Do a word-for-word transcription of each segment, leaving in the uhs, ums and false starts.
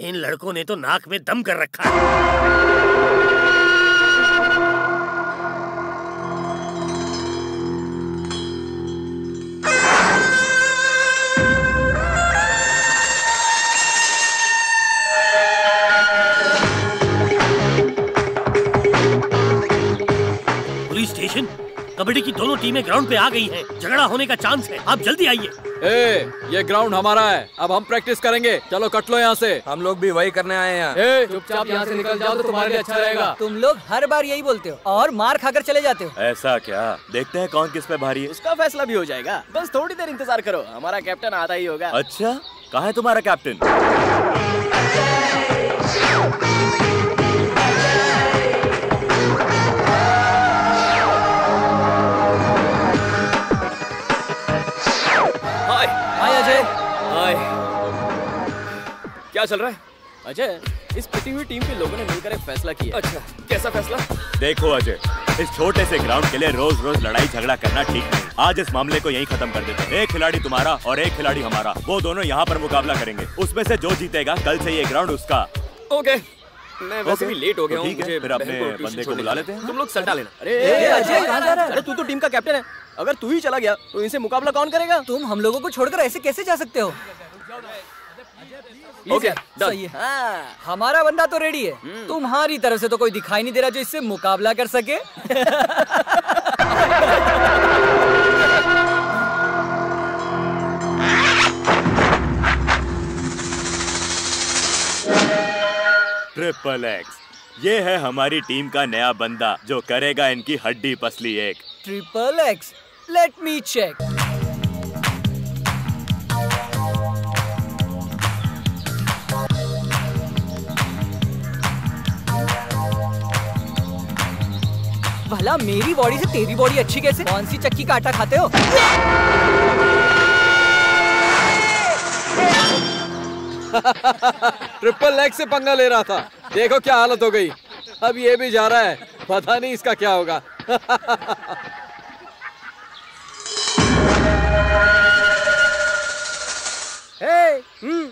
इन लड़कों ने तो नाक में दम कर रखा है। पुलिस स्टेशन, कबड्डी की दोनों टीमें ग्राउंड पे आ गई हैं। झगड़ा होने का चांस है, आप जल्दी आइए। ए, ये ग्राउंड हमारा है, अब हम प्रैक्टिस करेंगे। चलो कट लो यहाँ से। हम लोग भी वही करने आए हैं। ए, चुपचाप यहाँ से निकल जाओ तो तुम्हारे लिए अच्छा रहेगा। तुम लोग हर बार यही बोलते हो और मार खाकर चले जाते हो। ऐसा क्या? देखते हैं कौन किस पे भारी है। उसका फैसला भी हो जाएगा, बस थोड़ी देर इंतजार करो, हमारा कैप्टन आता ही होगा। अच्छा, कहाँ है तुम्हारा कैप्टन? हाय अजय। हाय। क्या चल रहा है अजय? इस पिटी हुई टीम के लोगों ने मिलकर एक फैसला किया। अच्छा, कैसा फैसला? देखो अजय, इस छोटे से ग्राउंड के लिए रोज रोज लड़ाई झगड़ा करना ठीक नहीं। आज इस मामले को यहीं खत्म कर देते हैं। एक खिलाड़ी तुम्हारा और एक खिलाड़ी हमारा, वो दोनों यहाँ पर मुकाबला करेंगे। उसमें से जो जीतेगा कल से ये ग्राउंड उसका। ओके, मैं वैसे भी लेट हो गया हूँ, मुझे फिर अपने बंदे को बुला लेते हैं। तुम लोग सल्टा लेना। अरे अजय कहाँ जा रहा है? अरे तू तो टीम का कैप्टन है, अगर तू ही चला गया तो इनसे मुकाबला कौन करेगा? तुम हम लोगों को छोड़कर ऐसे कैसे जा सकते हो? ओके, सही है। हाँ। हमारा बंदा तो रेडी है, तुम्हारी तरफ से तो कोई दिखाई नहीं दे रहा जो इससे मुकाबला कर सके। ट्रिपल एक्स, ये है हमारी टीम का नया बंदा जो करेगा इनकी हड्डी पसली एक। Triple X, let me check. भला मेरी बॉडी से तेरी बॉडी अच्छी कैसे? कौन सी चक्की का आटा खाते हो? ट्रिपल एक्स से पंगा ले रहा था, देखो क्या हालत हो गई। अब ये भी जा रहा है, पता नहीं इसका क्या होगा। हे, हम्म।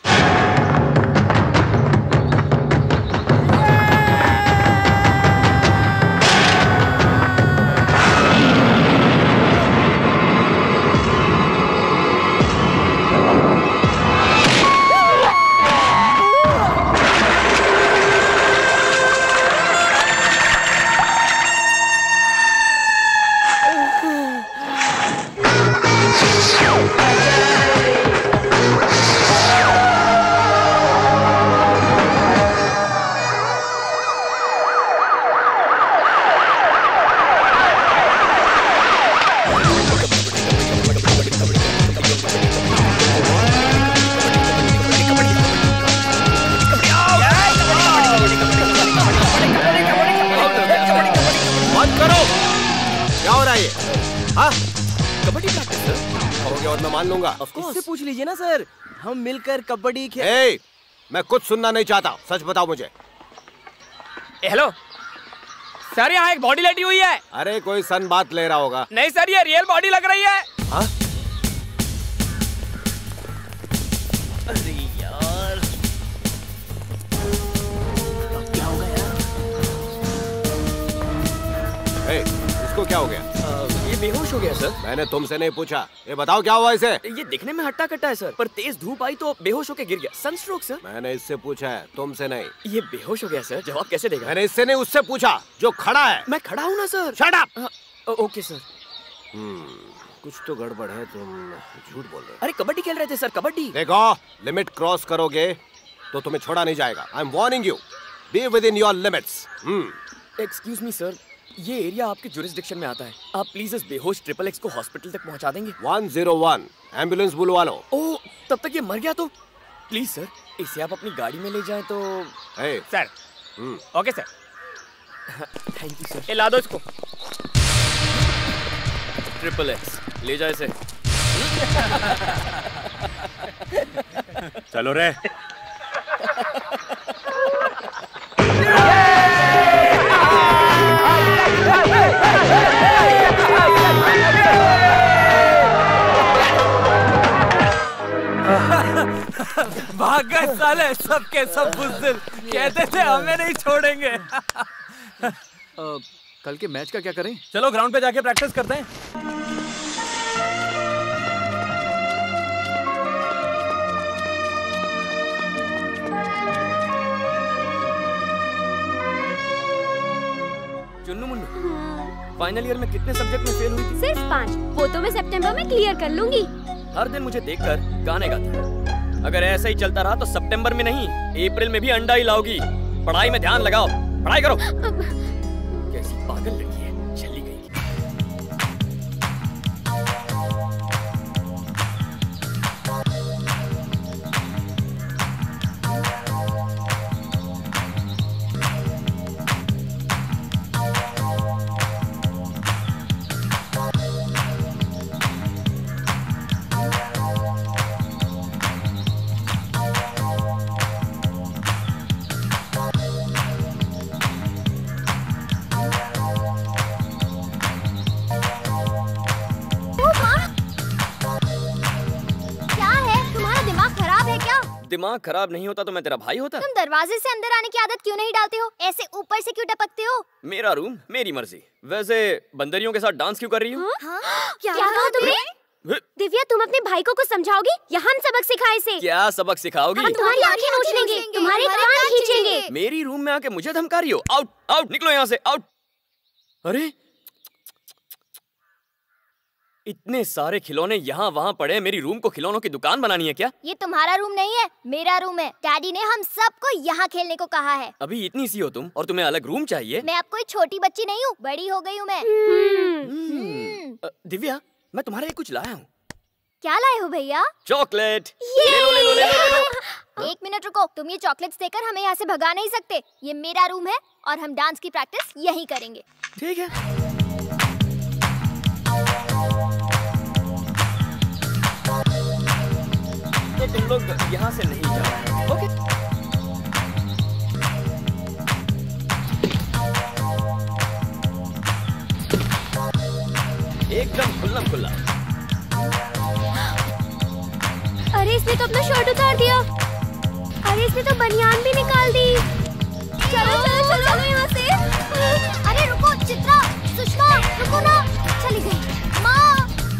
इससे पूछ लीजिए ना सर, हम मिलकर कबड्डी खेल। hey, मैं कुछ सुनना नहीं चाहता, सच बताओ मुझे। हेलो सर, यहाँ एक बॉडी लेटी हुई है। अरे कोई सन बात ले रहा होगा। नहीं सर, ये रियल बॉडी लग रही है। हाँ? अरे यार, अब क्या होगा यार? hey, इसको क्या हो गया? ये बेहोश हो गया सर। मैंने तुमसे नहीं पूछा, ये बताओ क्या हुआ इसे? ये दिखने में हट्टा कट्टा है सर, पर तेज धूप आई तो बेहोश होकर गिर गया। Sunstroke sir. मैंने इससे पूछा है, तुमसे नहीं। ये बेहोश हो गया सर, जवाब कैसे देगा? मैंने इससे नहीं, उससे पूछा जो खड़ा है। मैं खड़ा हूँ ना sir. Shut up. Okay sir. हम्म, कुछ तो गड़बड़ है, तुम झूठ बोल रहे हो। अरे कबड्डी खेल रहे थे सर, कबड्डी। देखो, लिमिट क्रॉस करोगे तो तुम्हें छोड़ा नहीं जाएगा। I am warning you, be within your limits. Excuse me sir, ये एरिया आपके जुरिस्डिक्शन में आता है, आप प्लीज इस बेहोश ट्रिपल एक्स को हॉस्पिटल तक पहुंचा देंगे? वन ज़ीरो वन, एम्बुलेंस बुलवा लो। ओह, तब तक ये मर गया तो? प्लीज सर, इसे आप अपनी गाड़ी में ले जाएं तो। hey. Sir okay sir, thank you sir. ये ला दो इसको। ट्रिपल एक्स ले जाए इसे। चलो रे। वाह भाग गए साले सबके सब बुज़दिल। कहते थे हमें नहीं छोड़ेंगे। uh, कल के मैच का क्या करें? चलो ग्राउंड पे जाके प्रैक्टिस करते हैं। चुन्नू मुन्नू, फाइनल ईयर में कितने सब्जेक्ट में फेल हुई थी? सिर्फ पाँच। वो तो मैं सितंबर में क्लियर कर लूंगी। हर दिन मुझे देखकर गाने गाती। अगर ऐसा ही चलता रहा तो सितंबर में नहीं, अप्रैल में भी अंडा ही लाओगी। पढ़ाई में ध्यान लगाओ, पढ़ाई करो। कैसी पागल लड़की है, चली गई। दिमाग खराब नहीं होता तो मैं तेरा भाई होता। तुम दरवाजे से अंदर आने की आदत क्यों नहीं डालते हो? ऐसे ऊपर से क्यों टपकते हो? मेरा रूम मेरी मर्जी। वैसे बंदरियों के साथ डांस क्यों कर रही हो? हाँ? क्या कहा तुमने? दिव्या, तुम अपने भाई को कुछ समझाओगी या हम सबक सिखाए से? क्या सबक सिखाओगी? हम तुम्हारी आंखें नोच लेंगे, तुम्हारे कान खींचेंगे। मेरी रूम में आके मुझे धमका रही हो? आउट आउट, निकलो यहाँ से, आउट। अरे इतने सारे खिलौने यहाँ वहाँ पड़े, मेरी रूम को खिलौनों की दुकान बनानी है क्या? ये तुम्हारा रूम नहीं है, मेरा रूम है। डैडी ने हम सबको यहाँ खेलने को कहा है। अभी इतनी सी हो तुम और तुम्हें अलग रूम चाहिए? मैं अब कोई छोटी बच्ची नहीं हूँ, बड़ी हो गई हूँ मैं। अ, दिव्या, मैं तुम्हारे लिए कुछ लाया हूँ। क्या लाए हो भैया? चॉकलेट। ले लो ले लो ले लो ले लो। एक मिनट रुको, तुम ये चॉकलेट्स देकर हमें यहाँ से भगा नहीं सकते। ये मेरा रूम है और हम डांस की प्रैक्टिस यहीं करेंगे। ठीक है। तो तुम लोग यहाँ से नहीं जाओ, ओके? एकदम खुल्लम खुल्ला। अरे इसने तो अपना शर्ट उतार दिया। अरे इसने तो बनियान भी निकाल दी। चलो चलो चलो चलो यहाँ से। अरे रुको चित्रा, सुषमा, रुको ना। चली गई। माँ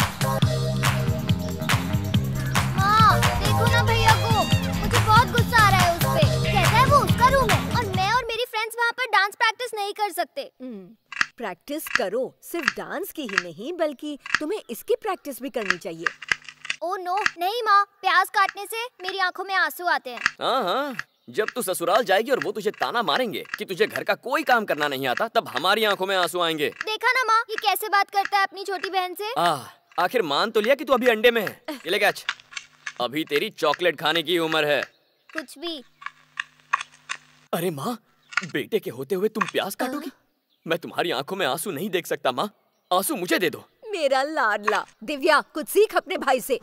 माँ, देखो ना भैया को, मुझे बहुत गुस्सा आ रहा है उस पे। कहता है वो उसका रूम है और मैं और मेरी फ्रेंड्स वहाँ पर डांस प्रैक्टिस नहीं कर सकते। प्रैक्टिस करो, सिर्फ डांस की ही नहीं बल्कि तुम्हें इसकी प्रैक्टिस भी करनी चाहिए। ओ नो, नहीं माँ, प्याज काटने से मेरी आंखों में आंसू आते हैं। हाँ हाँ, जब तू ससुराल जाएगी और वो तुझे ताना मारेंगे कि तुझे घर का कोई काम करना नहीं आता, तब हमारी आंखों में आंसू आएंगे। देखा ना माँ, ये कैसे बात करता है अपनी छोटी बहन से। आह, आखिर मान तो लिया कि तू अभी अंडे में है। ये ले कैच, अभी तेरी चॉकलेट खाने की उम्र है। कुछ भी। अरे माँ, बेटे के होते हुए तुम प्याज काटोगी? मैं तुम्हारी आंखों में आंसू नहीं देख सकता माँ, आंसू मुझे दे दो। मेरा लाडला। दिव्या, कुछ सीख अपने भाई से।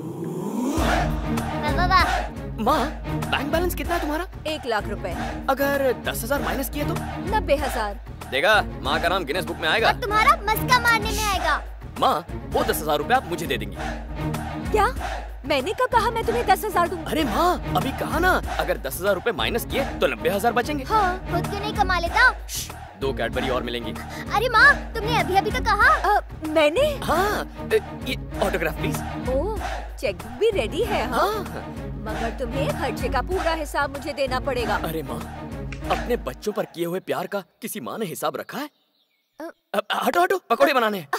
माँ, बैंक बैलेंस कितना है तुम्हारा? एक लाख रुपए। अगर दस हजार माइनस किए तो? नब्बे हजार। देगा, माँ का नाम गिनेस बुक में आएगा। और तुम्हारा मस्का मारने में आएगा। माँ, वो दस हजार रूपए आप मुझे दे देंगी। क्या? मैंने कब कहा मैं तुम्हें दस हजार दूंगी? अरे माँ, अभी कहा ना, अगर दस हजार रूपए माइनस किए तो नब्बे हजार बचेंगे। हाँ, खुद क्यों नहीं कमा लेता? दो कैडबरी और मिलेंगी। अरे माँ, तुमने अभी अभी तो कहा। आ, मैंने? हाँ, ये ऑटोग्राफ प्लीज। ओह, चेक भी रेडी है। हाँ, हाँ। मगर तुम्हें खर्चे का पूरा हिसाब मुझे देना पड़ेगा। अरे माँ, अपने बच्चों पर किए हुए प्यार का किसी माँ ने हिसाब रखा है? हटो हटो, पकौड़े बनाने हैं।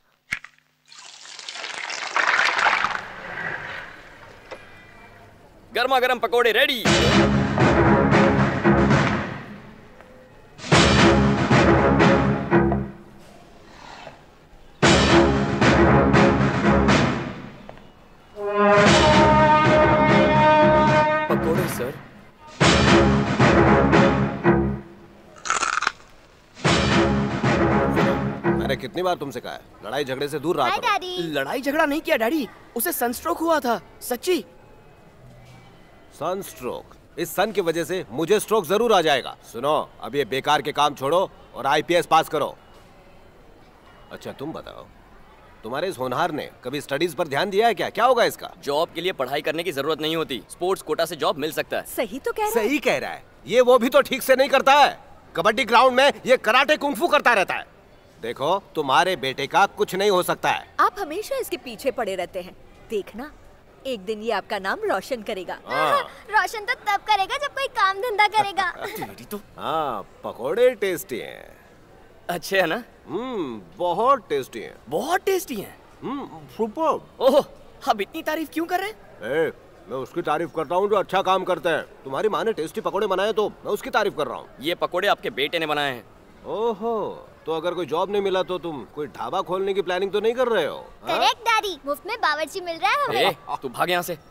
गर्मा गर्म पकौड़े रेडी। पकौड़े सर। मैंने कितनी बार तुमसे कहा है, लड़ाई झगड़े से दूर रहा हाय करो। डैडी। लड़ाई झगड़ा नहीं किया डैडी, उसे सनस्ट्रोक हुआ था, सच्ची। सनस्ट्रोक? इस सन की वजह से मुझे स्ट्रोक जरूर आ जाएगा। सुनो, अब ये बेकार के काम छोड़ो और आईपीएस पास करो। अच्छा तुम बताओ, तुम्हारे इस होनहार ने कभी स्टडीज पर ध्यान दिया है क्या? क्या होगा इसका? जॉब के लिए पढ़ाई करने की जरूरत नहीं होती, स्पोर्ट्स कोटा से जॉब मिल सकता है। सही तो कह रहा है। सही कह रहा है। ये वो भी तो ठीक से नहीं करता है। कबड्डी ग्राउंड में ये कराटे कुंफू करता रहता है। देखो तुम्हारे बेटे का कुछ नहीं हो सकता है। आप हमेशा इसके पीछे पड़े रहते हैं, देखना एक दिन ये आपका नाम रोशन करेगा। रोशन तो तब करेगा जब कोई काम धंधा करेगा। तो हाँ, पकोड़े टेस्टी हैं। अच्छे है ना? हम्म, बहुत टेस्टी हैं। बहुत टेस्टी हैं। हम्म, सुपर। ओह, अब इतनी तारीफ क्यों कर रहे हैं? ए, मैं उसकी तारीफ करता हूँ जो अच्छा काम करता है। तुम्हारी माँ ने टेस्टी पकोड़े बनाए तो मैं उसकी तारीफ कर रहा हूँ। ये पकोड़े आपके बेटे ने बनाए हैं। ओहो, तो अगर कोई जॉब नहीं मिला तो तुम कोई ढाबा खोलने की प्लानिंग तो नहीं कर रहे हो? करेक्ट डैडी, मुफ्त में बावर्ची मिल रहा है हमें। ए, तू भाग यहाँ से।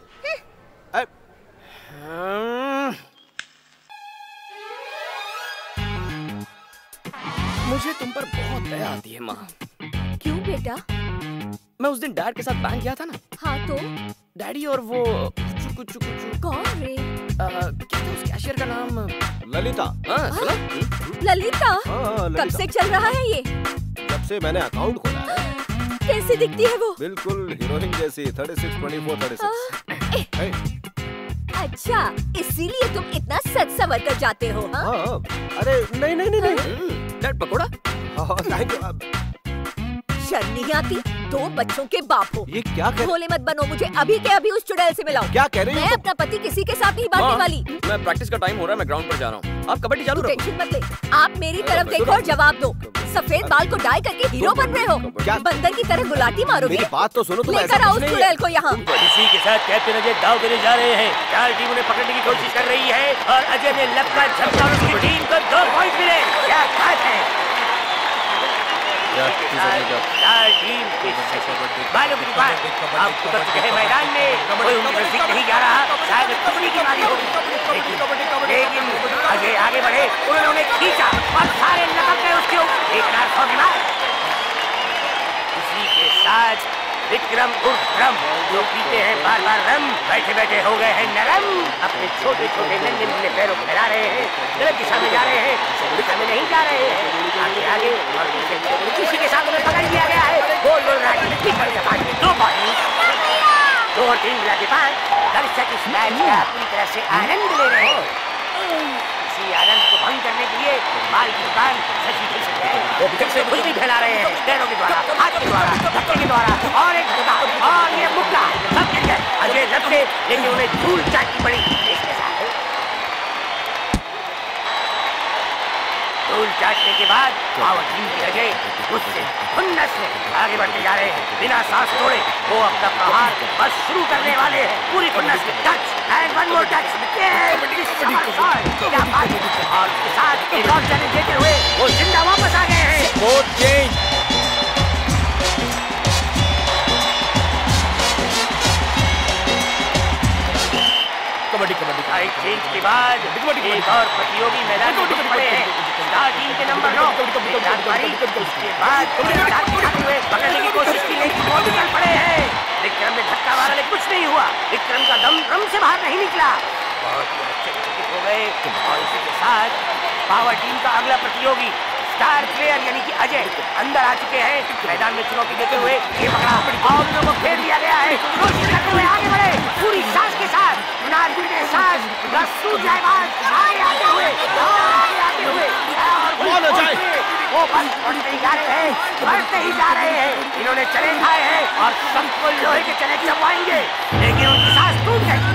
मुझे तुम पर बहुत दया आती है माँ। क्यों बेटा? मैं उस दिन डैड के साथ बैंक गया था ना। हाँ तो? डैडी और वो कुचू कुचू कुचू कौन रे? क्या था उस कैशियर का नाम? ललिता। हाँ, सुना? ललिता? हाँ, कब से चल रहा है ये? जब से मैंने अकाउंट खोला है। कैसी दिखती है वो? बिल्कुल हीरोइन जैसी। Thirty six, twenty four, thirty six. अच्छा, इसीलिए तुम इतना सच संवर कर जाते हो? हाँ? हाँ, अरे नहीं नहीं नहीं नहीं। डैड पकोड़ा? Thank you. शर्म नहीं आती? दो बच्चों के बाप हो। ये क्या कर... भोले मत बनो, मुझे अभी के अभी उस चुड़ैल से मिलाओ। क्या कह रही हो? मैं अपना पति किसी के साथ नहीं बांटने वाली। मैं प्रैक्टिस का टाइम हो रहा है, मैं ग्राउंड पर जा रहा हूँ। आप कबड्डी चालू रखो। टेंशन मत ले, आप मेरी तरफ देखो और जवाब दो। सफेद बाल को डाई करके हीरो बन रहे हो, बंदर की तरह गुलाटी मारोगे? मेरी बात तो सुनो। तुम लेकर आओ उस चुड़ैल को यहाँ। इसी के साथ कैप्टन अजय दाव देने जा रहे हैं। चार टीम उन्हें पकड़ने की कोशिश कर रही है और अजय ने लपका झपका और उसकी टीम को दो पॉइंट मिले। क्या बात है! चार टीम के बालों की दुकान अब उतर चुके हैं मैदान में। कोई उनकी नजदीक नहीं जा रहा, शायद टुकड़ी की मारी होगी। लेकिन लेकिन अजय आगे बढ़े, उन्होंने खींचा और सारे लपक गए उसके ऊपर। एक रात हो गया। इसी के साथ विक्रम उर्फ ड्रम, जो पीते हैं बार बार रम, बैठे बैठे हो गए हैं नरम। अपने छोटे छोटे नन्हे मुन्ने पैरों को फैला रहे हैं, गलत दिशा में जा रहे हैं, सही दिशा में नहीं जा रहे हैं। आगे आगे और पीछे किसी के साथ उन्हें पकड़ लिया गया है। गोल गोल राइट में दो बॉल, दो और तीन मिला के पास दर्शक इस मैच का पूरी तरह से आनंद ले रहे हैं। इसी आनंद को भंग करने के लिए माल की दुकान सची फिर सकते हैं। वो फिर से खुशबू फैला रहे हैं, पैरों के द्वारा, हाथ के द्वारा, धक्के के द्वारा, और एक धक्का और ये मुक्का, सब गिर गए। अजय जब से लेकिन उन्हें धूल चाटनी पड़ी। इसके साथ धूल चाटने के बाद पावर टीम के अजय गुस्से खुन्नस से आगे बढ़ते जा रहे हैं। बिना सांस छोड़े वो अपना प्रहार बस शुरू करने वाले हैं। पूरी खुन्नस में touch and one more touch. और उसके साथ एक और चैलेंज देते हुए वो जिंदा वापस आ गए हैं। Sport change. Kabaddi kabaddi side change के बाद एक और प्रतियोगी मैदान में घुस पड़े हैं। स्टार टीम के नंबर नौ उसके बाद हुए पकड़ने की कोशिश की लेकिन वो निकल पड़े हैं। विक्रम ने धक्का मारा लेकिन कुछ नहीं हुआ। विक्रम का दम ड्रम से बाहर नहीं निकला। बहुत ही चकित हो गए। और इसी के साथ पावर टीम का अगला प्रतियोगी स्टार प्लेयर यानी कि अजय अंदर आ चुके हैं। मैदान में चुनौती देते हुए ये पकड़ा और उनको घेर दिया गया है। कोशिश करते हुए आगे बढ़े पूरी सांस के साथ, नाक के सांस बस सूझ जाए बात, आगे आते हुए आगे आते हुए और वो बस बढ़ते ही जा रहे हैं, बढ़ते ही जा रहे हैं। इन्होंने चने खाए हैं और सबको लोहे के चने चबाएंगे, लेकिन उनकी सांस टूट गई।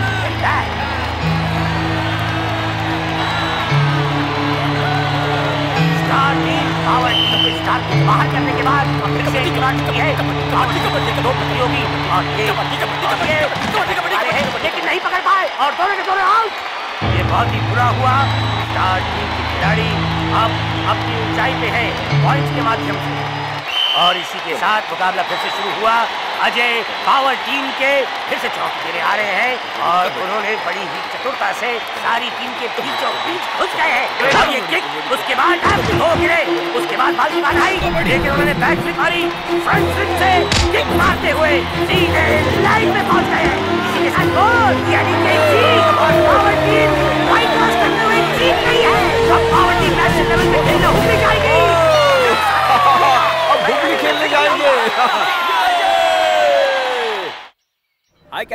स्टार टीम पावर टीम को स्टार को बाहर करने के बाद फिर से एक बार की है। दो प्रतियोगी और ये अरे हैं लेकिन नहीं पकड़ पाए और दोनों के दोनों आउट। ये बहुत ही बुरा हुआ। स्टार टीम के खिलाड़ी अब अपनी ऊंचाई पे है पॉइंट्स के माध्यम से। और इसी के साथ मुकाबला फिर से शुरू हुआ। अजय पावर टीम के फिर से चौकी देने आ रहे हैं और उन्होंने बड़ी ही चतुरता से सारी टीम के बीचों बीच घुस गए हैं। अब ये किक, उसके बाद दो गिरे, उसके बाद बाजी बात आई लेकिन उन्होंने बैक फ्लिप मारी, फ्रंट फ्लिप से किक मारते हुए सीधे लाइन में पहुंच गए। इसी के साथ गोल यानी कि जीत और पावर टीम फाइट क्रॉस करते हुए जीत गई है। अब पावर टीम नेशनल लेवल पे खेलने हुबली जाएगी। अब हुबली खेलने जाएंगे।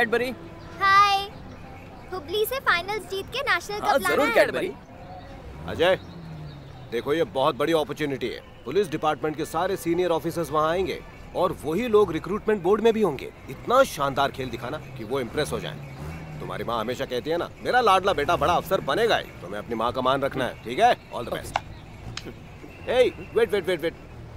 कैडबरी। हाय। हुबली से फाइनल्स जीत के नेशनल कप लाना है। जरूर कैडबरी। अजय, देखो ये बहुत बड़ी अपॉर्चुनिटी है। पुलिस डिपार्टमेंट के सारे सीनियर ऑफिसर्स वहाँ आएंगे और वही लोग रिक्रूटमेंट बोर्ड में भी होंगे। इतना शानदार खेल दिखाना कि वो इम्प्रेस हो जाएं। तुम्हारी माँ हमेशा कहती है ना, मेरा लाडला बेटा बड़ा अफसर बनेगा ही। तुम्हें अपनी माँ का मान रखना है, ठीक है? All the best. Hey, wait wait wait wait.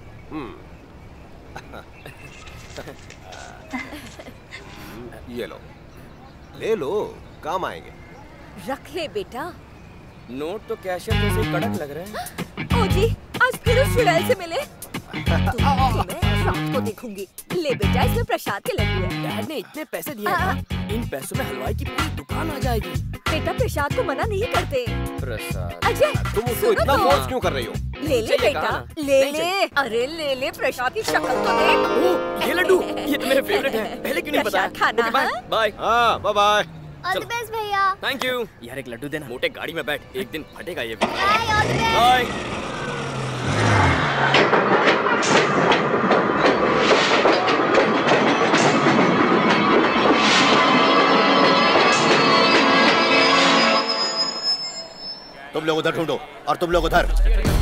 ये लो, ले लो, काम आएंगे। रख ले बेटा। नोट तो कैशियर जैसे कड़क लग रहे हैं। ओ जी, आज फिर उस चुड़ैल से मिले। तुम्हें रात को देखूंगी। ले बेटा, इसमें प्रसाद के लड्डू है। डैड ने इतने पैसे दिए हैं, इन पैसों में हलवाई की पूरी दुकान आ जाएगी। बेटा, प्रसाद को मना नहीं करते। प्रसाद? अजय, तुम उसको इतना फोर्स क्यों कर रही हो? ले ले बेटा, ले ले। अरे ले ले, प्रसाद की शक्ल तो देख। ओह, ये लड्डू, ये तो मेरे फेवरेट है। पहले क्यों नहीं बताया? खाना। बाय। हाँ, bye bye. All the best भैया। Thank you. यार एक लड्डू देना। मोटे गाड़ी में बैठ, एक दिन फटेगा ये भी। Bye, all the best. Bye. तुम लोग उधर ढूंढो और तुम लोग उधर।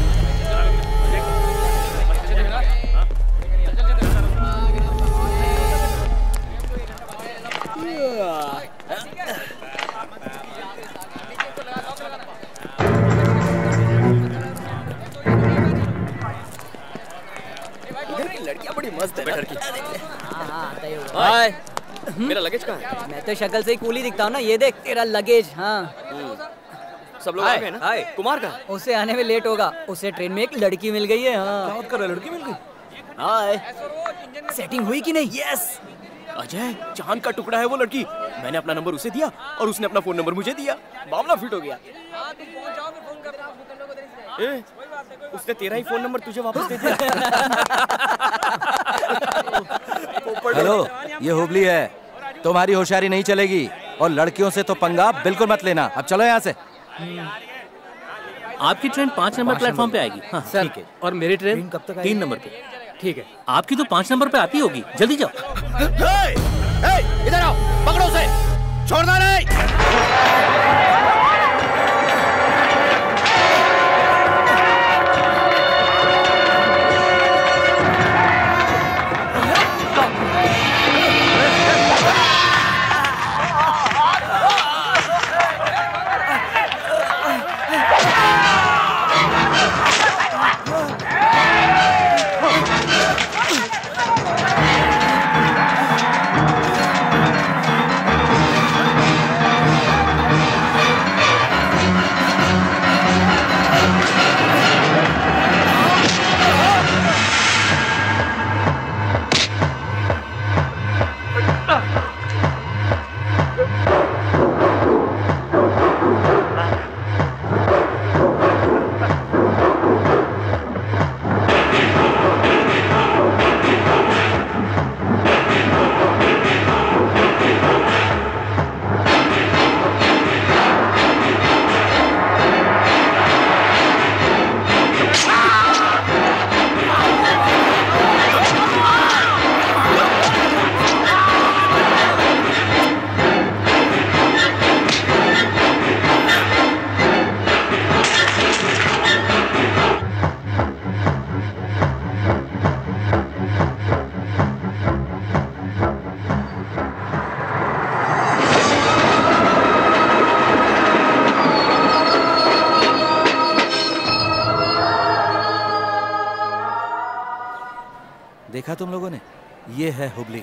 लड़कियां बड़ी मस्त है बैठर की। हाय। मेरा लगेज कहाँ है? मैं तो शक्ल से ही कूली दिखता हूँ ना, ये देख तेरा लगेज। हाँ, सब लोग आ गए ना? हाय। कुमार का? उसे आने में लेट होगा। उसे ट्रेन में एक लड़की मिल गई है। हाँ, क्या कर रहा है? लड़की मिल गई? हाय। सेटिंग हुई कि नहीं? यस। अजय, चांद का टुकड़ा है वो लड़की। मैंने अपना नंबर उसे दिया और उसने अपना फोन नंबर मुझे दिया। मामला फिट हो गया। ए, उसने तेरा ही फोन नंबर तुझे वापस दे दिया। हेलो, ये हुबली है। तुम्हारी होशियारी नहीं चलेगी और लड़कियों से तो पंगा बिल्कुल मत लेना। अब चलो यहाँ से। आपकी ट्रेन पाँच नंबर प्लेटफॉर्म पे आएगी। हाँ, सर। ठीक है। और मेरी ट्रेन कब तक? तीन नंबर पे। ठीक है। आपकी तो पाँच नंबर पे आती होगी। जल्दी जाओ। इधर आओ, पकड़ो उसे, छोड़ना नहीं। देखा तुम लोगों ने? ये है हुबली।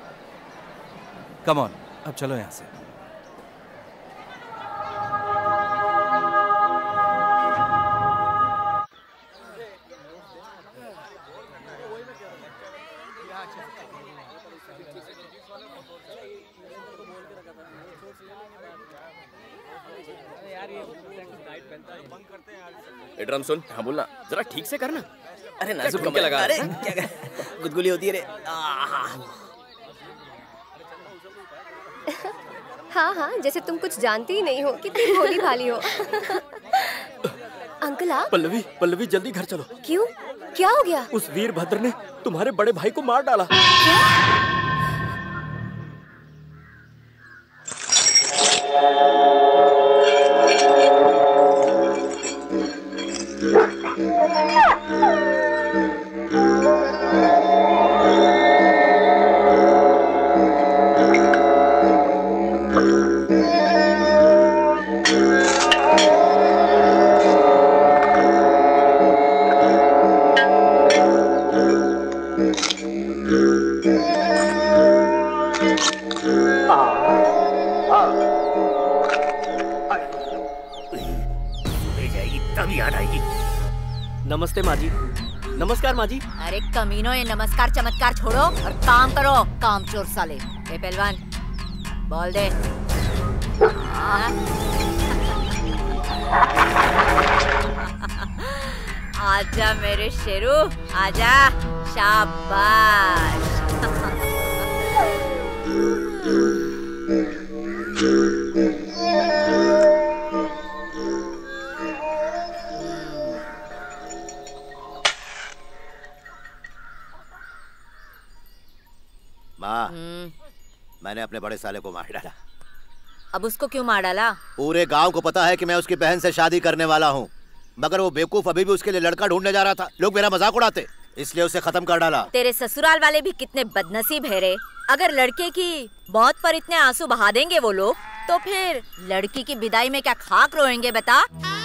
कम ऑन, अब चलो यहाँ से। ए ड्रम सुन। हाँ बोलना, जरा ठीक से करना। अरे नाजुक कमर लगा। अरे क्या गुदगुली होती है रे। हाँ हाँ, जैसे तुम कुछ जानती ही नहीं हो, कितनी भोली भाली हो। अंकल आप? पल्लवी, पल्लवी जल्दी घर चलो। क्यों? क्या हो गया? उस वीरभद्र ने तुम्हारे बड़े भाई को मार डाला। नमस्ते माँ जी। नमस्कार माँ जी। अरे कमीनो, ये नमस्कार चमत्कार छोड़ो और काम करो, कामचोर साले। ए पहलवान, बोल दे। आजा मेरे शेरू, आजा। शाबाश। माँ, मैंने अपने बड़े साले को मार डाला। अब उसको क्यों मार डाला? पूरे गांव को पता है कि मैं उसकी बहन से शादी करने वाला हूँ, मगर वो बेवकूफ अभी भी उसके लिए लड़का ढूंढने जा रहा था। लोग मेरा मजाक उड़ाते, इसलिए उसे खत्म कर डाला। तेरे ससुराल वाले भी कितने बदनसीब है रे। अगर लड़के की मौत पर इतने आंसू बहा देंगे वो लोग, तो फिर लड़की की विदाई में क्या खाक रोएंगे बता?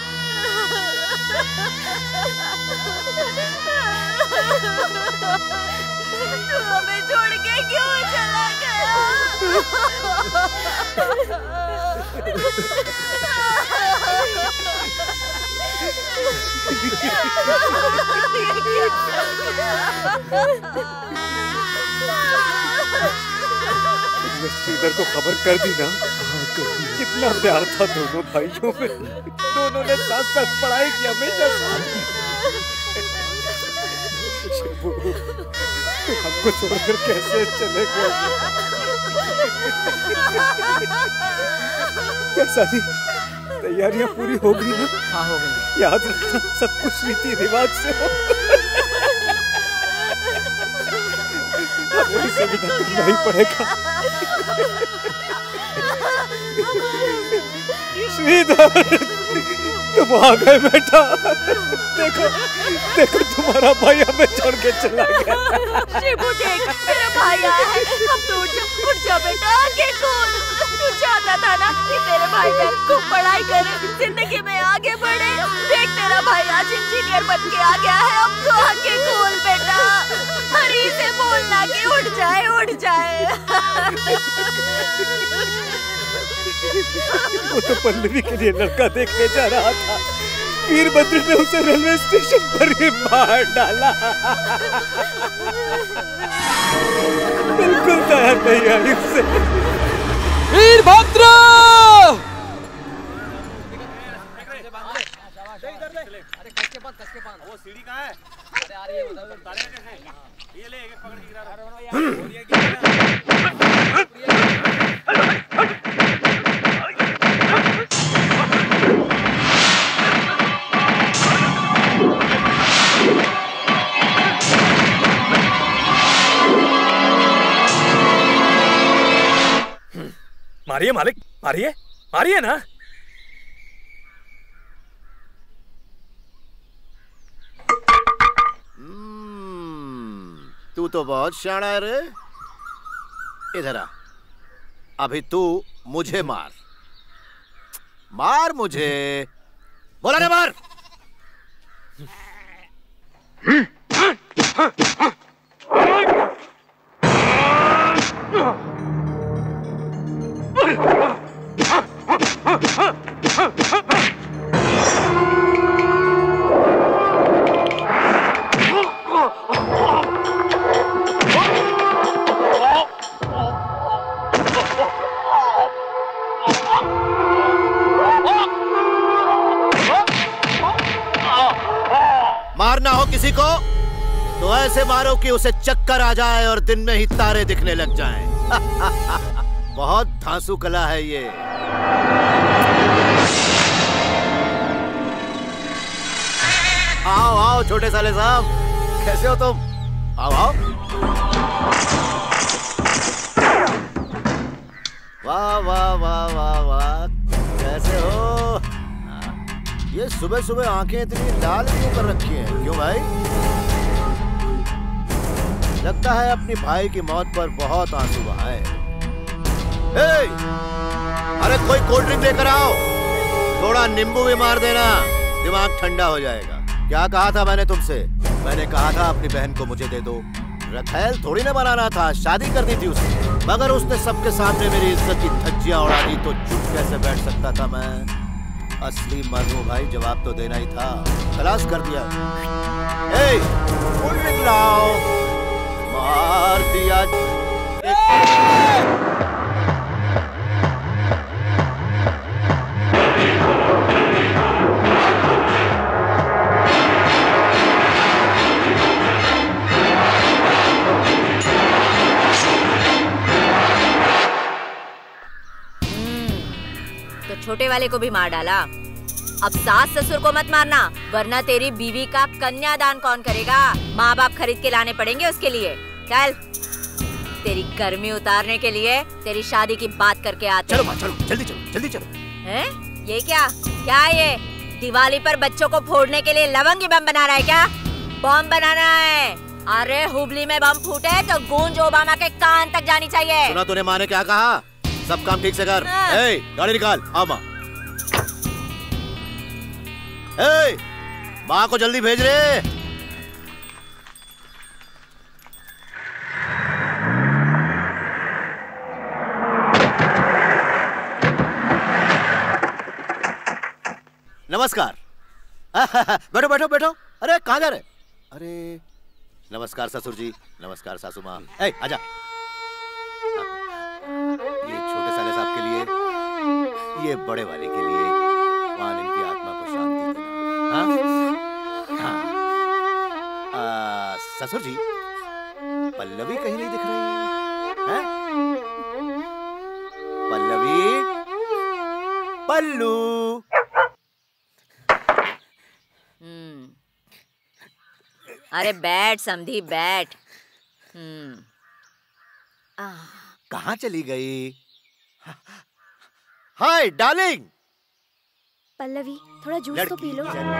तू हमें छोड़ के क्यों चला गया? श्रीधर को खबर कर दी ना? कितना प्यार था दोनों भाइयों में। दोनों ने साथ साथ पढ़ाई की, हमेशा साथ। हमको छोड़कर कैसे चले गए? शादी तैयारियां पूरी हो गई ना? हाँ हो गई। याद रखना, सब कुछ रीति रिवाज से हो। हमें इसे विदा करना ही पड़ेगा। श्रीधर, तुम आ गए बेटा। देखो देखो, तुम्हारा भाई हमें छोड़ के चला गया। शिबू देख, मेरा भाई आया है। अब तो उठ जा, उठ जा बेटा, आगे खोल। तू चाहता था ना कि तेरे भाई बहन खूब पढ़ाई करे, जिंदगी में आगे बढ़े। देख, तेरा भाई आज इंजीनियर बन के आ गया है। अब तो आगे खोल बेटा। हरी से बोलना कि उठ जाए, उठ जाए। वो तो पल्लवी के लिए लड़का देखने जा रहा था। वीरभद्र ने उसे रेलवे स्टेशन पर ही मार डाला। बिल्कुल तैयार नहीं आई उससे। वीरभद्र! वो सीढ़ी कहाँ है? अरे आ रही है, उतारे कैसे? ये ले, एक पकड़ के गिरा रहा मारिए मालिक, मारिए, मारिए ना। तू तो बहुत शाना है रे। इधर आ, अभी तू मुझे मार, मार मुझे। बोला ना मार। मारना हो किसी को तो ऐसे मारो कि उसे चक्कर आ जाए और दिन में ही तारे दिखने लग जाएं। बहुत धांसू कला है ये। आओ आओ छोटे साले साहब, कैसे हो तुम? आओ आओ। वाह वाह वाह वाह वाह, कैसे हो? ये सुबह सुबह आंखें इतनी लाल क्यों कर रखी हैं? क्यों भाई? लगता है अपनी भाई की मौत पर बहुत आंसू बहाए। ए, अरे कोई कोल्ड ड्रिंक लेकर आओ, थोड़ा नींबू भी मार देना, दिमाग ठंडा हो जाएगा। क्या कहा था मैंने तुमसे? मैंने कहा था अपनी बहन को मुझे दे दो। रखैल थोड़ी ना बनाना था, शादी कर दी थी उसने, मगर उसने सबके सामने मेरी इज्जत की धज्जियां उड़ा दी, तो चुप कैसे बैठ सकता था मैं? असली मर्द हूँ भाई, जवाब तो देना ही था, खलास कर दिया। ए, कोल्ड ड्रिंक लाओ, मार दिया। छोटे वाले को भी मार डाला। अब सास ससुर को मत मारना, वरना तेरी बीवी का कन्यादान कौन करेगा? माँ बाप खरीद के लाने पड़ेंगे उसके लिए। चल, तेरी गर्मी उतारने के लिए तेरी शादी की बात करके आते। चलो माँ, चलो जल्दी चलो, जल्दी चलो। हैं? ये क्या क्या है ये? दिवाली पर बच्चों को फोड़ने के लिए लवंगी बम बना रहा है क्या? बम बनाना है? अरे हुबली में बम फूटे तो गूंज ओबामा के कान तक जानी चाहिए। सुना तूने माँ ने क्या कहा? सब काम ठीक से कर। ए, गाड़ी निकाल, आओ माँ। ए, माँ को जल्दी भेज रे। नमस्कार। बैठो बैठो बैठो। अरे कहाँ जा रहे? अरे नमस्कार ससुर जी, नमस्कार सासू माँ। ए, आजा। ये छोटे साले साहब के लिए, ये बड़े वाले के लिए, भगवान इनकी आत्मा को शांति देना। हाँ? हाँ। आ, ससुर जी, पल्लवी कहीं नहीं दिख रही है? पल्लवी, पल्लू। हम्म। अरे बैठ समधी, बैठ। हम्म। कहाँ चली गई? Hi darling. पल्लवी, थोड़ा जूस तो पी लो।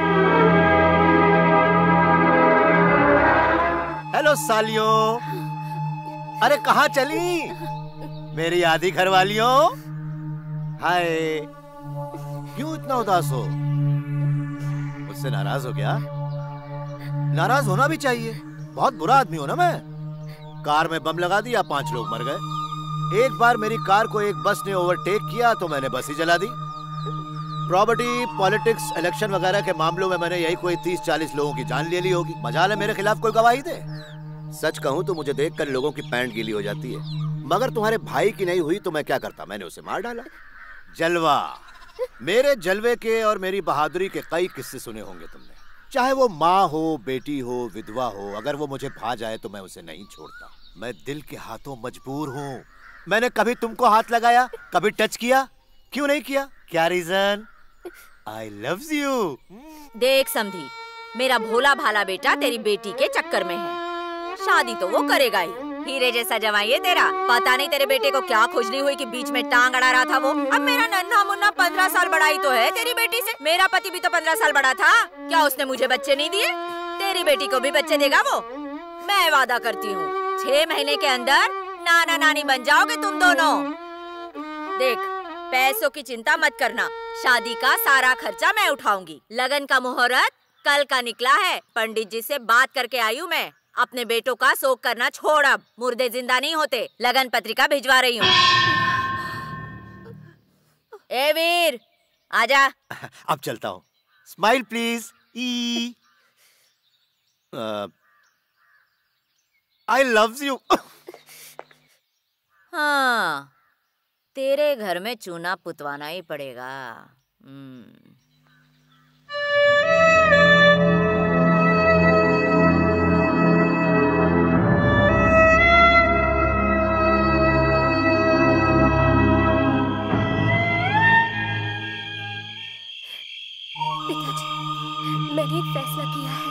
हेलो सालियों। अरे कहाँ चली मेरी आधी घर वालियों? हाय, क्यों इतना उदास हो? मुझसे नाराज हो क्या? नाराज होना भी चाहिए, बहुत बुरा आदमी हो ना मैं। कार में बम लगा दिया, पांच लोग मर गए। एक बार मेरी कार को एक बस ने ओवरटेक किया तो मैंने बस ही जला दी। प्रॉपर्टी, पॉलिटिक्स, इलेक्शन वगैरह के मामलों में मैंने यही कोई तीस चालीस लोगों की जान ले ली होगी। मजाल है मेरे खिलाफ कोई गवाही दे। सच कहूं तो मुझे देखकर लोगों की पैंट गीली हो जाती है, मगर तुम्हारे भाई की नहीं हुई तो मैं क्या करता? मैंने उसे मार डाला। जलवा। मेरे जलवे के और मेरी बहादुरी के कई किस्से सुने होंगे तुमने। चाहे वो माँ हो, बेटी हो, विधवा हो, अगर वो मुझे भा जाए तो मैं उसे नहीं छोड़ता। मैं दिल के हाथों मजबूर हूँ। मैंने कभी तुमको हाथ लगाया, कभी टच किया? क्यों नहीं किया? क्या रीजन? I love you. देख समधी, मेरा भोला भाला बेटा तेरी बेटी के चक्कर में है। शादी तो वो करेगा ही, हीरे जैसा जवाई है तेरा। पता नहीं तेरे बेटे को क्या खुजली हुई कि बीच में टांग अड़ा रहा था वो। अब मेरा नन्हा मुन्ना पंद्रह साल बड़ा ही तो है तेरी बेटी से। मेरा पति भी तो पंद्रह साल बड़ा था, क्या उसने मुझे बच्चे नहीं दिए? तेरी बेटी को भी बच्चे देगा वो। मैं वादा करती हूँ, छह महीने के अंदर नाना नानी बन जाओगे तुम दोनों। देख, पैसों की चिंता मत करना, शादी का सारा खर्चा मैं उठाऊंगी। लगन का मुहूर्त कल का निकला है, पंडित जी से बात करके आई हूँ मैं। अपने बेटों का शोक करना छोड़, अब मुर्दे जिंदा नहीं होते। लगन पत्रिका भिजवा रही हूँ। ए वीर, आजा। अब चलता हूँ। Smile please. ई आई लव यू। हाँ, तेरे घर में चूना पुतवाना ही पड़ेगा। हम्म। पिताजी, मैंने एक फैसला किया है।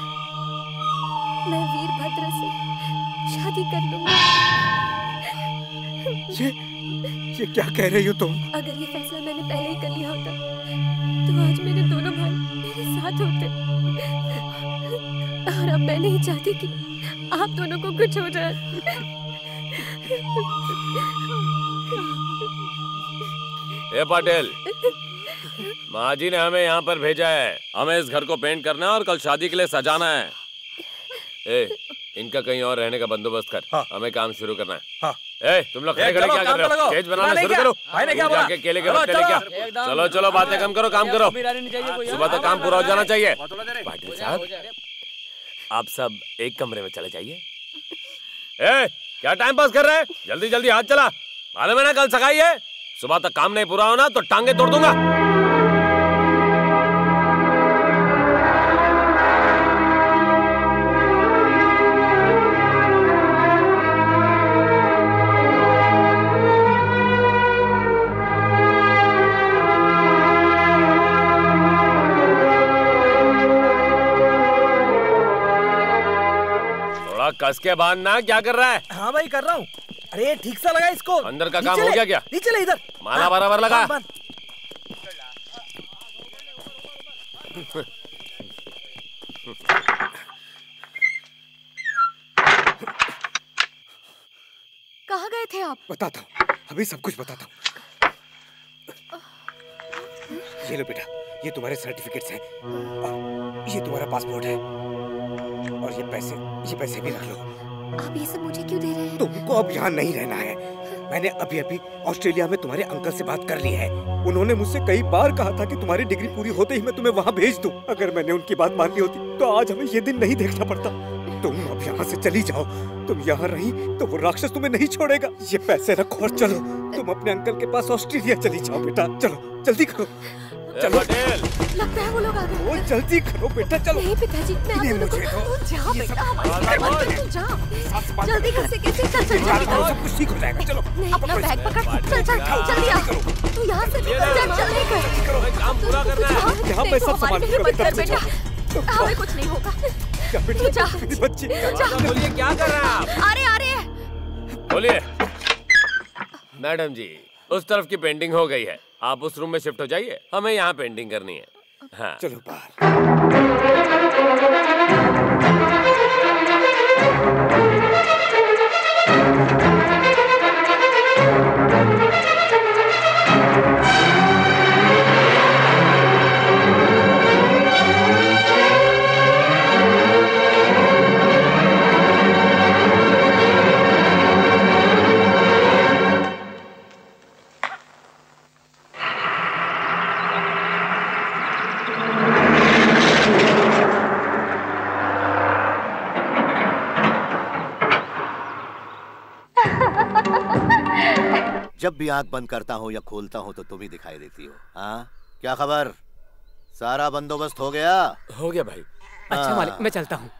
मैं वीरभद्र से शादी कर लूंगी। ये ये क्या कह रही हो तुम? अगर ये फैसला मैंने पहले ही कर लिया होता तो आज मेरे दोनों भाई मेरे साथ होते। और अब मैं नहीं चाहती कि आप दोनों को कुछ हो जाए। ए पाटिल, माँ जी ने हमें यहाँ पर भेजा है। हमें इस घर को पेंट करना है और कल शादी के लिए सजाना है। ए, इनका कहीं और रहने का बंदोबस्त कर। हाँ। हमें काम शुरू करना है। हाँ। ए, तुम लोग खड़े खड़े क्या कर रहे हो? स्टेज बनाना शुरू करो। भाई ने क्या बोला? जाके केले के पत्ते लेके आओ। चलो चलो, बातें कम करो, काम करो। सुबह तक काम पूरा हो जाना चाहिए। पाटिल साहब, आप सब एक कमरे में चले जाइए। ए, क्या टाइम पास कर रहे हैं? जल्दी जल्दी हाथ चला। मालूम है ना कल सगाई है। सुबह तक काम नहीं पूरा होना तो टांगे तोड़ दूंगा। थोड़ा कस के बांधना। क्या कर रहा है? हाँ भाई कर रहा हूँ। अरे ठीक सा लगा इसको। अंदर का काम हो गया क्या? नीचे ले इधर। माला बराबर लगा। कहाँ गए थे आप? बताता हूँ, अभी सब कुछ बताता हूँ। ये लो बेटा, ये तुम्हारे सर्टिफिकेट्स हैं, ये तुम्हारा पासपोर्ट है, और ये पैसे, ये पैसे भी रख लो। आप ये सब मुझे क्यों दे रहे हैं? तुमको अब यहाँ नहीं रहना है। मैंने अभी अभी ऑस्ट्रेलिया में तुम्हारे अंकल से बात कर ली है। उन्होंने मुझसे कई बार कहा था कि तुम्हारी डिग्री पूरी होते ही मैं तुम्हें वहाँ भेज दूँ। अगर मैंने उनकी बात मान ली होती तो आज हमें ये दिन नहीं देखना पड़ता। तुम अब यहाँ से चली जाओ। तुम यहाँ रही तो वो राक्षस तुम्हें नहीं छोड़ेगा। ये पैसे रखो और चलो, तुम अपने अंकल के पास ऑस्ट्रेलिया चली जाओ। बेटा चलो, जल्दी करो। चलो, लगता है वो लोग आ गए। वो जल्दी करो बेटा, चलो। नहीं पिताजी, मैं आप लोगों को जाओ बेटा, हमारे तुम जाओ जल्दी। कैसे कैसे चल चल चल, सब कुछ ठीक हो जाएगा। चलो नहीं, अपना बैग पकड़, चल चल जल्दी आ। तू यहाँ से निकल जा, चल लेकर काम पूरा करना है। यहाँ पे सब सामान बेटा, हमें कुछ नहीं होगा। तू जा, बच्ची बोलिए, क्या कर रहे हैं आप? अरे अरे बोलिए। मैडम जी, उस तरफ की पेंटिंग हो गई है, आप उस रूम में शिफ्ट हो जाइए। हमें यहाँ पेंटिंग करनी है। हाँ चलो बाहर। जब भी आंख बंद करता हूँ या खोलता हूँ तो तुम ही दिखाई देती हो। हाँ क्या खबर? सारा बंदोबस्त हो गया? हो गया भाई। अच्छा मालिक, मैं चलता हूँ।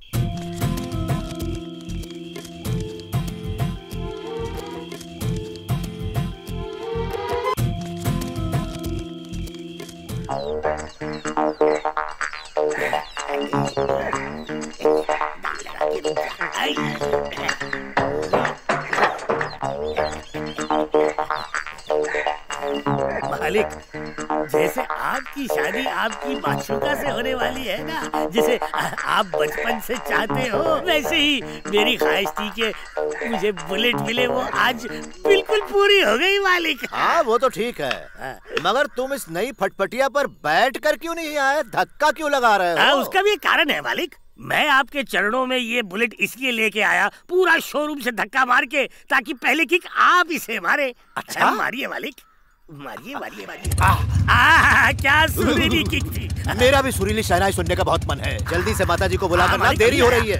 मालिक, जैसे आपकी शादी आपकी माशूका से होने वाली है ना, जिसे आप बचपन से चाहते हो, वैसे ही मेरी ख्वाहिश थी कि मुझे बुलेट मिले, वो आज बिल्कुल पूरी हो गई मालिक। हाँ वो तो ठीक है, मगर तुम इस नई फटफटिया पर बैठ कर क्यों नहीं आए? धक्का क्यों लगा रहे हो? हाँ, उसका भी एक कारण है मालिक। मैं आपके चरणों में ये बुलेट इसलिए लेके आया, पूरा शोरूम से धक्का मार के, ताकि पहले किक आप इसे मारे। अच्छा मारिए मालिक, मारिए मारिए मारिए। क्या सुरीली किक थी। मेरा भी सुरीली शहनाई सुनने का बहुत मन है। जल्दी से माता जी को बुला करना, देरी हो रही है।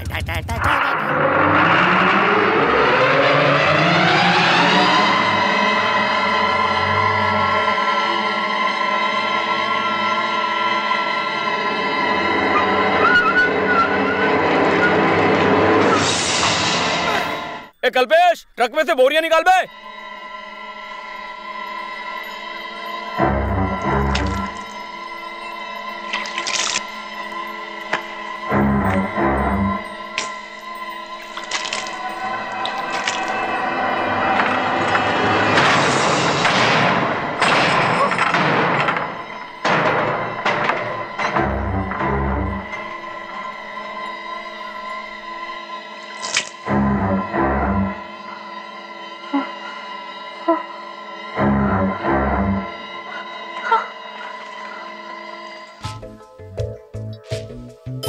ए कल्पेश, ट्रक में से बोरियां निकाल बे।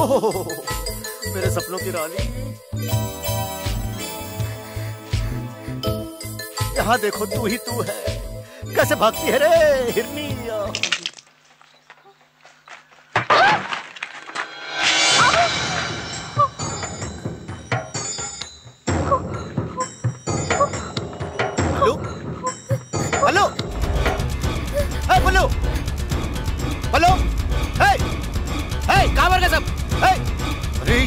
ओह, मेरे सपनों की रानी। यहाँ देखो, तू ही तू है। कैसे भागती है रे हिरनी। Hello hello hello hello, hey hey कहाँ मर गए सब? हे अरे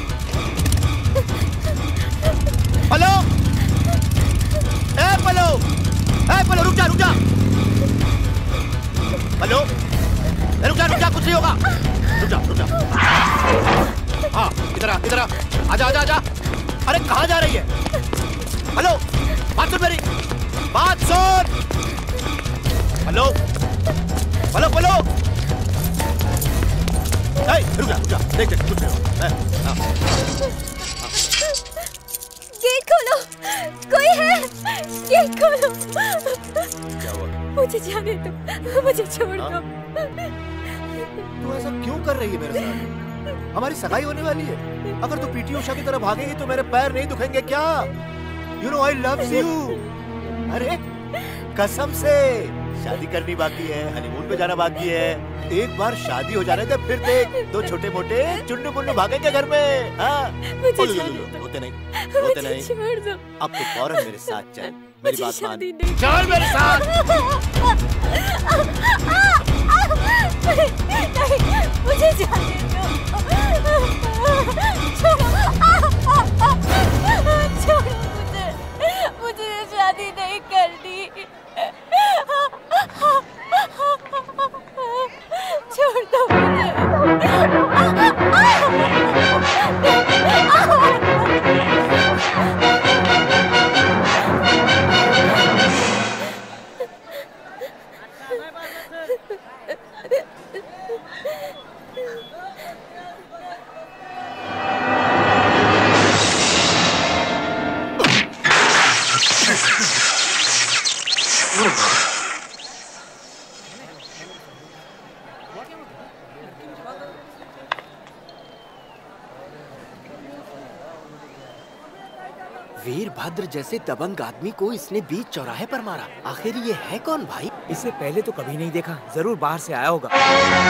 हेलो, ए पलो, ए पलो, रुक जा रुक जा। हेलो, रुक जा रुक जा, कुछ नहीं होगा। रुक जा रुक जा। हाँ इधर आ इधर आ, आजा आजा आजा। अरे कहाँ जा रही है? हेलो, बात सुन मेरी, बात सुन। हेलो हेलो हेलो, रुक जा रुक जा, देख देख कुछ नहीं होगा। गेट खोलो, कोई है? गेट खोलो। क्या हुआ? मुझे जाने दो, मुझे छोड़ दो। तू ऐसा क्यों कर रही है मेरे साथ? हमारी सगाई होने वाली है। अगर तू पीटी उषा की तरह भागेगी तो मेरे पैर नहीं दुखेंगे क्या? You know I love you. अरे कसम से, शादी करनी बाकी है, हनीमून पे जाना बाकी है। एक बार शादी हो जाने दे, फिर देख दो छोटे मोटे चुन्नू मुन्नू भागेंगे घर में। हाँ होते नहीं होते नहीं। छोड़ दो। अब तो फौरन मेरे साथ चल, मेरी बात मान। चल मेरे साथ। नहीं, मुझे जाने दो। छोड़ो मुझे, मुझे शादी नहीं करनी। छोड़ दो वीरभद्र जैसे दबंग आदमी को इसने बीच चौराहे पर मारा। आखिर ये है कौन भाई? इसे पहले तो कभी नहीं देखा, जरूर बाहर से आया होगा।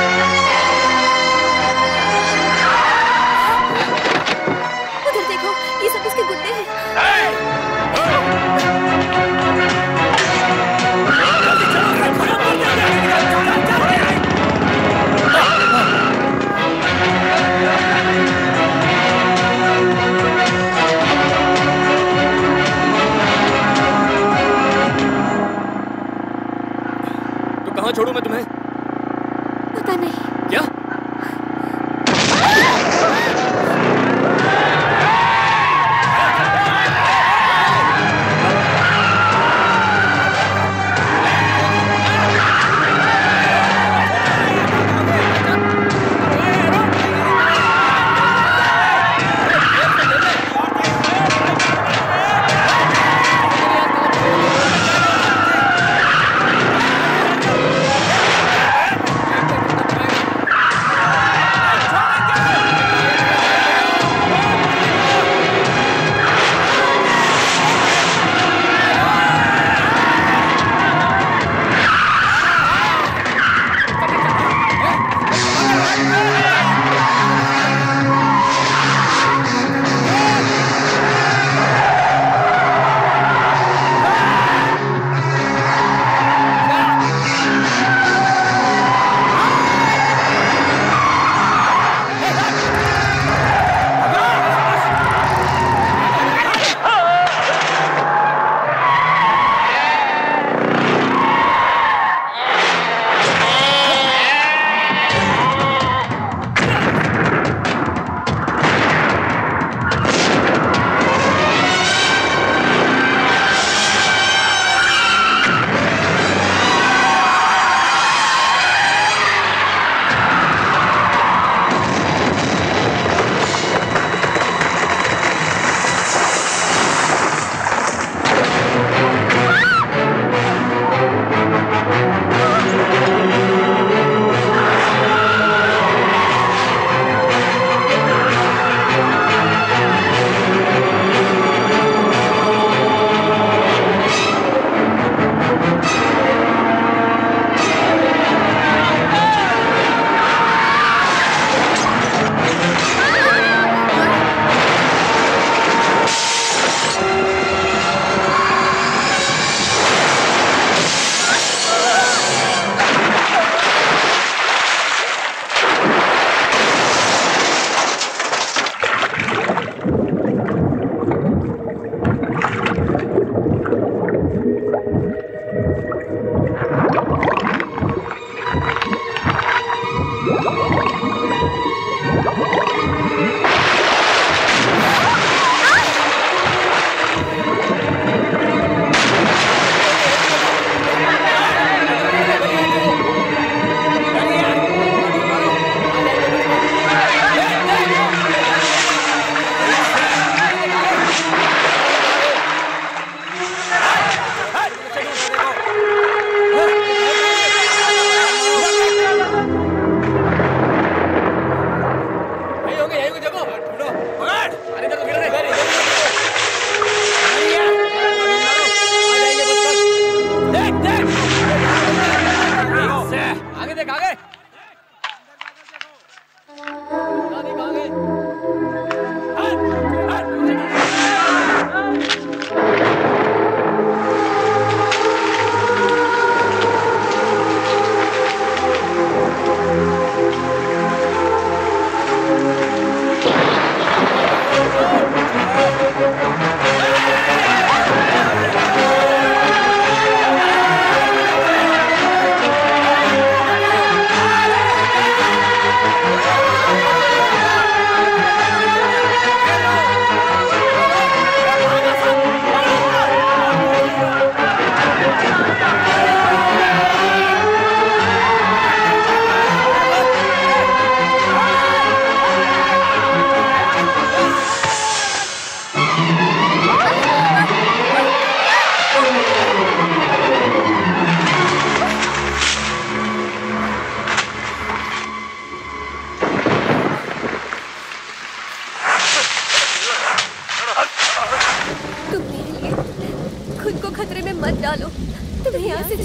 उधर देखो, ये सब इसके गुंडे हैं। कहाँ छोड़ूं मैं तुम्हें? पता नहीं। क्या?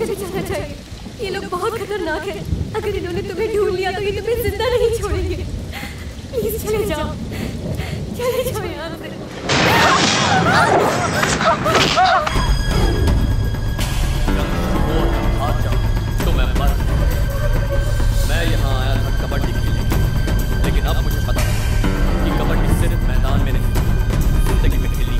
चले जाना चाहिए। ये लोग बहुत खतरनाक है। अगर इन्होंने तुम्हें ढूंढ लिया तो ये तुम्हें जिंदा नहीं छोड़ेंगे। प्लीज चले जाओ, चले जाओ यहाँ से। तो मैं मर मैं यहाँ आया था कबड्डी खेलने, लेकिन अब मुझे पता है कि कबड्डी सिर्फ मैदान में नहीं, जिंदगी में खेली।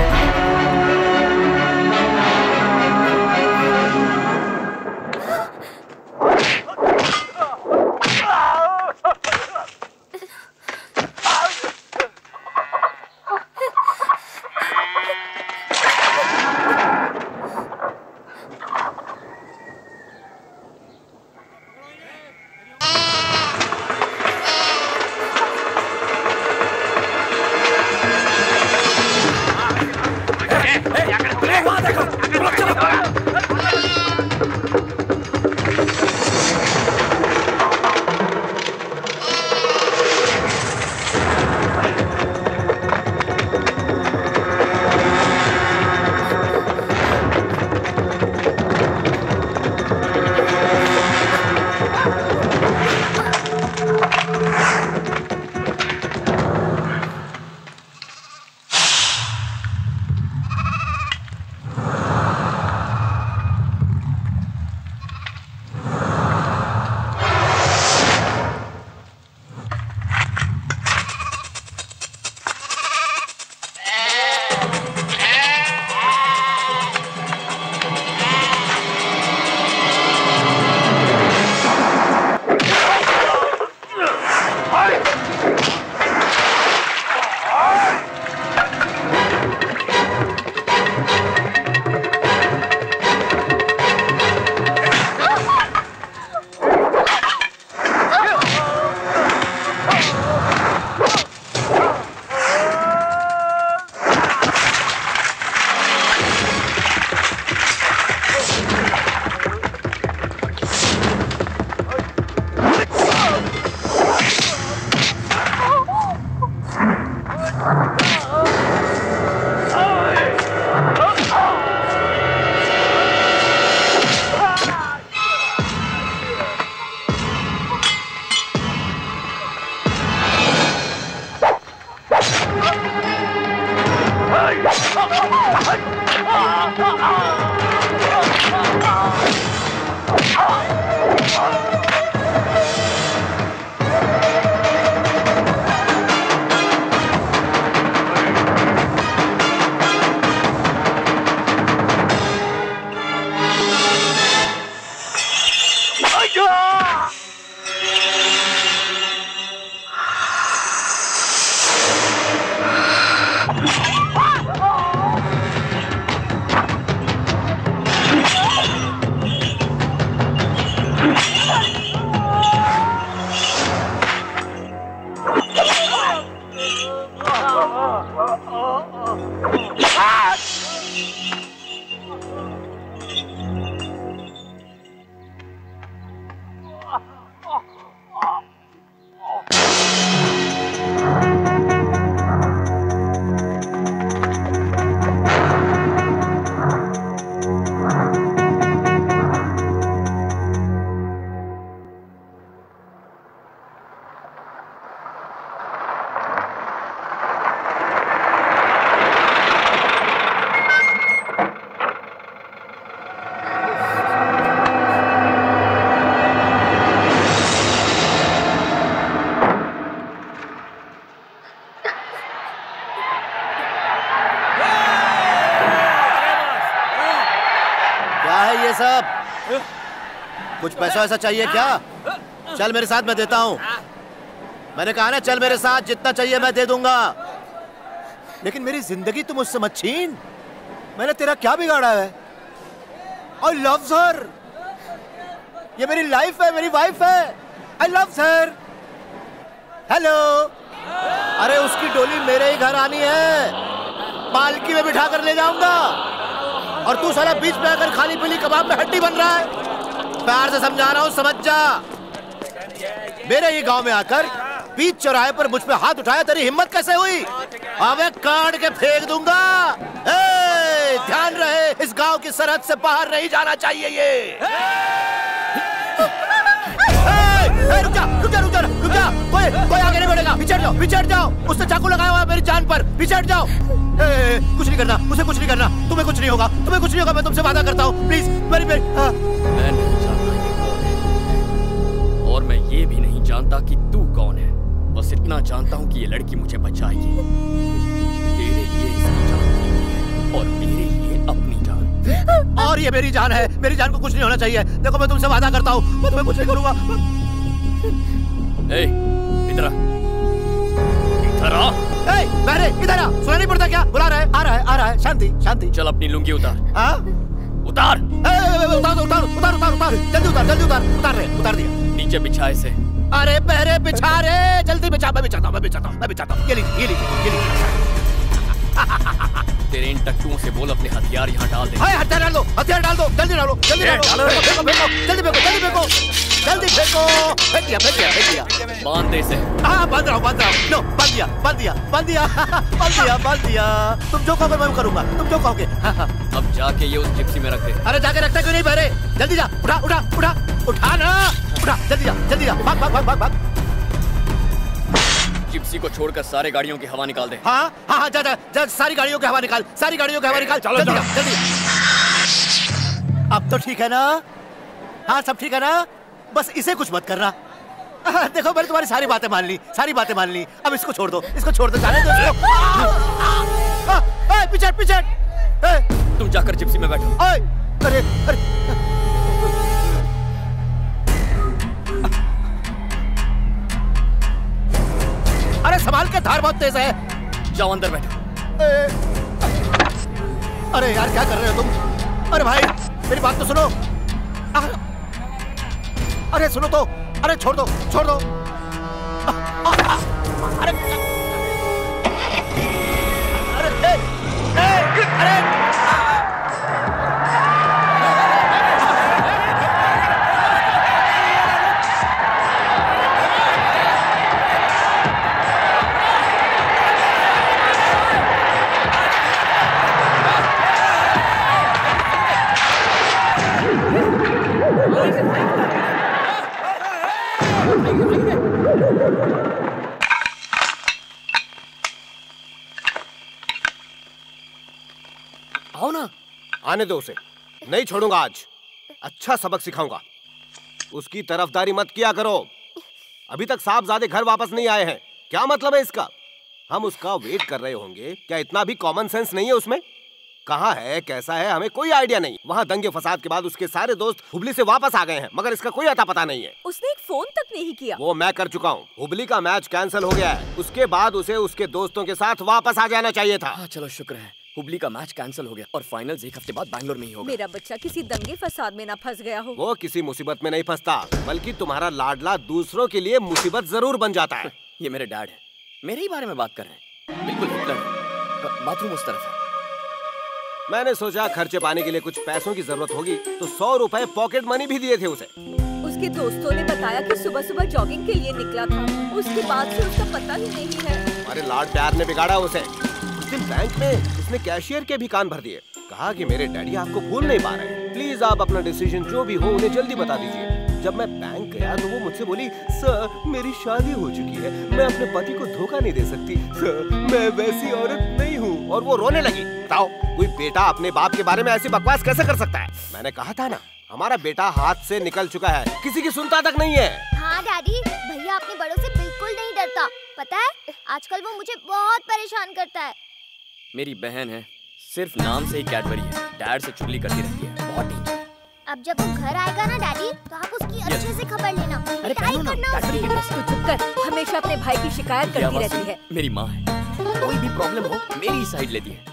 कुछ पैसा ऐसा चाहिए क्या? चल मेरे साथ, मैं देता हूँ। मैंने कहा ना चल मेरे साथ, जितना चाहिए मैं दे दूंगा। लेकिन मेरी जिंदगी तुम मुझसे मत छीन। मैंने तेरा क्या बिगाड़ा है? I love her। ये मेरी लाइफ है, मेरी वाइफ है। I love her। हेलो। अरे उसकी डोली मेरे ही घर आनी है, पालकी में बिठा कर ले जाऊंगा। और तू साला बीच में आकर खाली पीली कबाब में हड्डी बन रहा है। प्यार से समझा रहा हूँ, समझ जा। मेरे ही गांव में आकर बीच चौराहे पर मुझ पे हाथ उठाया, तेरी हिम्मत कैसे हुई? अबे काट के फेंक दूंगा। ए! ध्यान रहे, इस गांव की सरहद से बाहर नहीं जाना चाहिए ये। ए, रुक जा, रुक जा, रुक जा, रुक जा। कोई कोई आगे नहीं बढ़ेगा। पीछे हट जाओ, पीछे हट जाओ। उसने चाकू लगाया हुआ है मेरी जान पर। पीछे हट जाओ। ए, कुछ नहीं करना, उसे कुछ नहीं करना। तुम्हें कुछ नहीं होगा, तुम्हें कुछ नहीं होगा। मैं तुमसे वादा करता हूँ। प्लीज मेरी मेरी। मैं नहीं जानता ये कौन है, और मैं ये भी नहीं जानता कि तू कौन है। बस इतना जानता हूँ कि ये लड़की मुझे बचाएगी। तेरे लिए इसकी जान कीमती है और मेरे लिए अपनी जान। और ये मेरी जान है, मेरी जान को कुछ नहीं होना चाहिए। देखो मैं तुमसे वादा करता हूँ, मैं तुम्हें कुछ नहीं करूंगा। ए, इधर आ, इधर आ। ए, बहरे, इधर आ। सुना नहीं पड़ता क्या? बुला रहा है, आ रहा है, आ रहा है। शांति, शांति। चल अपनी लुंगी उतार। हाँ? उतार। ए, ए, ए, उतार, उतार, उतार, उतार, उतार, जल्दी उतार, जल्दी उतार, उतार रहे, उतार दिया। नीचे बिछा इसे। अरे बहरे बिछा रे, जल्दी बिछा। मैं बिछाता हूँ, मैं बिछाता हूँ, मैं बिछाता हूँ। ये लीजिए, ये लीजिए, ये लीजिए। तेरे इन टट्टुओं से बोल अपने हथियार यहाँ डाल दे। हाय, हथियार डाल दो, हथियार डाल दो, जल्दी डालो, जल्दी डालो। फेंको, फेंको, जल्दी फेंको, जल्दी फेंको, जल्दी फेंको। फेंक दिया, फेंक दिया, फेंक दिया। बांध दे इसे। हाँ, बांध रहा हूँ, बांध रहा हूँ। लो, बांध दिया, बांध दिया, बांध दिया, बांध दिया, बांध दिया। तुम जो कहोगे मैं करूँगा, तुम जो कहोगे। अब जाके ये उस जिप्सी में रख दे। अरे जाके रखता क्यों नहीं बहरे? जल्दी जा, उठा, उठा, उठा, उठा ना, उठा, जल्दी जा, जल्दी जा, भाग, भाग, भाग, भाग, भाग। जिप्सी को छोड़कर सारे गाड़ियों की हवा निकाल दे। हाँ, हाँ, हाँ, जा, जा, जा, सारी गाड़ियों की हवा निकाल, सारी गाड़ियों की हवा निकाल। चलो, जल्दी चलो। जा, जल्दी। अब तो ठीक है ना? हाँ, सब ठीक है ना? बस इसे कुछ मत करना। हाँ, देखो मैंने तुम्हारी सारी बातें मान ली, सारी बातें मान ली। अब इसको छोड़ दो, इसको छोड़ दो, जाने दो इसको। आ, आ, आ, पीछे, पीछे। तुम जाकर जिप्सी में बैठो। अरे, अरे, अरे। अरे संभाल के, धार बहुत तेज है। जाओ अंदर बैठो। अरे यार क्या कर रहे हो तुम? अरे भाई मेरी बात तो सुनो। अरे सुनो तो, अरे छोड़ दो, छोड़ दो। अरे अरे ए, ए, अरे आओ ना। आने दो उसे, नहीं छोड़ूंगा आज। अच्छा सबक सिखाऊंगा। उसकी तरफदारी मत किया करो। अभी तक साहबजादे घर वापस नहीं आए हैं। क्या मतलब है इसका? हम उसका वेट कर रहे होंगे, क्या इतना भी कॉमन सेंस नहीं है उसमें? कहाँ है, कैसा है, हमें कोई आइडिया नहीं। वहाँ दंगे फसाद के बाद उसके सारे दोस्त हुबली से वापस आ गए हैं, मगर इसका कोई अता पता नहीं है। उसने एक फोन तक नहीं किया। वो मैं कर चुका हूँ। हुबली का मैच कैंसिल हो गया है। उसके बाद उसे उसके दोस्तों के साथ वापस आ जाना चाहिए था। हाँ, चलो शुक्र है हुबली का मैच कैंसिल हो गया और फाइनल्स एक हफ्ते बाद बैंगलोर में ही होगा। मेरा बच्चा किसी दंगे फसाद में ना फंस गया हो। वो किसी मुसीबत में नहीं फंसता, बल्कि तुम्हारा लाडला दूसरों के लिए मुसीबत जरूर बन जाता है। ये मेरे डैड है, मेरे ही बारे में बात कर रहे हैं। बिल्कुल हिटलर। बाथरूम उस तरफ है। मैंने सोचा खर्चे पाने के लिए कुछ पैसों की जरूरत होगी, तो सौ रुपए पॉकेट मनी भी दिए थे उसे। उसके दोस्तों ने बताया कि सुबह सुबह जॉगिंग के लिए निकला था। उसके बाद से उसका पता ही नहीं है। हमारे लाड प्यार ने बिगाड़ा उसे। उस दिन बैंक में उसने कैशियर के भी कान भर दिए। कहा कि मेरे डैडी आपको भूल नहीं पा रहे हैं, प्लीज आप अपना डिसीजन जो भी हो उन्हें जल्दी बता दीजिए। जब मैं बैंक गया तो वो मुझसे बोली, सर मेरी शादी हो चुकी है, मैं अपने पति को धोखा नहीं दे सकती, सर मैं वैसी औरत नहीं हूँ। और वो रोने लगी। बताओ कोई बेटा अपने बाप के बारे में ऐसी बकवास कैसे कर सकता है? मैंने कहा था ना, हमारा बेटा हाथ से निकल चुका है, किसी की सुनता तक नहीं है। हाँ डैडी, भैया अपने बड़ों से बिल्कुल नहीं डरता। पता है आजकल वो मुझे बहुत परेशान करता है। मेरी बहन है, सिर्फ नाम से ही कैडबरी है, डैड से चुगली करती रहती है, बहुत डेंजर। अब जब वो घर आएगा ना डैडी, तो आप उसकी अच्छे से खबर लेना। अरे पिटाई करना उसकी। तू चुप कर, हमेशा अपने भाई की शिकायत करती रहती है। मेरी माँ है, कोई भी प्रॉब्लम हो मेरी ही साइड लेती है।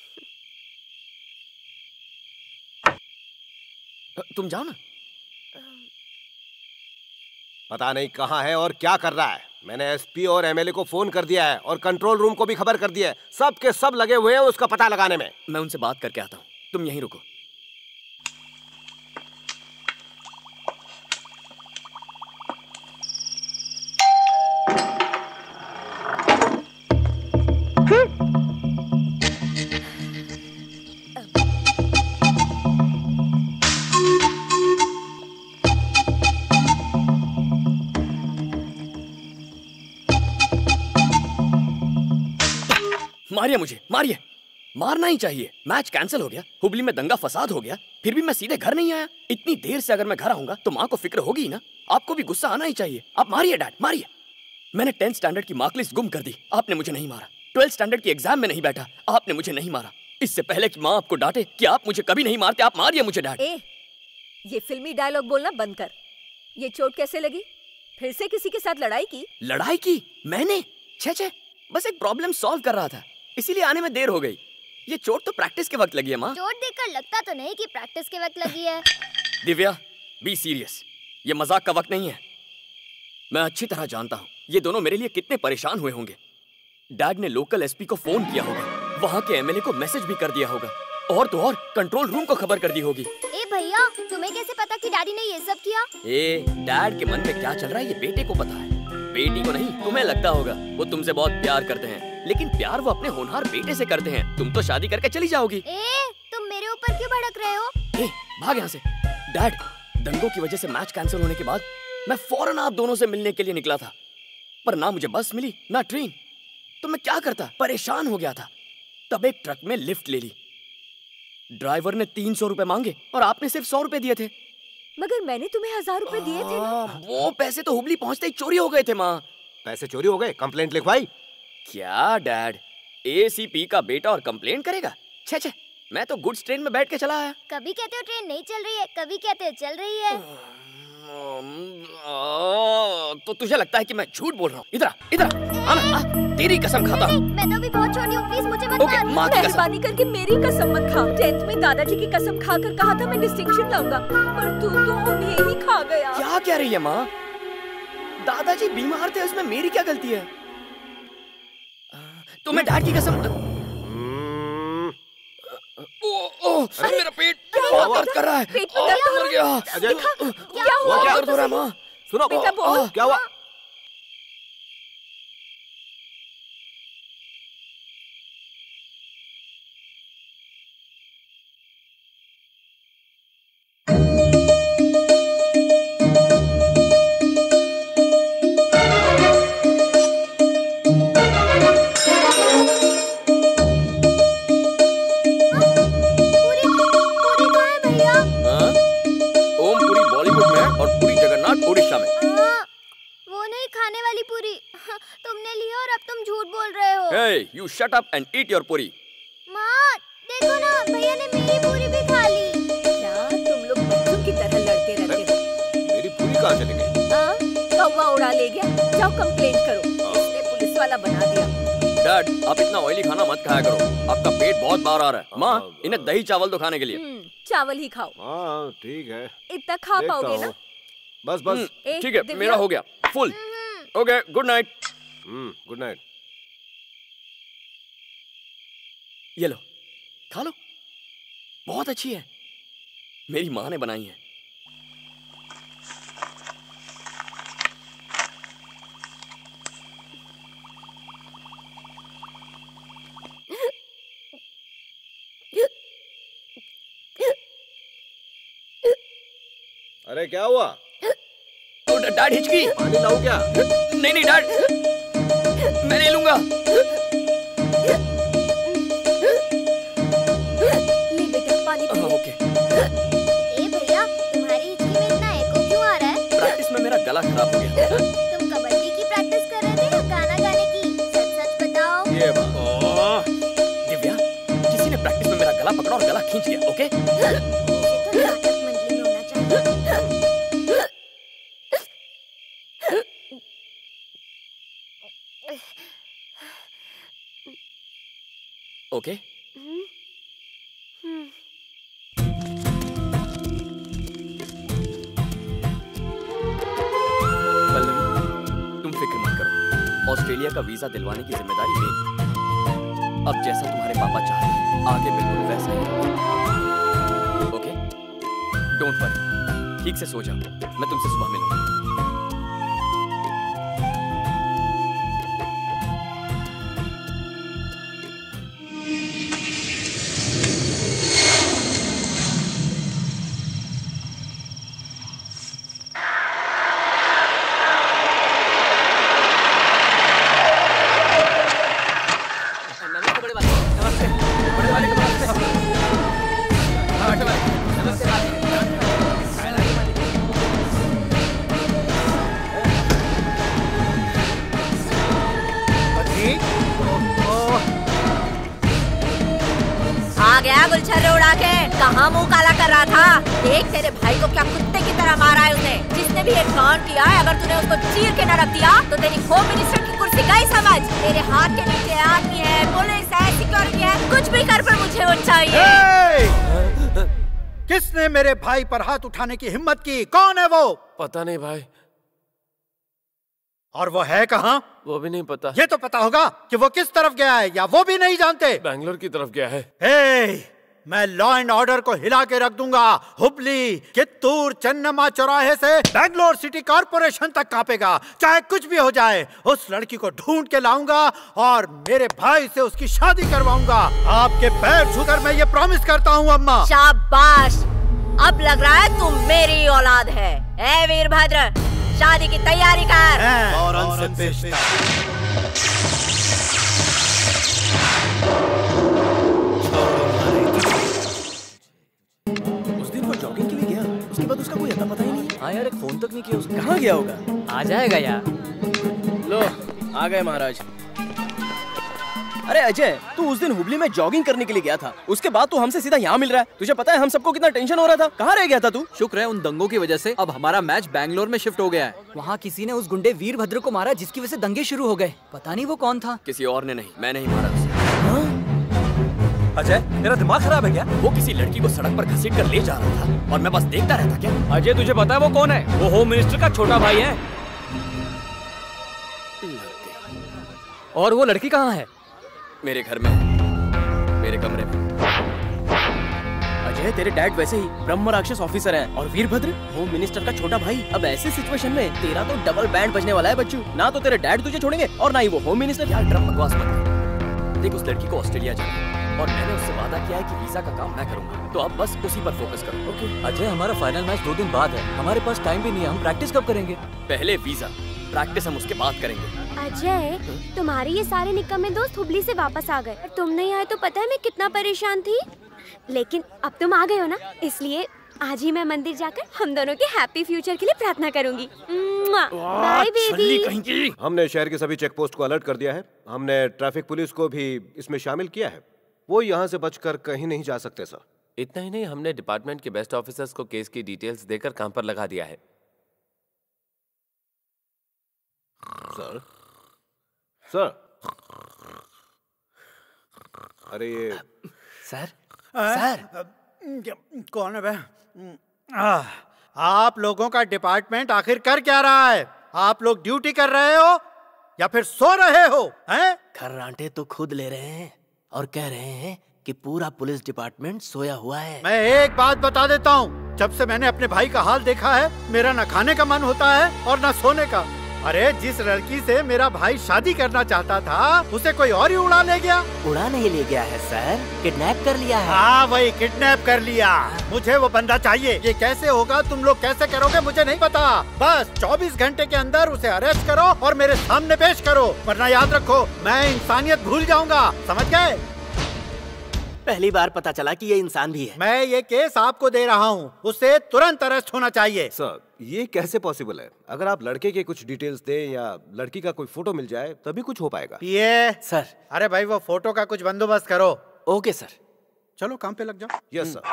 तुम जाओ ना। पता नहीं कहाँ है और क्या कर रहा है। मैंने एसपी और एमएलए को फोन कर दिया है और कंट्रोल रूम को भी खबर कर दिया है। सब के सब लगे हुए हैं उसका पता लगाने में। मैं उनसे बात करके आता हूँ, तुम यहीं रुको। मारिए मुझे, मारिए। मारना ही चाहिए। मैच कैंसिल हो गया, हुबली में दंगा फसाद हो गया, फिर भी मैं सीधे घर नहीं आया। इतनी देर से अगर मैं घर आऊंगा तो माँ को फिक्र होगी ही ना। आपको भी गुस्सा आना ही चाहिए। आप मारिए डैड, मारिए। मैंने टेंथ स्टैंडर्ड की मार्कलिस्ट गुम कर दी, आपने मुझे नहीं मारा। ट्वेल्थ स्टैंडर्ड की एग्जाम में नहीं बैठा, आपने मुझे नहीं मारा। इससे पहले कि माँ आपको डांटे कि आप मुझे कभी नहीं मारते, आप मारिए मुझे डैड। ए, ये फिल्मी डायलॉग बोलना बंद कर। ये चोट कैसे लगी? फिर से किसी के साथ लड़ाई की? लड़ाई की? मैंने? छे छे, बस एक प्रॉब्लम सॉल्व कर रहा था, इसीलिए आने में देर हो गई। ये चोट तो प्रैक्टिस के वक्त लगी है माँ। चोट देखकर लगता तो नहीं कि प्रैक्टिस के वक्त लगी है। दिव्या, बी सीरियस, ये मजाक का वक्त नहीं है। मैं अच्छी तरह जानता हूँ ये दोनों मेरे लिए कितने परेशान हुए होंगे। डैड ने लोकल एसपी को फोन किया होगा, वहाँ के एमएलए को मैसेज भी कर दिया होगा, और तो और कंट्रोल रूम को खबर कर दी होगी। ए भैया, तुम्हें कैसे पता कि डैडी ने ये सब किया? ए, डैड के मन में क्या चल रहा है ये बेटे को पता है। बेटी को नहीं, तुम्हें लगता होगा वो तुमसे बहुत प्यार करते हैं, लेकिन प्यार वो अपने होनहार बेटे से करते हैं। तुम तो शादी करके चली जाओगी। ए, तुम मेरे ऊपर क्यों भड़क रहे हो? ए, भाग यहाँ से। डैड, दंगों की वजह से मैच कैंसिल होने के बाद मैं फौरन आप दोनों से मिलने के लिए निकला था, पर ना मुझे बस मिली ना ट्रेन। तो मैं क्या करता, परेशान हो गया था। तब एक ट्रक में लिफ्ट ले ली। ड्राइवर ने तीन सौ रुपए मांगे और आपने सिर्फ सौ रुपए दिए थे। मगर मैंने तुम्हें हजार रुपए दिए थे ना। वो पैसे तो हुबली पहुंचते ही चोरी हो गए थे माँ। पैसे चोरी हो गए? कंप्लेंट लिखवाई? क्या डैड, एसीपी का बेटा और कंप्लेंट करेगा? छे छे, मैं तो गुड्स ट्रेन में बैठ के चला आया। कभी कहते हो ट्रेन नहीं चल रही है, कभी कहते हो चल रही है। तो तुझे लगता है कि मैं झूठ बोल रहा हूँ? इधर इधर आना, तेरी कसम खाता हूँ। मैं तो अभी बहुत छोटी हूँ, प्लीज मुझे मत okay, मार। मेहरबानी करके मेरी कसम मत खा। टेंथ में दादाजी की कसम खाकर कहा था मैं डिस्टिंक्शन लाऊंगा, पर तू तो उन्हें ही खा गया। क्या कह रही है माँ? दादाजी बीमार थे, उसमें मेरी क्या गलती है? तो मैं डैड की कसम। ओ, ओ, मेरा पेट बहुत दर्द कर रहा है। पेट में दर्द हो गया। अजय, क्या हुआ? क्या दर्द हो रहा है माँ? सुनो बेटा, बोल। क्या हुआ? उड़ीसा में। आ, वो नहीं खाने वाली पूरी तुमने ली और अब तुम झूठ बोल रहे हो। Hey, you shut up and eat your पूरी। माँ, देखो ना, भैया ने मेरी पूरी भी खा ली। क्या तुम लोग बच्चों की तरह लड़ते रहते हो? मेरी पूरी कहाँ चली गई? कौवा उड़ा ले गया। जाओ कंप्लेंट करो, इसने पुलिस वाला बना दिया। डैड, आप इतना ऑयली खाना मत खाया करो, आपका पेट बहुत बाहर आ रहा है। माँ, इन्हें दही चावल तो खाने के लिए। चावल ही खाओ। हाँ ठीक है, इतना खा पाओगे ना? बस बस ठीक है, मेरा हो गया full. Okay, good night. Good night. ये लो, खा लो, बहुत अच्छी है, मेरी माँ ने बनाई है। अरे क्या हुआ? डैड हिचकी। पानी लाऊं क्या? नहीं नहीं डैड, मैं नहीं लूंगा। ले बेटा पानी पी। ओके। ए भैया, तुम्हारी हिचकी में इतना एको क्यों आ रहा है? प्रैक्टिस में मेरा गला खराब हो गया। तुम कबड्डी की प्रैक्टिस कर रहे थे या गाना गाने की? सच सच बताओ। ये बात। दिव्या, किसी ने प्रैक्टिस में मेरा गला पकड़ा और गला खींच लिया। ओके? तो नाटक मंडली में होना चाहिए। ओके? पल्लवी, तुम फिक्र मत करो, ऑस्ट्रेलिया का वीजा दिलवाने की जिम्मेदारी मेरी। अब जैसा तुम्हारे पापा चाहते आगे बिल्कुल वैसा ही होगा। ओके? डोंट वरी, ठीक से सो जाओ, मैं तुमसे सुबह मिलूंगा। पत्थर उड़ा के कहाँ मुंह काला कर रहा था? देख तेरे भाई को क्या कुत्ते की तरह मारा है उसने। जिसने भी एक कांड किया है, अगर तूने उसको चीर के न रख दिया तो तेरी होम मिनिस्टर की कुर्सी गई समझ। तेरे हाथ के नीचे आर्मी है, पुलिस है, सिक्योरिटी है, कुछ भी कर पर मुझे वो चाहिए। किसने मेरे भाई पर हाथ उठाने की हिम्मत की? कौन है वो? पता नहीं भाई। और वो है कहाँ? वो भी नहीं पता। ये तो पता होगा कि वो किस तरफ गया है, या वो भी नहीं जानते? बैंगलोर की तरफ गया है। हे, मैं लॉ एंड ऑर्डर को हिला के रख दूंगा। हुबली, कित्तूर, चन्नम्मा चौराहे से बैंगलोर सिटी कॉर्पोरेशन तक कांपेगा, चाहे कुछ भी हो जाए। उस लड़की को ढूंढ के लाऊंगा और मेरे भाई से उसकी शादी करवाऊंगा। आपके पैर छूकर मैं ये प्रॉमिस करता हूँ अम्मा। शाबाश, अब लग रहा है तुम मेरी औलाद है। ए वीरभद्र, शादी की तैयारी कर। फौरन से पेशता। उस दिन वो जॉगिंग के लिए गया, उसके बाद उसका कोई अता पता ही नहीं। हाँ यार, एक फोन तक नहीं किया उसने। कहाँ गया होगा? आ जाएगा यार। लो आ गए महाराज। अरे अजय, तू उस दिन हुबली में जॉगिंग करने के लिए गया था, उसके बाद तू हमसे सीधा यहाँ मिल रहा है। तुझे पता है हम सबको कितना टेंशन हो रहा था? कहाँ रह गया था तू? शुक्र है उन दंगों की वजह से अब हमारा मैच बैंगलोर में शिफ्ट हो गया है। वहाँ किसी ने उस गुंडे वीरभद्र को मारा जिसकी वजह से दंगे शुरू हो गए। पता नहीं वो कौन था। किसी और ने नहीं, मैंने ही मारा उसे। अजय, तेरा दिमाग खराब है क्या? वो किसी लड़की को सड़क पर घसीट कर ले जा रहा था और मैं बस देखता रहता क्या? अजय, तुझे पता है वो कौन है? वो होम मिनिस्टर का छोटा भाई है। और वो लड़की कहाँ है? मेरे घर में, मेरे कमरे में। अजय, तेरे डैड वैसे ही ब्रह्म राक्षस ऑफिसर हैं और वीरभद्र होम मिनिस्टर का छोटा भाई। अब ऐसे सिचुएशन में तेरा तो डबल बैंड बजने वाला है बच्चू। ना तो तेरे डैड तुझे छोड़ेंगे और ना ही वो होम मिनिस्टर। यार ड्रम बकवास मत कर। देख, उस लड़की को ऑस्ट्रेलिया जाना और मैंने उससे वादा किया है कि वीजा का काम मैं करूंगा, तो अब बस उसी पर फोकस करो। ओके अजय, हमारा फाइनल मैच दो दिन बाद है, हमारे पास टाइम भी नहीं है। हम प्रैक्टिस कब करेंगे? पहले वीजा, प्रैक्टिस हम उसके बाद करेंगे। अजय, तुम्हारे ये सारे निकम्मे दोस्त हुबली से वापस आ गए। तुम नहीं आए तो पता है मैं कितना परेशान थी। लेकिन अब तुम आ गए हो ना, इसलिए आज ही मैं मंदिर जाकर हम दोनों के हैप्पी फ्यूचर के लिए प्रार्थना करूंगी। Bye baby. हमने शहर के सभी चेक पोस्ट को अलर्ट कर दिया है। हमने ट्रैफिक पुलिस को भी इसमें शामिल किया है। वो यहाँ से बचकर कहीं नहीं जा सकते सर। इतना ही नहीं, हमने डिपार्टमेंट के बेस्ट ऑफिसर्स को केस की डिटेल्स देकर काम पर लगा दिया है। सर सर अरे ये सर सर कौन है बे? आ, आप लोगों का डिपार्टमेंट आखिर कर क्या रहा है? आप लोग ड्यूटी कर रहे हो या फिर सो रहे हो? हैं? खर्राटे तो खुद ले रहे हैं और कह रहे हैं कि पूरा पुलिस डिपार्टमेंट सोया हुआ है। मैं एक बात बता देता हूँ, जब से मैंने अपने भाई का हाल देखा है, मेरा न खाने का मन होता है और न सोने का। अरे जिस लड़की से मेरा भाई शादी करना चाहता था, उसे कोई और ही उड़ा ले गया। उड़ा नहीं ले गया है सर, किडनैप कर लिया है। हाँ वही किडनैप कर लिया। मुझे वो बंदा चाहिए। ये कैसे होगा, तुम लोग कैसे करोगे मुझे नहीं पता। बस चौबीस घंटे के अंदर उसे अरेस्ट करो और मेरे सामने पेश करो, वरना याद रखो मैं इंसानियत भूल जाऊंगा। समझ गए? पहली बार पता चला कि ये इंसान भी है। मैं ये केस आपको दे रहा हूँ, उसे तुरंत अरेस्ट होना चाहिए। सर ये कैसे पॉसिबल है? अगर आप लड़के के कुछ डिटेल्स दें या लड़की का कोई फोटो मिल जाए तभी कुछ हो पाएगा। ये सर, अरे भाई वो फोटो का कुछ बंदोबस्त करो। Okay sir. चलो काम पे लग जाओ। Yes sir.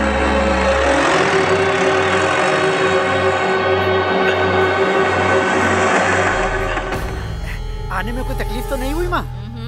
आने में कोई तकलीफ तो नहीं हुई माँ?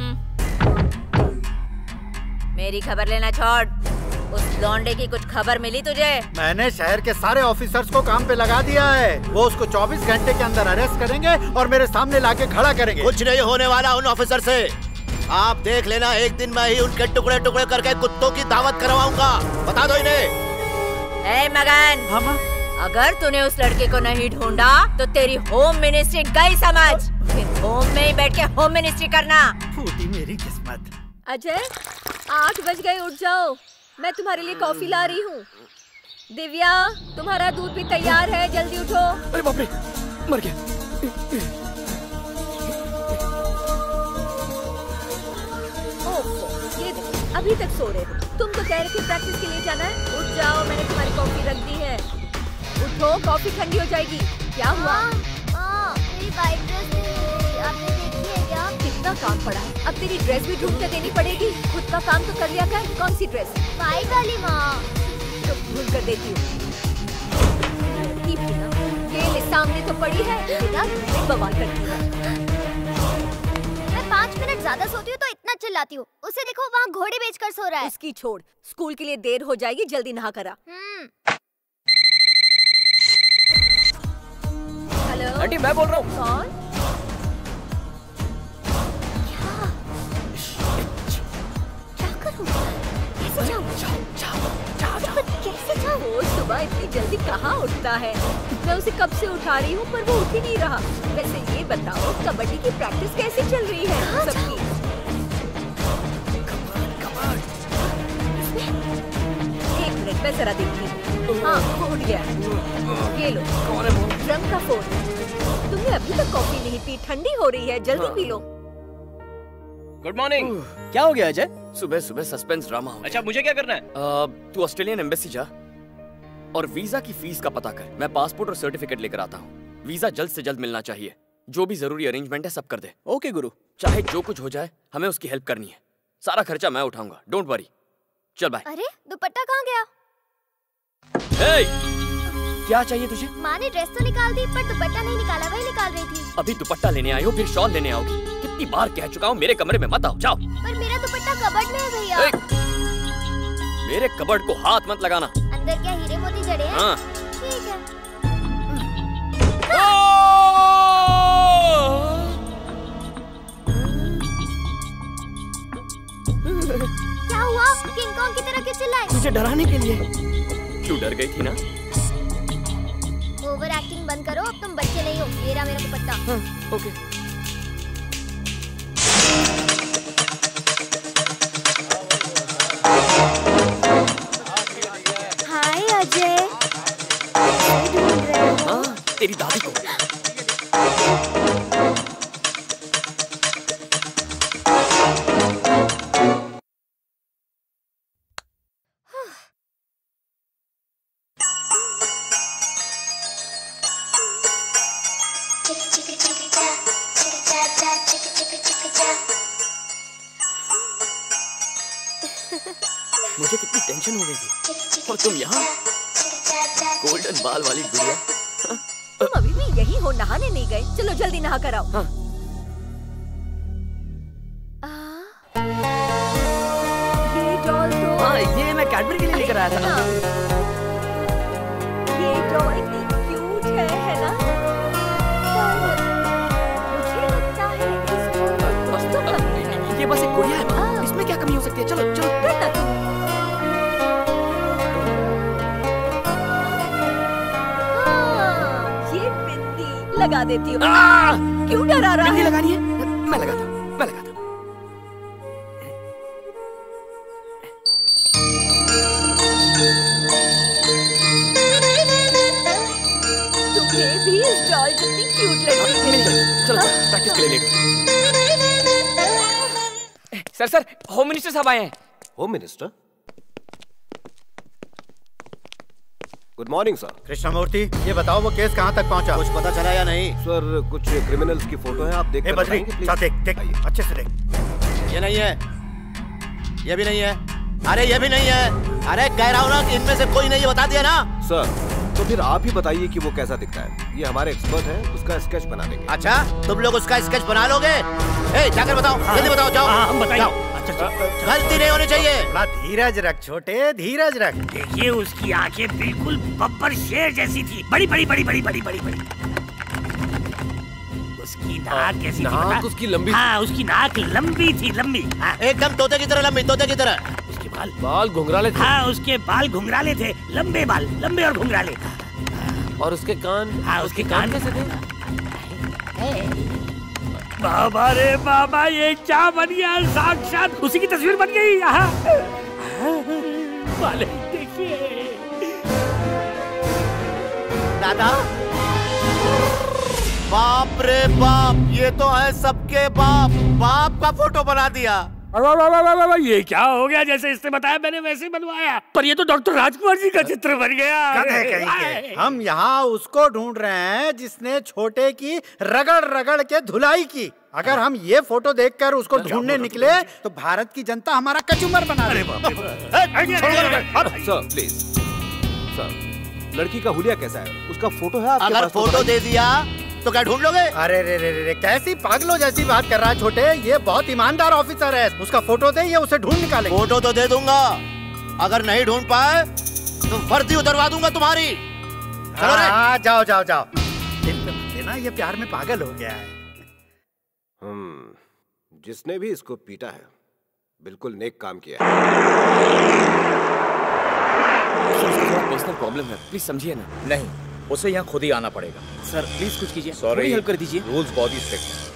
मेरी खबर लेना छोड़। उस लौंडे की कुछ खबर मिली तुझे? मैंने शहर के सारे ऑफिसर्स को काम पे लगा दिया है। वो उसको चौबीस घंटे के अंदर अरेस्ट करेंगे और मेरे सामने लाके खड़ा करेंगे। कुछ नहीं होने वाला उन ऑफिसर से। आप देख लेना, एक दिन मैं ही उनके टुकड़े टुकड़े करके कुत्तों की दावत करवाऊंगा। बता दो इन्हें। ए मगन, अगर तूने उस लड़के को नहीं ढूंढा तो तेरी होम मिनिस्ट्री गई समझ। फिर होम में ही बैठ के होम मिनिस्ट्री करना। फूटी मेरी किस्मत। अजय, आठ बज गए, उठ जाओ। मैं तुम्हारे लिए कॉफी ला रही हूँ। दिव्या, तुम्हारा दूध भी तैयार है, जल्दी उठो। अरे बाप रे, मर गया। ओह, ये देखो, अभी तक सो रहे हो। तुम तो कह रहे थे प्रैक्टिस के लिए जाना है। उठ जाओ, मैंने तुम्हारी कॉफी रख दी है। उठो, कॉफी ठंडी हो जाएगी। क्या हुआ? मेरी वाइट ड्रेस आपने देखी है क्या? कितना काम पड़ा है। अब तेरी ड्रेस भी ढूंढ के देनी पड़ेगी। खुद का काम तो कर लिया कर। कौन सी ड्रेस? वाइट वाली माँ। तो ढूंढ कर देती हूँ। लड़की भी ना, ये ले सामने तो पड़ी है, बिना बवाल करती है। मैं पाँच मिनट ज्यादा सोती हूँ तो इतना चिल्लाती हूँ। उसे देखो वहाँ घोड़े बेचकर सो रहा है। उसकी छोड़, स्कूल के लिए देर हो जाएगी, जल्दी नहा करा। हेलो आंटी, मैं बोल रहा हूँ। कौन? क्या करूँ? कैसे जाऊँ? कैसे जाऊँ? वो सुबह इतनी जल्दी कहाँ उठता है? मैं उसे कब से उठा रही हूँ पर वो उठ ही नहीं रहा। वैसे ये बताओ कबड्डी की प्रैक्टिस कैसी चल रही है सबकी? एक मिनट मैं जरा देखती हूँ। हाँ वो उठ गया। ये लो रंग का फोन। तुमने अभी तक कॉफी नहीं पी, ठंडी हो रही है, जल्दी पी लो। Good morning. क्या हो गया अजय? सुबह सुबह सस्पेंस ड्रामा हो गया। अच्छा मुझे क्या करना है? uh, तू ऑस्ट्रेलियन एम्बेसी जा और वीजा की फीस का पता कर। मैं पासपोर्ट और सर्टिफिकेट लेकर आता हूँ। वीजा जल्द से जल्द मिलना चाहिए। जो भी जरूरी अरेंजमेंट है सब कर दे। ओके गुरु। चाहे जो कुछ हो जाए हमें उसकी हेल्प करनी है। सारा खर्चा मैं उठाऊंगा, डोंट वरी। चल बाय। अरे दुपट्टा कहाँ गया? hey! क्या चाहिए तुझे? माँ ने ड्रेस तो निकाल दी पर दुपट्टा नहीं निकाला, वही निकाल रही थी। अभी दुपट्टा लेने आई हो फिर शॉल लेने आओगी? कितनी बार कह चुका हूँ मेरे कमरे में मत आओ, जाओ। पर मेरा दुपट्टा कबर्ड में है भैया। मेरे कबर्ड को हाथ मत लगाना। अंदर क्या हीरे मोती जड़े हैं? हाँ। ठीक है। क्या हुआ? किंग कॉन्ग की तरह क्यों चिल्लाए? तुझे डराने के लिए। क्यों डर गई थी ना? ओवर एक्टिंग बंद करो, अब तुम बच्चे नहीं हो। ये रहा मेरा दुपट्टा। हाँ, ओके। हाय अजय। हाँ, तेरी दादी को। मुझे कितनी टेंशन हो गई थी और तुम यहाँ गोल्डन बाल वाली गुड़िया। तुम अभी भी यही हो, नहाने नहीं गए? चलो जल्दी नहा कर आओ। हाँ। ये डॉल तो हाँ, ये मैं कैडबरी के लिए लेकर आया था। ये डॉल इतनी क्यूट है, है ना? पर मुझे लगता है इसमें कुछ तो कमी है। ये बस एक गुड़िया है, इसमें क्या कमी हो सकती है? चलो चलो। करना तुम। लगा देती हूँ। क्यों डरा रहा है? लगानी है? मैं लगाता हूँ, मैं लगाता हूँ। तुम्हें भी इस डॉल जितनी क्यूट लड़की मिल जाएगी। चलो चलो प्रैक्टिस के लिए लेकर। सर सर होम मिनिस्टर साहब आए हैं। Home minister? Good morning sir. Krishnamurthy, ये बताओ वो केस कहाँ तक पहुँचा? कुछ पता चला या नहीं? सर कुछ क्रिमिनल्स की फोटो है, आप देख कर बताएंगे प्लीज? देख देख अच्छे से देख। ये नहीं है, ये भी नहीं है, अरे ये भी नहीं है। अरे कह रहा हूँ ना कि इनमें से कोई नहीं, बता दिया ना। सर तो फिर आप ही बताइए कि वो कैसा दिखता है। ये हमारे एक्सपर्ट हैं, उसका स्केच बना देंगे। अच्छा तुम लोग उसका स्केच बना लोगे? ए, जाकर बताओ, जल्दी बताओ, जाओ। हम बताइए। गलती नहीं होनी चाहिए। थोड़ा धीरज रख छोटे, धीरज रख। देखिए उसकी आंखें बिल्कुल बब्बर शेर जैसी थी, बड़ी बड़ी बड़ी बड़ी बड़ी बड़ी बड़ी। उसकी नाक कैसी थी? नाक उसकी लंबी। हाँ उसकी नाक लंबी थी, लंबी। हाँ। एकदम तोते की तरह लंबी, तोते की तरह। उसके बाल बाल घुंघराले थे। हाँ उसके बाल घुंघराले थे, लंबे बाल, लंबे और घुंघराले। और उसके कान? हाँ उसके कान कैसे थे? बाबा रे बाबा, ये क्या बन गया? साक्षात उसी की तस्वीर बन गई। यहाँ मालिक देखिए। दादा, बाप रे बाप, ये तो है सबके बाप। बाप का फोटो बना दिया। ये क्या हो गया? जैसे इसने बताया मैंने वैसे बनवाया, पर ये तो डॉक्टर राजकुमार जी का चित्र बन गया। कहीं के। हम यहाँ उसको ढूंढ रहे हैं जिसने छोटे की रगड़ रगड़ के धुलाई की। अगर हम ये फोटो देखकर उसको ढूंढने निकले तो भारत की जनता हमारा कचूमर बना देगी। सर प्लीज सर, लड़की का हुलिया कैसा है? उसका फोटो है आपके अगर पास? फोटो दे दिया तो क्या ढूंढ लोगे? अरे रे रे रे, कैसी पागलों जैसी बात कर रहा है छोटे। ये बहुत ईमानदार ऑफिसर है, उसका फोटो दे, ये उसे ढूंढ निकालेंगे। फोटो तो दे दूंगा, अगर नहीं ढूंढ पाए तो वर्दी उतरवा दूंगा तुम्हारी। चलो रे। हाँ, जाओ जाओ जाओ। दिल पे मत लेना, ये प्यार में पागल हो गया है। हम्म, जिसने भी इसको पीटा है बिल्कुल नेक काम किया है। पर्सनल प्रॉब्लम है, प्लीज समझिए ना। नहीं, उसे यहाँ खुद ही आना पड़ेगा। सर प्लीज कुछ कीजिए, सॉरी, हेल्प कर दीजिए। रूल्स बहुत ही स्ट्रिक्ट हैं।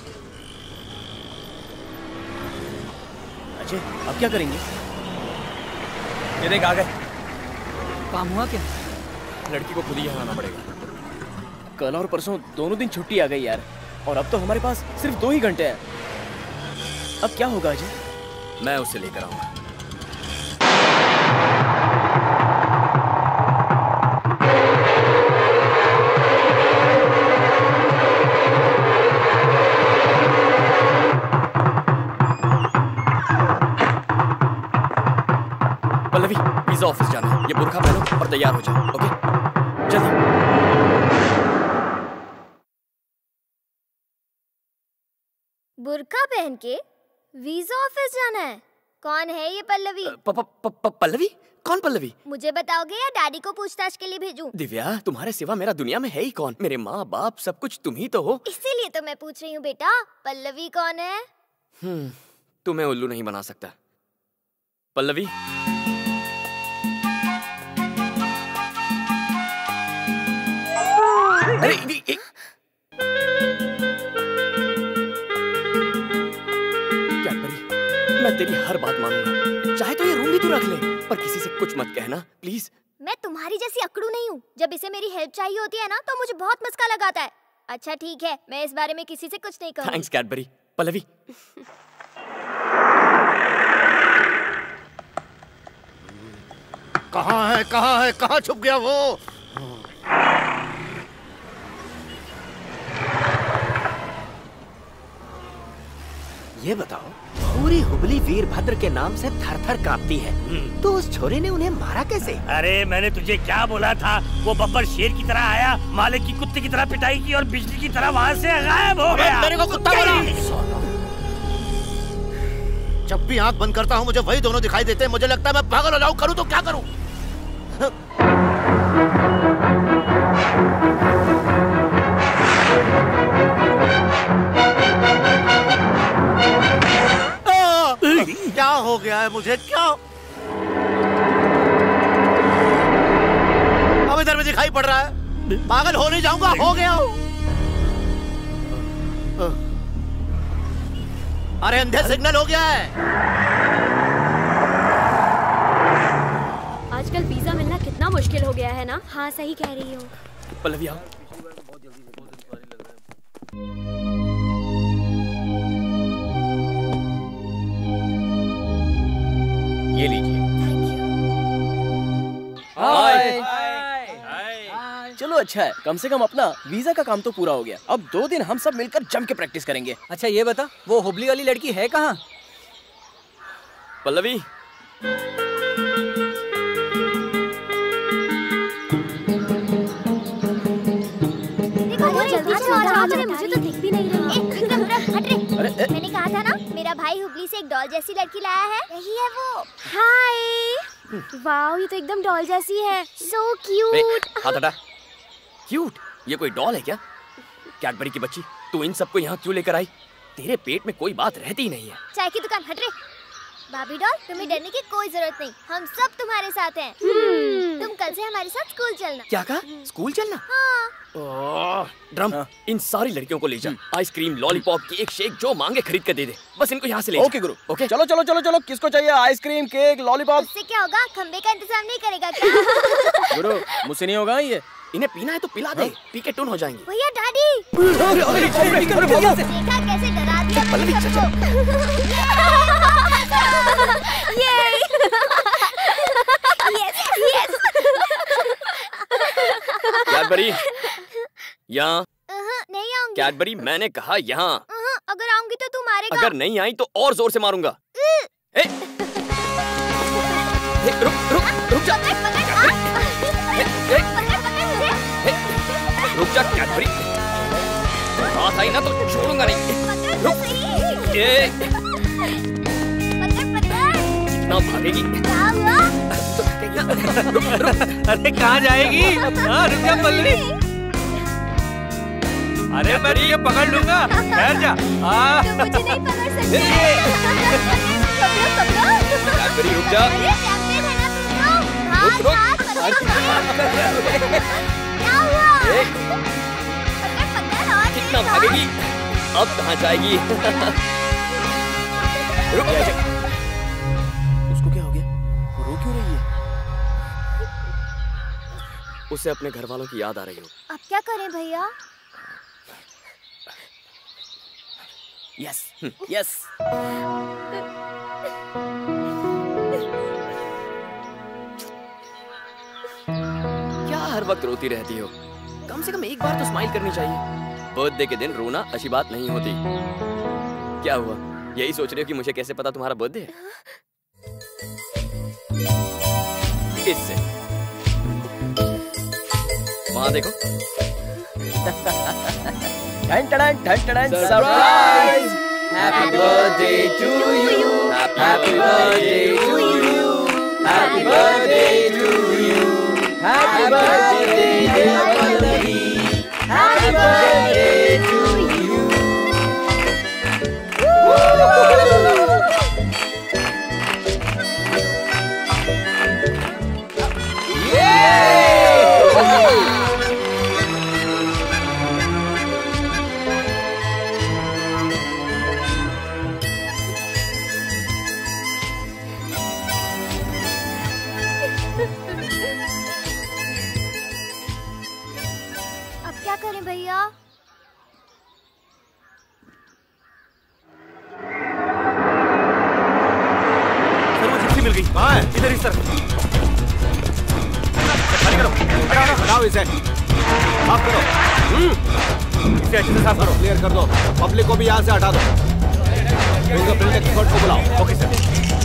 अजय, अब क्या करेंगे? ये देख आ गए। काम हुआ क्या? लड़की को खुद ही यहाँ आना पड़ेगा। कल और परसों दोनों दिन छुट्टी आ गई यार, और अब तो हमारे पास सिर्फ दो ही घंटे हैं। अब क्या होगा अजय? मैं उसे लेकर आऊंगा। पल्लवी, वीजा ऑफिस जाना है। ये बुर्का पहनो और तैयार हो जाओ, ओके? जल्दी। बुर्का पहन के वीजा ऑफिस जाना है? कौन है ये पल्लवी? प, प, प, प, पल्लवी? कौन पल्लवी? मुझे बताओगे या डैडी को पूछताछ के लिए भेजूं? दिव्या, तुम्हारे सिवा मेरा दुनिया में है ही कौन? मेरे माँ बाप सब कुछ तुम ही तो हो। इसीलिए तो मैं पूछ रही हूँ बेटा, पल्लवी कौन है? हम्म, तुम्हें उल्लू नहीं बना सकता। पल्लवी, अरे ए, ए, मैं तेरी हर बात मानूंगा, चाहे तो ये रूम भी तू रख ले, पर किसी से कुछ मत कहना प्लीज। मैं तुम्हारी जैसी अकड़ू नहीं हूँ। जब इसे मेरी हेल्प चाहिए होती है ना तो मुझे बहुत मस्का लगाता है। अच्छा ठीक है, मैं इस बारे में किसी से कुछ नहीं कहूँगी। Thanks Cadbury. पल्लवी, कहाँ है कहाँ है कहाँ छुप गया वो? ये बताओ, पूरी हुबली वीरभद्र के नाम से थर थर कांपती है, तो उस छोरे ने उन्हें मारा कैसे? अरे मैंने तुझे क्या बोला था? वो बब्बर शेर की तरह आया, मालिक की कुत्ते की तरह पिटाई की और बिजली की तरह वहाँ से गायब हो गया। मेरे को कुत्ता बोला। जब भी आंख बंद करता हूँ मुझे वही दोनों दिखाई देते हैं। मुझे लगता है मैं पागल हो जाऊँ, करूँ तो क्या करूँ? क्या हो गया है मुझे? क्या अब इधर में दिखाई पड़ रहा है? पागल हो नहीं जाऊंगा, हो गया हूं। अरे अंधे सिग्नल हो गया है। आजकल वीजा मिलना कितना मुश्किल हो गया है ना? हाँ सही कह रही हो। पल्लवी आओ। ये लीजिए। हाय। चलो अच्छा है, कम से कम अपना वीजा का काम तो पूरा हो गया। अब दो दिन हम सब मिलकर जम के प्रैक्टिस करेंगे। अच्छा ये बता, वो हुबली वाली लड़की है कहाँ? पल्लवी, जल्दी से आ जाओ, मुझे तो दिख भी नहीं रहा। एक विक्रम हट रे। मैंने कहा था ना, मेरा भाई हुबली से एक डॉल जैसी लड़की लाया है। यही है वो। हाय, वाओ, ये तो एकदम डॉल जैसी है। So cute. हाथ हटा। क्यूट? ये कोई डॉल है क्या? कैडबरी की बच्ची, तू इन सबको यहाँ क्यों लेकर आई? तेरे पेट में कोई बात रहती ही नहीं है। चाय की दुकान हट रे। भाभी डॉल, तुम्हें डरने की कोई जरूरत नहीं, हम सब तुम्हारे साथ हैं। तुम कल से हमारे साथ स्कूल चलना। क्या कहा? स्कूल चलना? हाँ। ड्रम, इन सारी लड़कियों को ले जा। आइसक्रीम, लॉलीपॉप, केक, शेक जो मांगे खरीद कर दे दे। बस इनको यहाँ से ले जा। ओके गुरु, ओके। चलो चलो चलो चलो, किसको चाहिए आइसक्रीम, केक, लॉलीपॉप? उससे क्या होगा? खंबे का इंतजाम नहीं करेगा क्या? गुरु, मुझसे नहीं होगा ये। इन्हें पीना है तो पिला दे, पी के टून हो जाएंगे। भैया डैडी, देखा कैसे डरा दिया सबको। कैडबरी, यहाँ। नहीं आऊंगी। कैडबरी, मैंने कहा यहाँ। अगर आऊंगी आऊंगी तो तू मारेगा। अगर नहीं आई तो और जोर से मारूंगा। ए, ए, रुक रुक रुक जा। ए, ए, ए, रुक जा कैडबरी। हाथ आई ना तो छोड़ूंगा नहीं। रुक। ए, कितना भागेगी? रुक रुक। अरे कहाँ जाएगी? हाँ रुक जा पल्लवी। अरे मैं तुझे पकड़ लूंगा, ठहर जा। हाँ। तुम मुझे नहीं पकड़ सकते। पकड़ो पकड़ो। कैडबरी रुक जा। रुक रुक। क्या हुआ? कितना भागेगी? अब कहाँ जाएगी? रुक। उसको क्या हो गया? वो रो क्यों रही है? उसे अपने घर वालों की याद आ रही हो। अब क्या करें भैया? Yes yes. क्या हर वक्त रोती रहती हो? कम से कम एक बार तो स्माइल करनी चाहिए। बर्थडे के दिन रोना अच्छी बात नहीं होती। क्या हुआ? यही सोच रहे हो कि मुझे कैसे पता तुम्हारा बर्थडे है? इससे वहां देखो। Done done done done surprise. Happy birthday to you, happy birthday to you, happy birthday to you, happy birthday dear Pallavi, happy birthday to you. अब क्या करें भैया? सर वो जिप्सी मिल गई। कहाँ है? इधर इस तरफ। खाली करो। हटाओ इसे। साफ करो। इसे अच्छे से साफ करो। क्लियर कर दो। पब्लिक को भी यहाँ से हटा दो। फिंगरप्रिंट एक्सपर्ट को बुलाओ। Okay sir.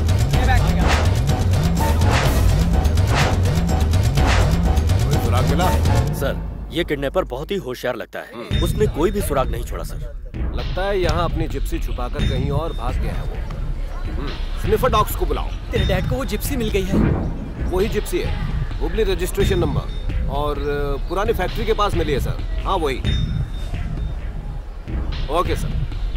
कोई सुराग मिला? सर ये किडनैपर बहुत ही होशियार लगता है। उसने कोई भी सुराग नहीं छोड़ा सर। लगता है यहाँ अपनी जिप्सी छुपाकर कहीं और भाग गया है वो। स्निफर डॉग्स को बुलाओ। तेरे डैड को वो जिप्सी मिल गई है। वही जिप्सी है। हुबली रजिस्ट्रेशन नंबर और पुरानी फैक्ट्री के पास मिली है सर। हाँ वही। Okay sir.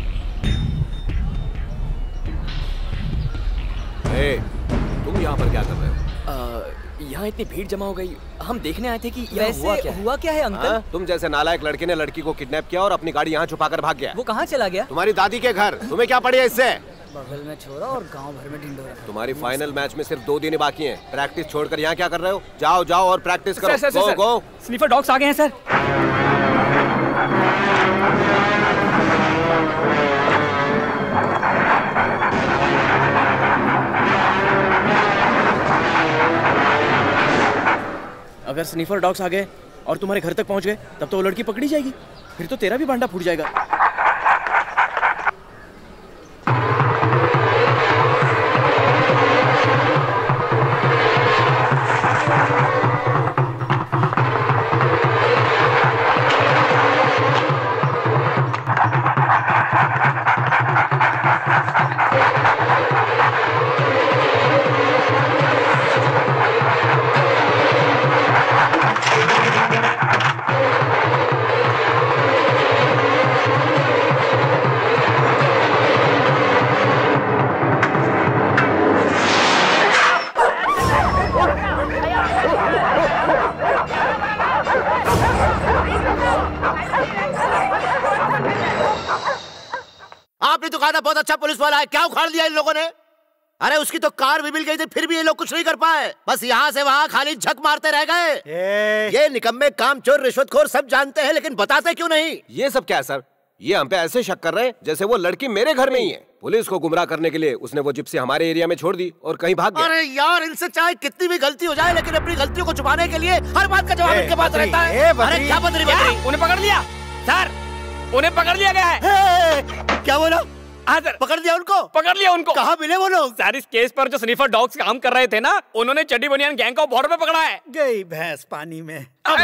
ए, तुम यहाँ पर क्या कर रहे हो? यहाँ इतनी भीड़ जमा हो गई, हम देखने आए थे कि यहाँ वैसे हुआ क्या है? हुआ क्या है अंकल? हाँ? तुम जैसे नालायक लड़के ने लड़की को किडनैप किया और अपनी गाड़ी यहाँ छुपाकर भाग गया। वो कहाँ चला गया? तुम्हारी दादी के घर। तुम्हें क्या पड़ी है इससे? बगल में छोरा और गांव भर में ढिंडोरा। तुम्हारी फाइनल मैच में सिर्फ दो दिन ही बाकी हैं। प्रैक्टिस छोड़कर यहाँ क्या कर रहे हो? जाओ जाओ और प्रैक्टिस करो। Sir, sir, go sir, go. Sniffer dogs आ गए हैं सर। अगर स्निफर डॉग्स आ गए और तुम्हारे घर तक पहुंच गए तब तो वो लड़की पकड़ी जाएगी। फिर तो तेरा भी भांडा फूट जाएगा। आपने तो कहा था बहुत अच्छा पुलिस वाला है, क्या उखाड़ दिया इन लोगों ने? अरे उसकी तो कार भी मिल गई थी, फिर भी ये लोग कुछ नहीं कर पाए। बस यहाँ से वहाँ खाली झक मारते रह गए। ये निकम्मे कामचोर रिश्वतखोर सब जानते हैं लेकिन बताते क्यों नहीं? ये सब क्या है सर? ये हम पे ऐसे शक कर रहे हैं जैसे वो लड़की मेरे घर में ही है। पुलिस को गुमराह करने के लिए उसने वो जिप्सी हमारे एरिया में छोड़ दी और कहीं भाग गया। अरे यार इनसे चाहे कितनी भी गलती हो जाए लेकिन अपनी गलतियों को छुपाने के लिए हर बात का जवाब इनके पास रहता है। अरे क्या बदरी बदरी? उन्हें पकड़ लिया सर, उन्हें पकड़ लिया गया है। क्या बोला? हाँ सर, पकड़ दिया उनको? पकड़ लिया उनको। कहाँ मिले वो लोग? सर, इस केस पर जो स्निफर डॉग्स काम कर रहे थे ना, उन्होंने चड्डी बनियान गैंग को बॉर्डर पे पकड़ा है। गई भैंस पानी में।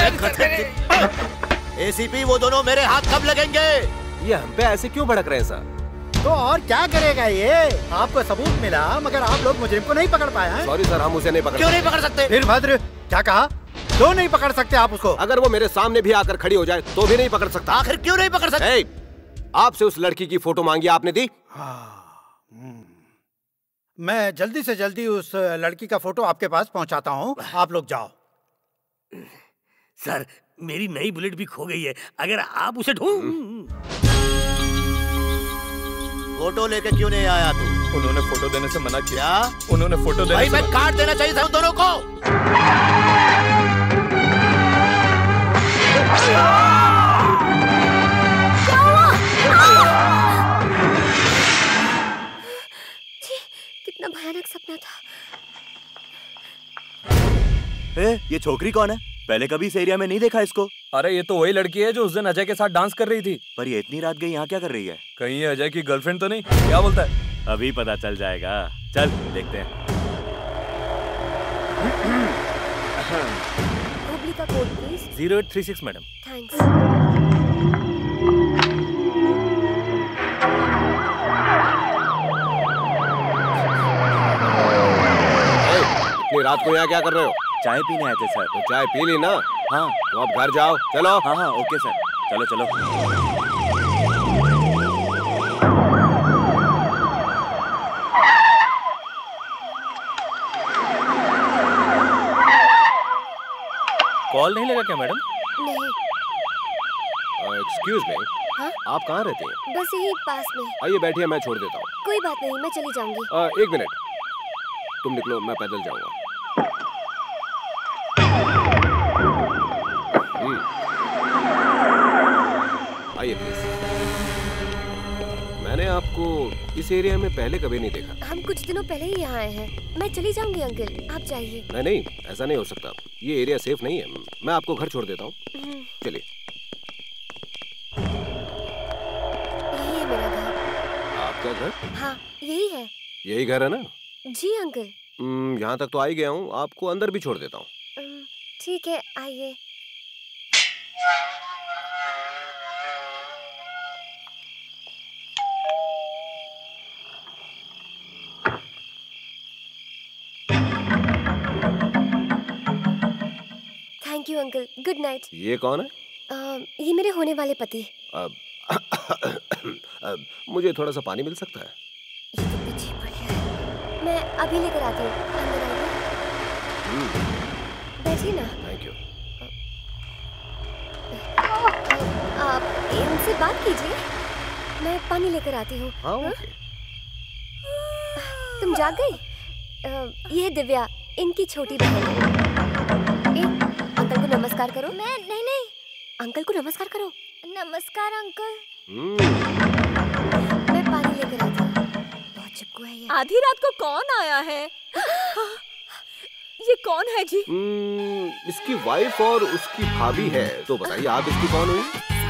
एसीपी, वो दोनों मेरे हाथ कब लगेंगे? ये हम पे ऐसे क्यों भड़क रहे हैं सर? तो और क्या करेगा ये? आपको सबूत मिला मगर आप लोग मुजरिम को नहीं पकड़ पाए हैं। सॉरी सर, हम उसे नहीं पकड़ क्यों नहीं पकड़ सकते? वीरभद्र, क्या कहा? क्यों नहीं पकड़ सकते आप उसको? अगर वो मेरे सामने भी आकर खड़ी हो जाए तो भी नहीं पकड़ सकता। आखिर क्यों नहीं पकड़ सकते? आपसे उस लड़की की फोटो मांगी, आपने दी? मैं जल्दी से जल्दी उस लड़की का फोटो आपके पास पहुंचाता हूं, आप लोग जाओ। सर, मेरी नई बुलेट भी खो गई है, अगर आप उसे ढूंढ। फोटो लेके क्यों नहीं आया तू? उन्होंने फोटो देने से मना किया। क्या? उन्होंने फोटो देने भाई से मैं मना... काट देना चाहिए था उन दोनों को। कितना भयानक सपना था। ए, ये छोकरी कौन है? पहले कभी इस एरिया में नहीं देखा इसको। अरे ये तो वही लड़की है जो उस दिन अजय के साथ डांस कर रही थी। पर ये इतनी रात गई यहाँ क्या कर रही है? कहीं ये अजय की गर्लफ्रेंड तो नहीं? क्या बोलता है? अभी पता चल जाएगा, चल देखते हैं। हुबली का code please. Zero eight three six madam. Thanks. इतनी रात को यहाँ क्या कर रहे हो? चाय पीने आए थे सर। तो चाय पी ली ना? हाँ। तो अब घर जाओ, चलो। हाँ हाँ ओके सर, चलो चलो। कॉल नहीं लगा क्या मैडम? नहीं। एक्सक्यूज मी, हाँ? आप कहाँ रहते हैं? बस यही पास में। आइए बैठिए, मैं छोड़ देता हूँ। कोई बात नहीं, मैं चली जाऊंगी। आ, एक मिनट, तुम निकलो, मैं पैदल जाऊंगा। आइए प्लीज। मैंने आपको इस एरिया में पहले कभी नहीं देखा। हम कुछ दिनों पहले ही यहाँ आए हैं। मैं चली जाऊंगी अंकल, आप जाइए। नहीं नहीं, ऐसा नहीं हो सकता, ये एरिया सेफ नहीं है। मैं आपको घर छोड़ देता हूँ, चलिए। यही है मेरा घर। आपका घर? हाँ यही है। यही घर है ना? जी अंकल। यहाँ तक तो आ ही गया हूँ, आपको अंदर भी छोड़ देता हूँ। ठीक है, आइए। Thank you uncle, good night. ये कौन है? uh, ये मेरे होने वाले पति। अब, अब, मुझे थोड़ा सा पानी मिल सकता है? ये तो पीछे बढ़िया है, मैं अभी लेकर आती हूँ। अंदर आइए, बैठिए ना। Thank you. आप इनसे बात कीजिए, मैं पानी लेकर आती हूँ। हाँ, ओके। तुम जाग गई? ये दिव्या, इनकी छोटी बहन है। अंकल को नमस्कार करो। मैं नहीं नहीं अंकल को नमस्कार करो। नमस्कार अंकल। मैं पानी लेकर आती हूँ, बहुत चिपकू है ये। आधी रात को कौन आया है? ये कौन है जी? इसकी वाइफ और उसकी भाभी है। तो बताइए आप इसकी कौन हुई?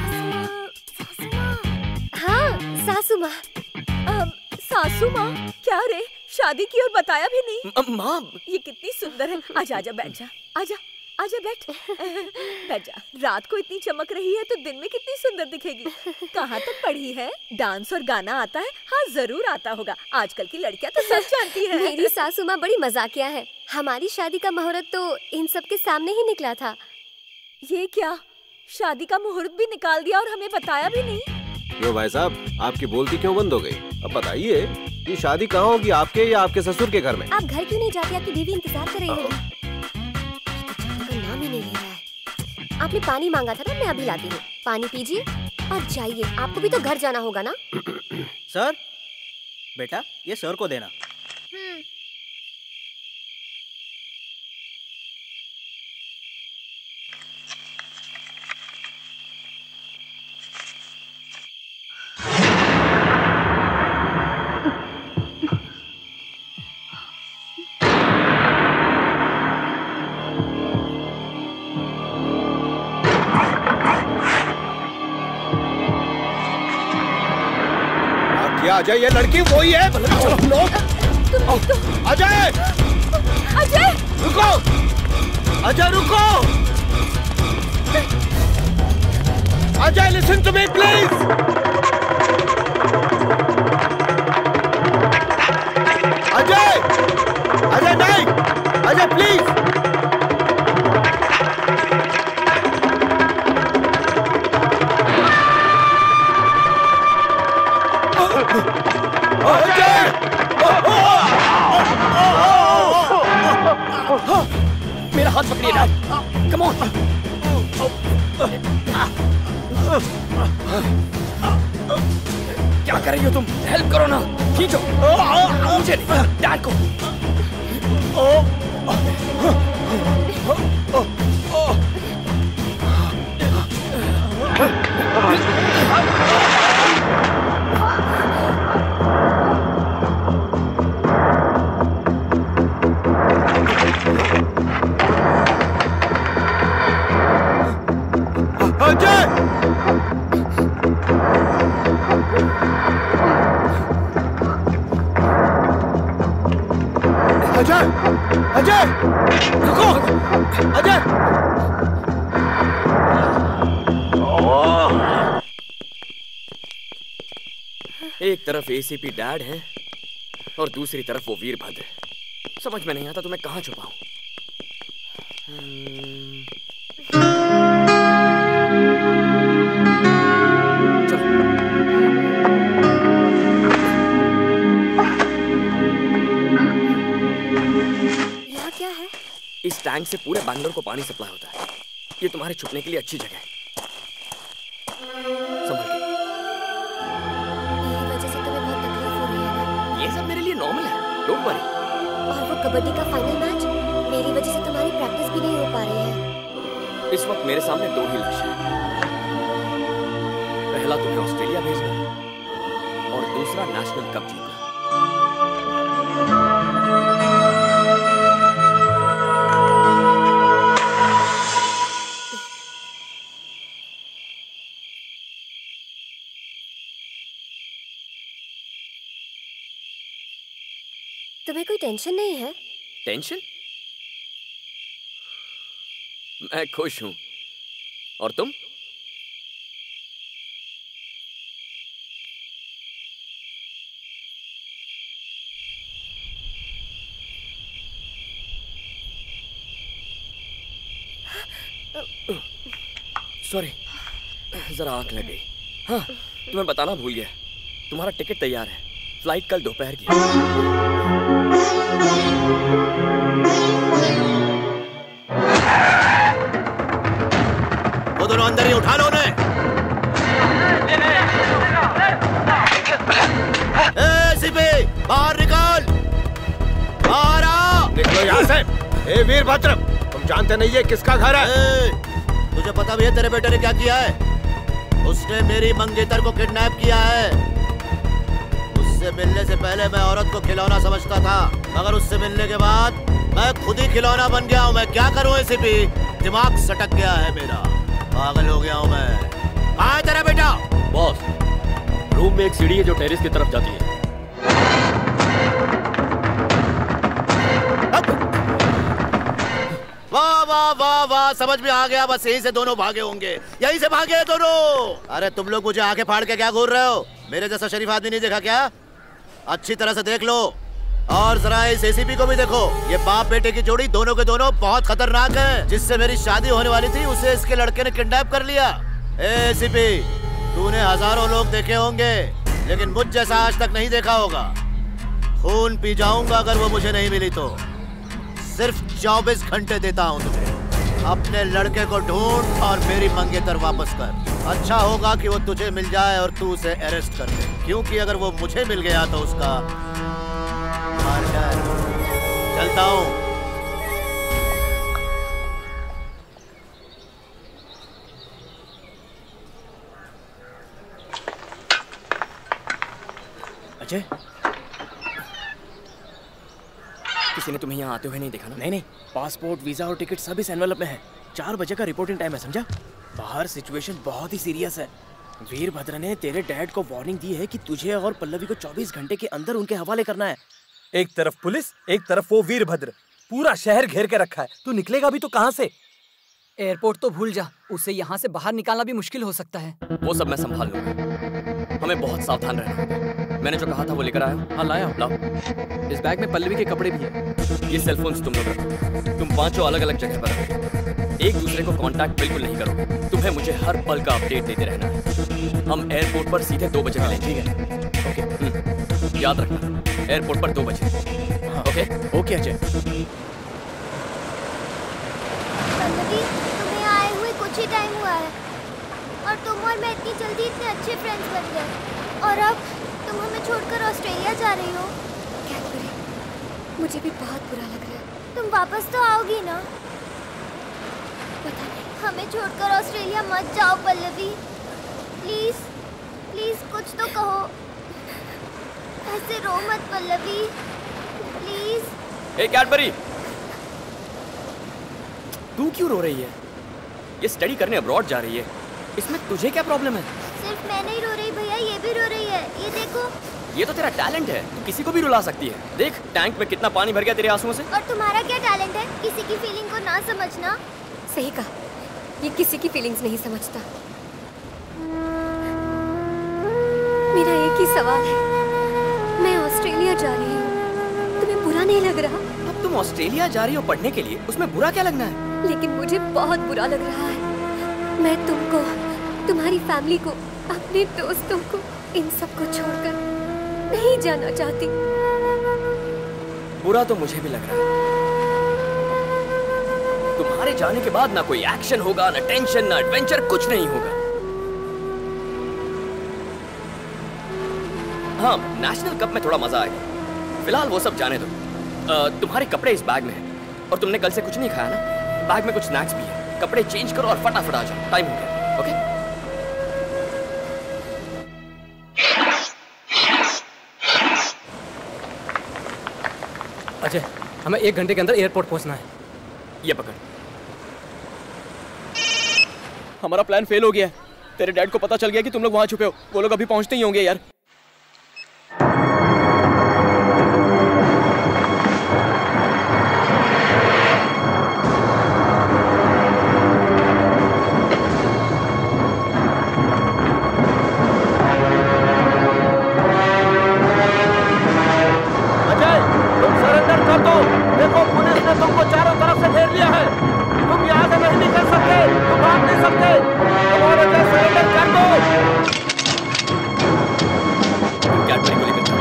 हाँ सासू माँ। सासू माँ? क्या रे, शादी की और बताया भी नहीं? माँ ये कितनी सुंदर है। आजा आजा बैठ जा, आजा आजा बैठ बैठ जा। रात को इतनी चमक रही है तो दिन में कितनी सुंदर दिखेगी। कहाँ तक पढ़ी है? डांस और गाना आता है? हाँ जरूर आता होगा, आजकल की लड़कियां तो सब जानती है। मेरी सासू माँ बड़ी मजाकिया है। हमारी शादी का मुहूर्त तो इन सब के सामने ही निकला था। ये क्या, शादी का मुहूर्त भी निकाल दिया और हमें बताया भी नहीं? क्यों भाई साहब, आपकी बोलती क्यों बंद हो गई? अब बताइए, ये शादी कहाँ होगी, आपके या आपके ससुर के घर में? आप घर क्यों नहीं जाती? आपकी बीवी इंतजार कर रही होगी। नाम ही नहीं ले रहा है। आपने पानी मांगा था ना, मैं अभी लाती हूँ। पानी पीजिए और जाइए, आपको भी तो घर जाना होगा ना। सर, बेटा ये सर को देना। ये अजय, ये लड़की वही है। चलो अजय, अजय रुको, अजय रुको, Ajay listen to me please. Ajay, Ajay नहीं, अजय प्लीज। मेरा हाथ पकड़िए डैड, कम ऑन। क्या कर रही हो तुम? हेल्प करो ना, खींचो। मुझे नहीं, डैड को। अजय, अजय, रुको, अजय। एक तरफ एसीपी डैड है और दूसरी तरफ वो वीरभद्र। समझ में नहीं आता तो मैं कहाँ छुपाऊं। इस टैंक से पूरे बैंगलोर को पानी सप्लाई होता है। ये तुम्हारे छुपने के लिए अच्छी जगह है। संभल के। मेरी वजह से तुम्हें बहुत तकलीफ हो रही है ना? ये सब मेरे लिए नॉर्मल है, डोंट वरी। और वो कबड्डी का फाइनल मैच, मेरी वजह से तुम्हारी प्रैक्टिस भी नहीं हो पा रही है। इस वक्त मेरे सामने दो ही लक्ष्य हैं। पहला तुम्हें ऑस्ट्रेलिया भेजना और दूसरा नेशनल कप जीतना। तुम्हें कोई टेंशन नहीं है? टेंशन? मैं खुश हूं। और तुम? सॉरी, जरा आंख लग गई। हाँ, तुम्हें बताना भूल गया, तुम्हारा टिकट तैयार है। फ्लाइट कल दोपहर की। वो दोनों अंदर ही, उठा लो उन्हें। ए सीपी, बाहर निकाल, बाहर आ। निकलो यहाँ से। ए वीरभद्र, तुम जानते नहीं है किसका घर है? ए, तुझे पता भी है तेरे बेटे ने क्या किया है? उसने मेरी मंगेतर को किडनैप किया है। उससे मिलने से पहले मैं औरत को खिलौना समझता था, मगर उससे मिलने के बाद मैं खुद ही खिलौना बन गया हूँ। मैं क्या करूँ एसीपी? दिमाग सटक गया है मेरा, पागल हो गया हूँ मैं। कहाँ है तेरा बेटा? बॉस, रूम में एक सीढ़ी है जो टेरेस की तरफ जाती है। वाह वाह वाह वाह, समझ में आ गया। बस यहीं से दोनों भागे होंगे, यहीं से भागे हैं दोनों। अरे तुम लोग मुझे आंखें फाड़ के क्या घूर रहे हो? मेरे जैसा शरीफ आदमी नहीं देखा क्या? अच्छी तरह से देख लो, और जरा इस एसीपी को भी देखो। ये बाप बेटे की जोड़ी दोनों के दोनों बहुत खतरनाक है। जिससे मेरी शादी होने वाली थी उसे इसके लड़के ने किडनैप कर लिया। एसीपी, तूने हजारों लोग देखे होंगे, लेकिन मुझ जैसा आज तक नहीं देखा होगा। खून पी जाऊंगा अगर वो मुझे नहीं मिली तो। सिर्फ चौबीस घंटे देता हूँ तुम्हें। अपने लड़के को ढूंढ और मेरी मंगेतर वापस कर। अच्छा होगा कि वो तुझे मिल जाए और तू उसे अरेस्ट कर दे, क्योंकि अगर वो मुझे मिल गया तो उसका मर्डर। चलता हूँ। अजय, किसी ने तुम्हें यहाँ आते हुए नहीं देखा ना? नहीं नहीं, पासपोर्ट, वीजा और टिकट सब इस एनवेलप में है। चार बजे का रिपोर्टिंग टाइम है, समझा? बाहर सिचुएशन बहुत ही सीरियस है। वीरभद्र ने तेरे डैड को वार्निंग दी है कि तुझे और पल्लवी को चौबीस घंटे के अंदर उनके हवाले करना है। एक तरफ पुलिस, एक तरफ वो वीरभद्र, पूरा शहर घेर के रखा है। तू निकलेगा भी तो कहाँ से? एयरपोर्ट तो भूल जा, उसे यहाँ से बाहर निकालना भी मुश्किल हो सकता है। वो सब मैं संभाल लूंगा, हमें बहुत सावधान रहना होगा। मैंने जो कहा था वो लेकर आया। हाँ लाया। लाओ। इस बैग में पल्लवी के कपड़े भी हैं। ये सेलफोन्स तुम लोग रखो। तुम पांचों अलग अलग जगह पर रखो। एक दूसरे को कांटेक्ट बिल्कुल नहीं करो। तुम्हें मुझे हर पल का अपडेट देते रहना है। हम एयरपोर्ट पर सीधे दो बजे मिलेंगे। ठीक है? ओके। याद रखना, एयरपोर्ट पर दो बजे। ओके? ओके अजय। पल्लवी, तुम्हें आए हुए कुछ ही टाइम हुआ है और तुम और मैं इतनी जल्दी इतने अच्छे फ्रेंड्स बन गए और अब तुम हमें छोड़कर ऑस्ट्रेलिया जा रही हो। क्या करें, मुझे भी बहुत बुरा लग रहा है। तुम वापस तो आओगी ना? पता नहीं। हमें छोड़कर ऑस्ट्रेलिया मत जाओ पल्लवी, प्लीज प्लीज कुछ तो कहो। ऐसे रो मत पल्लवी, प्लीज। ए कैडबरी, तू क्यों रो रही है? ये स्टडी करने अब्रॉड जा रही है, इसमें तुझे क्या प्रॉब्लम है? सिर्फ मैं नहीं रो रही भैया, ये भी रो रही है। ये देखो। ये तो तेरा टैलेंट है, तू किसी को भी रुला सकती है। देख टैंक में कितना पानी भर गया तेरे आंसुओं से। और तुम्हारा क्या टैलेंट है किसी की फीलिंग को ना समझना? सही कहा, ये किसी की फीलिंग्स नहीं समझता। मेरा एक ही सवाल है, मैं ऑस्ट्रेलिया जा रही हूँ, तुम्हें बुरा नहीं लग रहा? अब तुम ऑस्ट्रेलिया जा रही हो पढ़ने के लिए, उसमें बुरा क्या लगना है? लेकिन मुझे बहुत बुरा लग रहा है। मैं तुमको, तुम्हारी फैमिली को, अपने दोस्तों को, इन सब को छोड़कर नहीं जाना चाहती। बुरा तो मुझे भी लग रहा है। तुम्हारे जाने के बाद ना कोई एक्शन होगा, ना टेंशन, ना एडवेंचर, कुछ नहीं होगा। हाँ, नेशनल कप में थोड़ा मजा आएगा। फिलहाल वो सब जाने दो। आ, तुम्हारे कपड़े इस बैग में हैं और तुमने कल से कुछ नहीं खाया ना? बैग में कुछ स्नैक्स भी है। कपड़े चेंज करो और फटाफट आ जाओ, टाइम हो गया। ओके? अजय, हमें एक घंटे के अंदर एयरपोर्ट पहुंचना है। ये पकड़। हमारा प्लान फेल हो गया है। तेरे डैड को पता चल गया कि तुम लोग वहां छुपे हो। वो लोग अभी पहुंचते ही होंगे यार। तुमको चारों तरफ से घेर लिया है। तुम यहाँ से नहीं निकल सकते, तुम भाग नहीं सकते। तुम्हारे लिए सरेंडर कर दो। कैडबरी को लेकर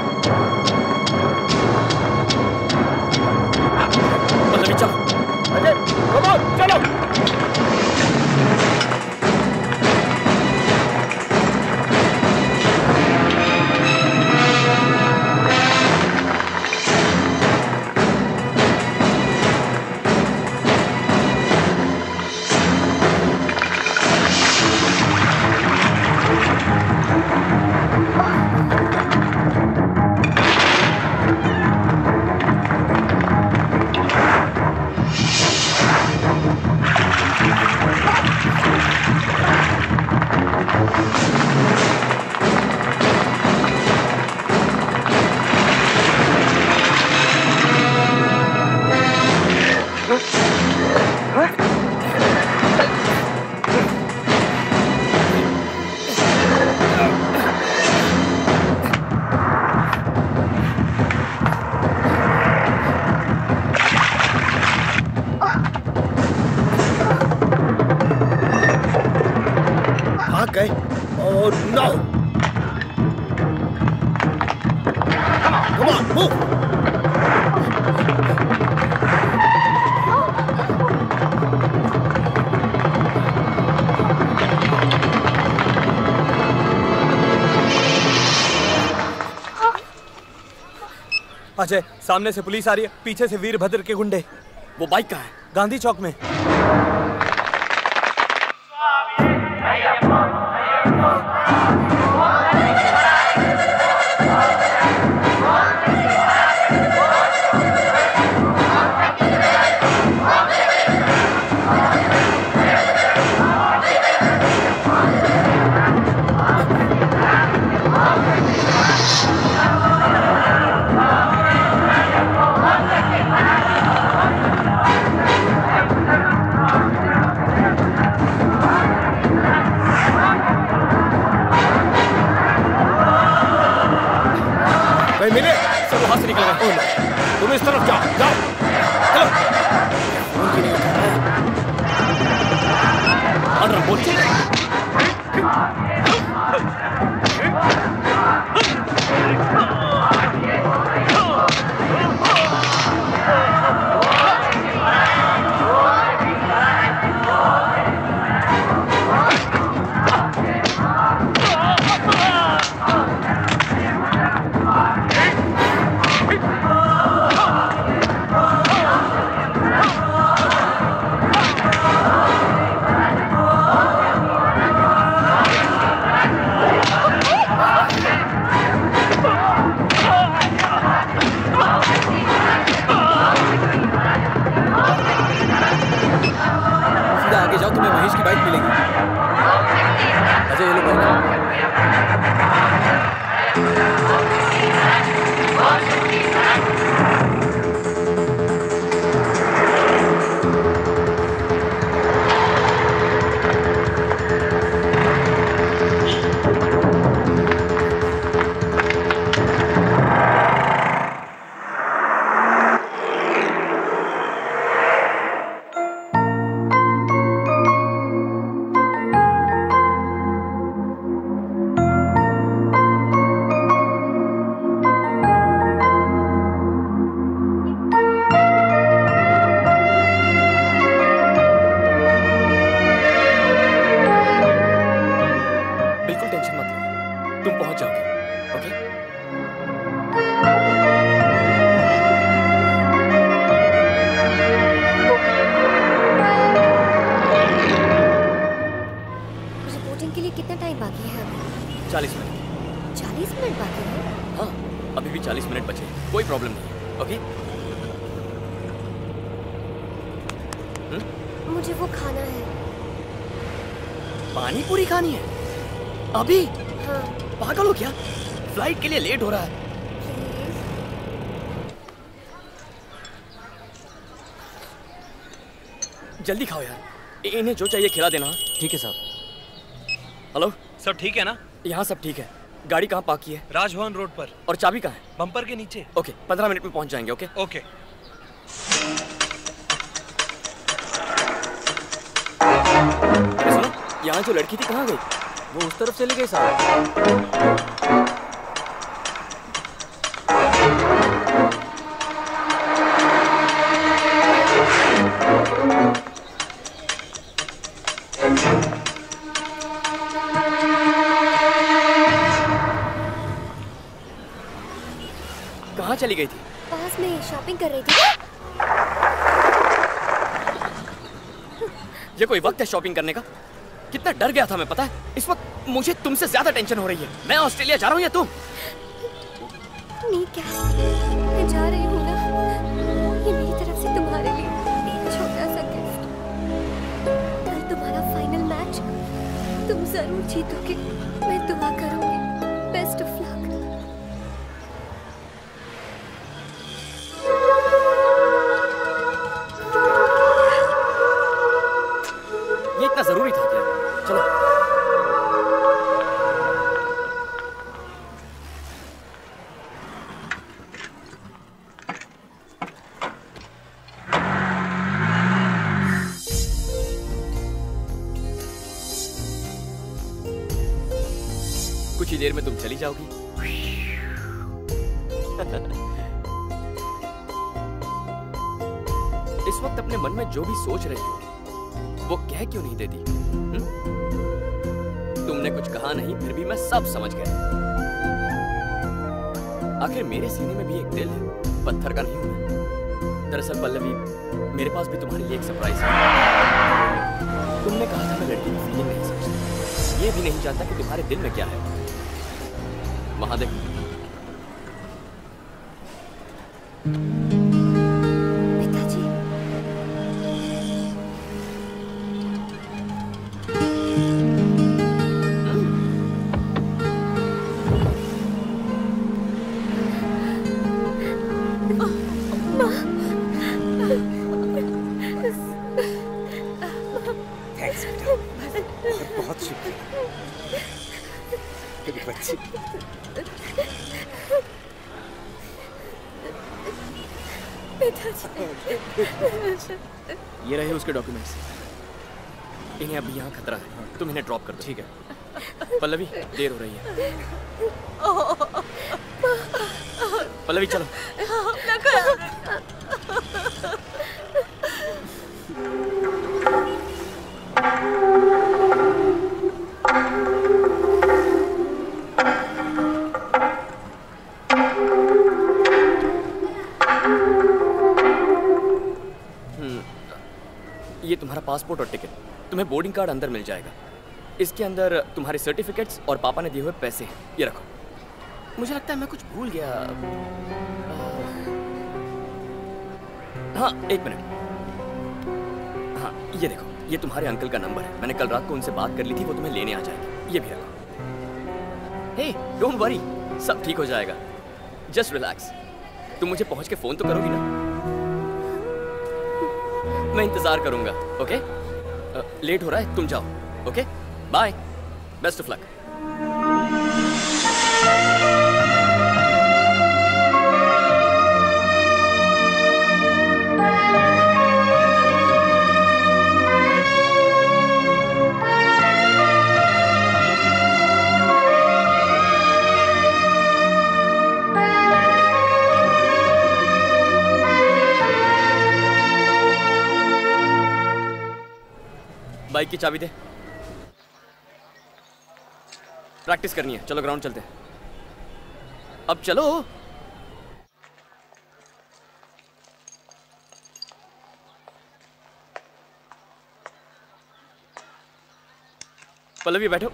पल्लवी चलो। अजय, कम ऑन, चलो। अजय, सामने से पुलिस आ रही है, पीछे से वीरभद्र के गुंडे। वो बाइक कहाँ है? गांधी चौक में। अच्छा ये लो भाई। चालीस मिनट। चालीस मिनट बाकी है? हाँ, अभी भी चालीस मिनट बचे, कोई प्रॉब्लम नहीं। ओके? हुँ? मुझे वो खाना है। पानी पूरी खानी है? अभी? हाँ। पागल हो क्या? फ्लाइट के लिए लेट हो रहा है। जल्दी खाओ यार, इन्हें जो चाहिए खिला देना। ठीक है साहब। हेलो, सब ठीक है ना? यहाँ सब ठीक है। गाड़ी कहाँ पार्क की है? राजभवन रोड पर। और चाबी कहाँ है? बम्पर के नीचे। ओके, पंद्रह मिनट में पहुँच जाएंगे। Okay okay. सुनो, यहाँ जो लड़की थी कहाँ गई? वो उस तरफ चली गई साहब। कहाँ चली गई थी? पास में शॉपिंग कर रही थी। ये कोई वक्त है शॉपिंग करने का? कितना डर गया था मैं, पता है? इस वक्त मुझे तुमसे ज्यादा टेंशन हो रही है। मैं ऑस्ट्रेलिया जा रहा हूँ या तुम? नहीं क्या, मैं जा रही हूँ ना। ये मेरी तरफ से तुम्हारे लिए एक छोटा सा गिफ्ट। कल तुम्हारा फाइनल मैच, तुम जरूर जीतोगे। मैं दुआ करूंगी। Best of luck. ये इतना जरूरी था क्या? चलो। कुछ ही देर में तुम चली जाओगी। इस वक्त अपने मन में जो भी सोच रही हो वो कह क्यों नहीं देती? हुँ? तुमने कुछ कहा नहीं, फिर भी मैं सब समझ गया। आखिर मेरे सीने में भी एक दिल है, पत्थर का नहीं हूं मैं। दरअसल पल्लवी, मेरे पास भी तुम्हारे लिए एक सरप्राइज है। तुमने कहा था मैं लड़की की फीलिंग नहीं समझता, ये भी नहीं जानता कि तुम्हारे दिल में क्या है। महादेव, पिताजी, थैंक्स बेटा, बहुत बहुत शुक्रिया मेरी बच्ची। ये रहे उसके डॉक्यूमेंट्स। इन्हें अभी यहाँ खतरा है, तुम इन्हें ड्रॉप कर दो। ठीक है पल्लवी, देर हो रही है। पल्लवी चलो। ये तुम्हारा पासपोर्ट और टिकट, तुम्हें बोर्डिंग कार्ड अंदर मिल जाएगा। इसके अंदर तुम्हारे सर्टिफिकेट्स और पापा ने दिए हुए पैसे हैं, ये रखो। मुझे लगता है मैं कुछ भूल गया। हाँ एक मिनट। हाँ ये देखो, ये तुम्हारे अंकल का नंबर है। मैंने कल रात को उनसे बात कर ली थी, वो तुम्हें लेने आ जाएंगे। ये भी रखो। हे, डोंट वरी, सब ठीक हो जाएगा। Just relax. तुम मुझे पहुंच के फोन तो करोगी ना? मैं इंतजार करूंगा। ओके? लेट हो रहा है, तुम जाओ। Okay? Bye. Best of luck. Bike की चाबी दे। प्रैक्टिस करनी है, चलो ग्राउंड चलते हैं। अब चलो। पल्लवी बैठो।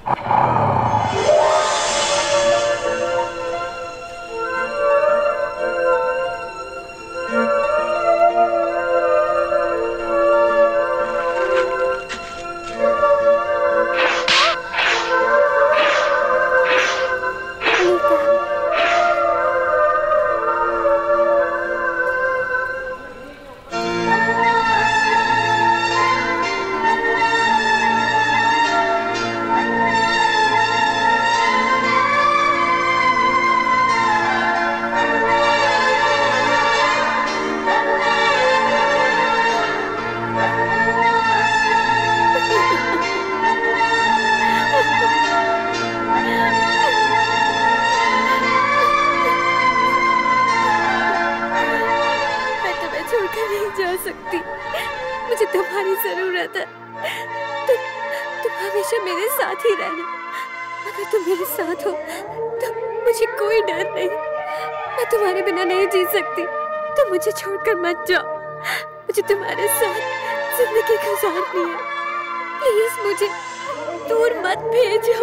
छोड़कर मत जाओ, मुझे तुम्हारे साथ जिंदगी गुजारनी है। प्लीज मुझे दूर मत भेजो।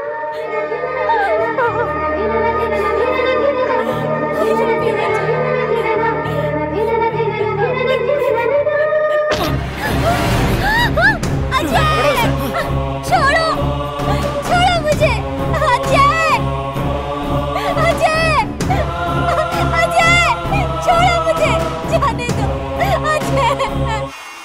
अजय, छोड़ो, छोड़ो मुझे। अजय, अजय, अजय, छोड़ो मुझे, जाने दो। अजय,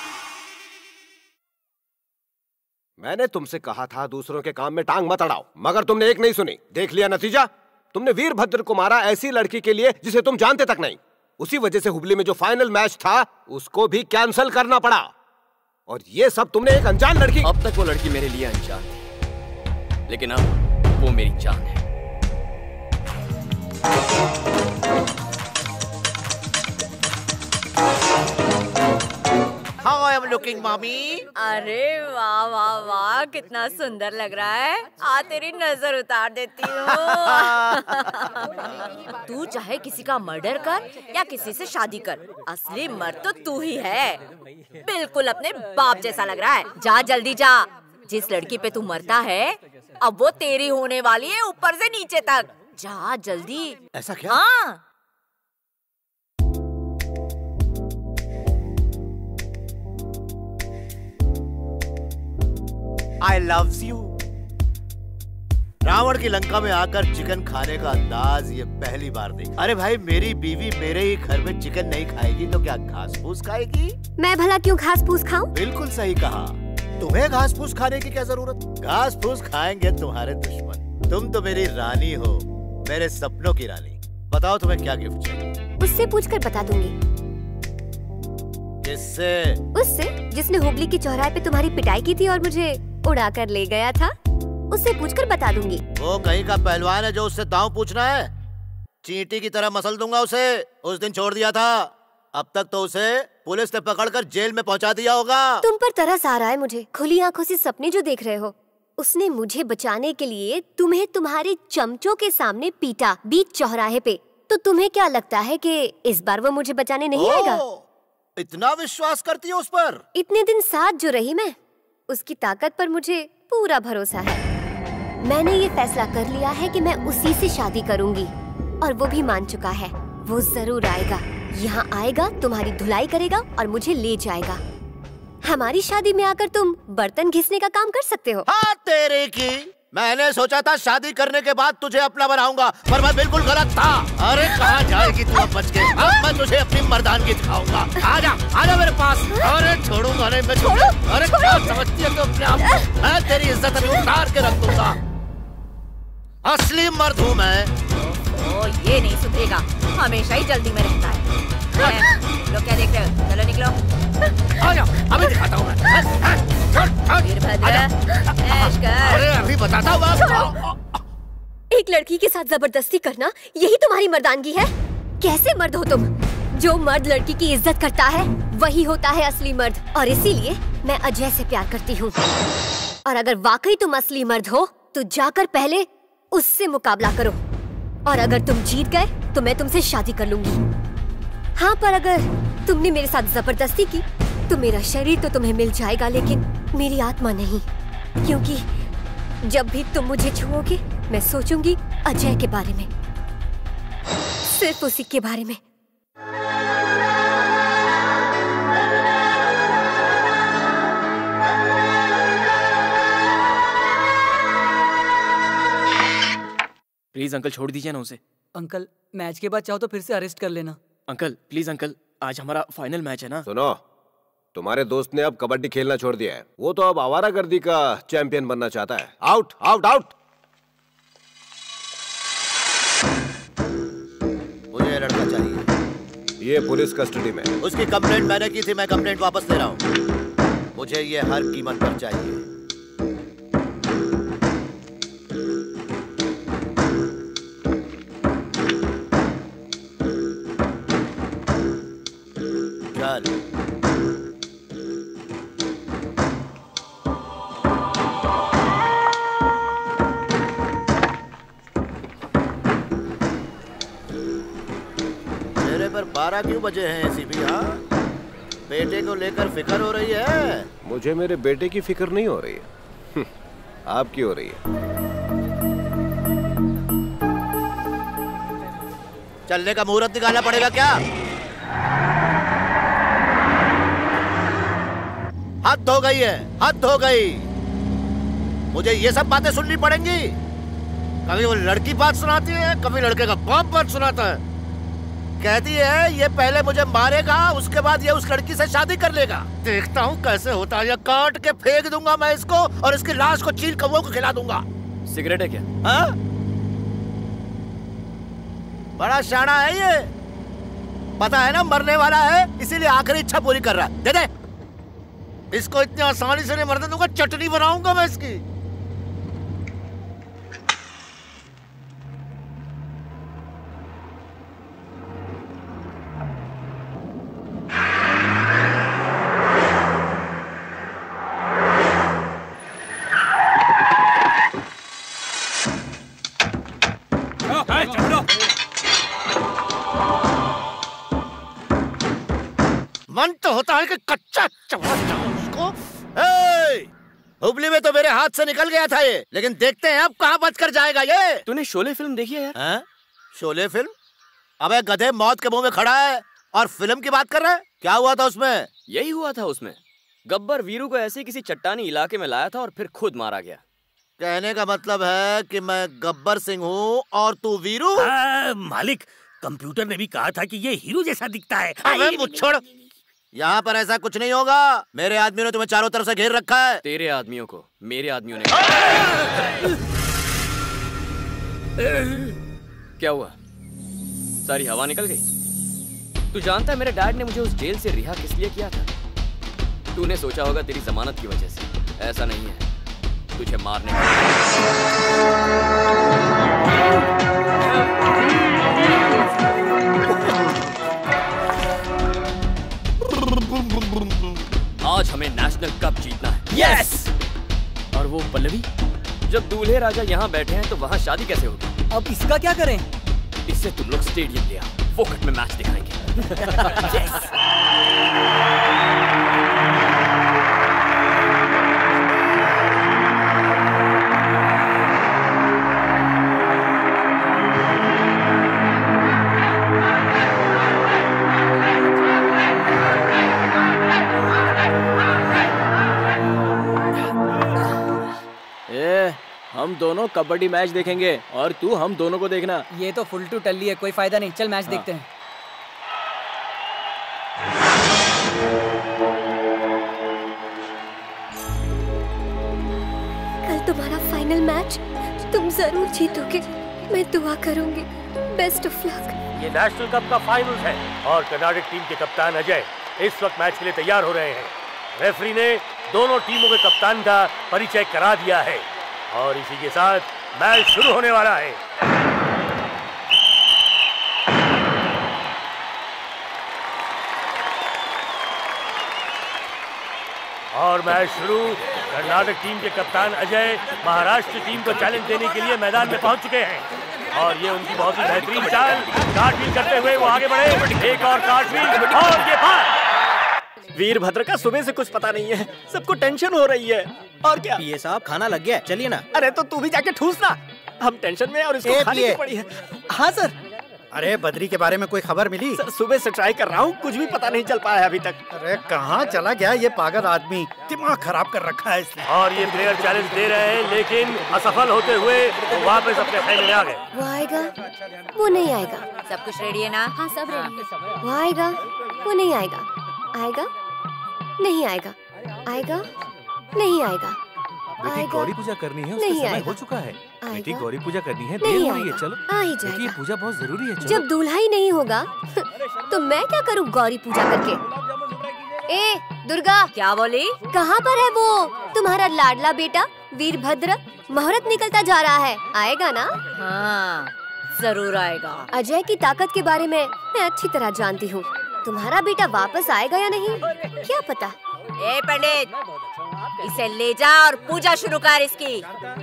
मैंने तुमसे कहा था दूसरों के काम में टांग मत अड़ाओ, मगर तुमने एक नहीं सुनी। देख लिया नतीजा? तुमने वीरभद्र को मारा ऐसी लड़की के लिए जिसे तुम जानते तक नहीं। उसी वजह से हुबली में जो फाइनल मैच था उसको भी कैंसिल करना पड़ा। और ये सब तुमने एक अनजान लड़की। अब तक वो लड़की मेरे लिए अनजान थी, लेकिन अब वो मेरी जान है। How I am looking, mommy? अरे वाह वाह वाह, कितना सुंदर लग रहा है। आ तेरी नजर उतार देती हूँ। तू चाहे किसी का मर्डर कर या किसी से शादी कर, असली मर्द तो तू ही है। बिल्कुल अपने बाप जैसा लग रहा है। जा जल्दी जा। जिस लड़की पे तू मरता है अब वो तेरी होने वाली है, ऊपर से नीचे तक। जा जल्दी। ऐसा क्या? हाँ। I loves you। रावण की लंका में आकर चिकन खाने का अंदाज ये पहली बार देखा। अरे भाई, मेरी बीवी मेरे ही घर में चिकन नहीं खाएगी तो क्या घास फूस खाएगी? मैं भला क्यों घास फूस खाऊं? बिल्कुल सही कहा। तुम्हें घास फूस खाने की क्या जरूरत? घास फूस खाएंगे तुम्हारे दुश्मन। तुम तो मेरी रानी हो, मेरे सपनों की रानी। बताओ तुम्हें क्या गिफ्ट चाहिए? उससे पूछकर बता दूंगी। किससे? उससे जिसने हुबली की चौराहे पे तुम्हारी पिटाई की थी और मुझे उड़ा कर ले गया था। उससे पूछकर बता दूंगी। वो कहीं का पहलवान है जो उससे दांव पूछना है? चींटी की तरह मसल दूंगा उसे। उस दिन छोड़ दिया था, अब तक तो उसे पुलिस ने पकड़कर जेल में पहुंचा दिया होगा। तुम पर तरस आ रहा है मुझे। खुली आंखों से सपने जो देख रहे हो। उसने मुझे बचाने के लिए तुम्हें तुम्हारे चमचों के सामने पीटा बीच चौराहे पे। तो तुम्हें क्या लगता है कि इस बार वो मुझे बचाने नहीं आएगा? इतना विश्वास करती है उस पर? इतने दिन साथ जो रही मैं, उसकी ताकत पर मुझे पूरा भरोसा है। मैंने ये फैसला कर लिया है कि मैं उसी से शादी करूंगी और वो भी मान चुका है। वो जरूर आएगा, यहाँ आएगा, तुम्हारी धुलाई करेगा और मुझे ले जाएगा। हमारी शादी में आकर तुम बर्तन घिसने का काम कर सकते हो। हाँ तेरे की मैंने सोचा था शादी करने के बाद तुझे अपना बनाऊंगा, पर मैं बिल्कुल गलत था। अरे कहाँ जाएगी तू अब बच के? अब मैं तुझे अपनी मर्दानगी दिखाऊंगा। आजा, आजा मेरे पास। अरे छोड़ूंगा नहीं मैं तुझे। अरे क्या समझती है तू अपने आप को? मैं तेरी इज्जत अभी उतार के रख दूंगा। असली मर्द हूँ मैं। ओ, ये नहीं सुधरेगा, हमेशा ही जल्दी में रहता है। लोग क्या देख रहे हो? चलो निकलो। आजा, अभी दिखाता हूँ मैं। अरे अभी बताता हूँ। एक लड़की के साथ जबरदस्ती करना यही तुम्हारी मर्दानगी है? कैसे मर्द हो तुम? जो मर्द लड़की की इज्जत करता है वही होता है असली मर्द। और इसीलिए मैं अजय से प्यार करती हूँ। और अगर वाकई तुम असली मर्द हो तो जाकर पहले उससे मुकाबला करो। और अगर तुम जीत गए तो मैं तुमसे शादी कर लूंगी। हाँ, पर अगर तुमने मेरे साथ जबरदस्ती की तो मेरा शरीर तो तुम्हें मिल जाएगा, लेकिन मेरी आत्मा नहीं। क्योंकि जब भी तुम मुझे छुओगे मैं सोचूंगी अजय के बारे में, सिर्फ उसी के बारे में। प्लीज अंकल छोड़ दीजिए ना उसे। अंकल मैच के बाद चाहो तो फिर से अरेस्ट कर लेना। अंकल प्लीज अंकल, आज हमारा फाइनल मैच है ना। सुनो, तुम्हारे दोस्त ने अब कबड्डी खेलना छोड़ दिया है। वो तो अब आवारागर्दी का चैंपियन बनना चाहता है। Out out out. मुझे ये लड़का चाहिए। ये पुलिस कस्टडी में। उसकी कंप्लेंट मैंने की थी, मैं कंप्लेंट वापस ले रहा हूँ। मुझे ये हर कीमत पर चाहिए। चल। पर बारह क्यों बजे हैं एसीपी? हाँ, बेटे को लेकर फिक्र हो रही है? मुझे मेरे बेटे की फिक्र नहीं हो रही है, आपकी हो रही है। चलने का मुहूर्त निकालना पड़ेगा क्या? हद हो गई है, हद हो गई। मुझे ये सब बातें सुननी पड़ेंगी। कभी वो लड़की बात सुनाती है, कभी लड़के का बाप बात सुनाता है। कहती है ये पहले मुझे मारेगा, उसके बाद ये उस लड़की से शादी कर लेगा। देखता हूँ कैसे होता है। ये काट के फेंक दूंगा मैं इसको और इसकी लाश को चील कौवों को खिला दूंगा। सिगरेट है क्या? हाँ? बड़ा शाना है ये, पता है ना मरने वाला है, इसीलिए आखिरी इच्छा पूरी कर रहा है। दे दे इसको, इतनी आसानी से नहीं मरने दूंगा, चटनी बनाऊंगा मैं इसकी। मन तो होता है कि कच्चा चबा जाऊं उसको। हुबली में तो मेरे हाथ से निकल गया था ये, लेकिन देखते हैं अब कहाँ बच कर जाएगा ये। तूने शोले फिल्म देखी है यार? है? शोले फिल्म? अबे गधे, मौत के मुंह में खड़ा है और फिल्म की बात कर रहा है। क्या हुआ था उसमें? यही हुआ था उसमें। गब्बर वीरू को ऐसे किसी चट्टानी इलाके में लाया था और फिर खुद मारा गया। कहने का मतलब है कि मैं गब्बर सिंह हूँ और तू वीरू? आ, मालिक, कंप्यूटर ने भी कहा था कि ये हीरो जैसा दिखता है। अबे मुच्छड़, यहाँ पर ऐसा कुछ नहीं होगा। मेरे आदमियों ने तुम्हें चारों तरफ से घेर रखा है। तेरे आदमियों को मेरे आदमियों ने क्या हुआ? सारी हवा निकल गई? तू जानता है मेरे डैड ने मुझे उस जेल से रिहा किस लिए किया था? तूने सोचा होगा तेरी जमानत की वजह से। ऐसा नहीं है, तुझे मारने आज हमें नेशनल कप जीतना है। यस! और वो पल्लवी? जब दूल्हे राजा यहाँ बैठे हैं तो वहाँ शादी कैसे होगी? अब इसका क्या करें? इससे तुम लोग स्टेडियम ले आओ, फोकट में मैच दिखाएंगे। हम दोनों कबड्डी मैच देखेंगे और तू हम दोनों को देखना। ये तो फुल टू टल्ली है, कोई फायदा नहीं। चल मैच देखते हैं। कल तुम्हारा फाइनल मैच, तुम जरूर जीतोगे। मैं दुआ करूंगी। Best of luck. ये नेशनल कप का फाइनल है और कर्नाटक टीम के कप्तान अजय इस वक्त मैच के लिए तैयार हो रहे हैं। रेफरी ने दोनों टीमों के कप्तान का परिचय करा दिया है और इसी के साथ मैच शुरू होने वाला है। और मैच शुरू। कर्नाटक टीम के कप्तान अजय महाराष्ट्र टीम को चैलेंज देने के लिए मैदान में पहुंच चुके हैं और ये उनकी बहुत ही बेहतरीन चाल कार्टव्हील करते हुए वो आगे बढ़े। एक और कार्टव्हील और ये पार। वीरभद्र का सुबह से कुछ पता नहीं है, सबको टेंशन हो रही है। और क्या पीए साहब, खाना लग गया, चलिए ना। अरे तो तू भी जाके ठूस ना, हम टेंशन में और इसको खाने की पड़ी है। हाँ सर। अरे बद्री के बारे में कोई खबर मिली? सर सुबह से ट्राई कर रहा हूँ, कुछ भी पता नहीं चल पाया है अभी तक। अरे कहाँ चला गया ये पागल आदमी, दिमाग खराब कर रखा है इसने। और ये प्लेयर चैलेंज दे रहे हैं लेकिन असफल होते हुए वो वापस अपने खेमे में आ गए। वो आएगा, वो नहीं आएगा। सब कुछ रेडी है ना? हाँ सब रेडी है। वो आएगा, वो नहीं आएगा। आएगा, नहीं आएगा। आएगा, नहीं आएगा। बेटी गौरी पूजा करनी है, उसका समय हो चुका है। बेटी गौरी पूजा करनी है, देर हो रही है। चलो आ ही जाएगा। ये पूजा बहुत जरूरी है। जब दूल्हा ही नहीं होगा तो मैं क्या करूँ गौरी पूजा करके? ए दुर्गा, क्या बोली? कहाँ पर है वो तुम्हारा लाडला बेटा वीरभद्र? मुहूर्त निकलता जा रहा है, आएगा ना? हाँ जरूर आएगा। अजय की ताकत के बारे में मैं अच्छी तरह जानती हूँ। तुम्हारा बेटा वापस आएगा या नहीं क्या पता। ए पंडित, इसे ले जा और पूजा शुरू कर इसकी।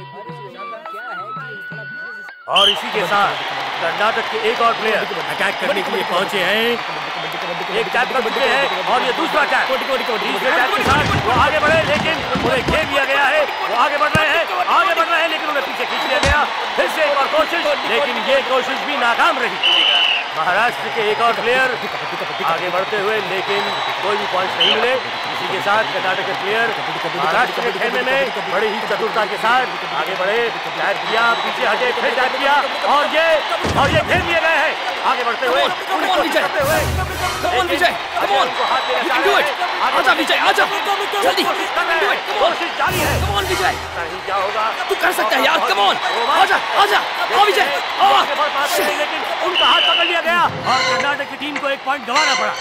और इसी के साथ कर्नाटक के एक और प्लेयर अटैक करने के लिए पहुंचे हैं। एक टैप कर चुके हैं और ये दूसरा टैप। तीसरे टैप के साथ वो आगे बढ़े लेकिन उन्हें घेर दिया गया है। वो आगे बढ़ रहे हैं, आगे बढ़ रहे हैं लेकिन उन्हें पीछे खींच लिया गया। फिर से एक और कोशिश, लेकिन ये कोशिश भी नाकाम रही। महाराष्ट्र के एक और प्लेयर आगे बढ़ते हुए लेकिन कोई भी पॉइंट नहीं मिले। इसी के साथ कर्नाटक के प्लेयर महाराष्ट्र के खेमे में बड़ी ही चतुरता के साथ आगे बढ़े, टैप किया, पीछे हटे, फिर टैप किया और ये और ये घेर लिए गए हैं। आगे बढ़ते हुए विजय, आजा विजय, आजा जल्दी, कोशिश जारी है। विजय नहीं क्या होगा, तू कर सकता है यार, कम ऑन, आजा आजा, आ विजय, आगे बढ़ पाते हैं लेकिन उनका हाथ पकड़ लिया गया और कर्नाटक की टीम को एक पॉइंट गंवाना पड़ा।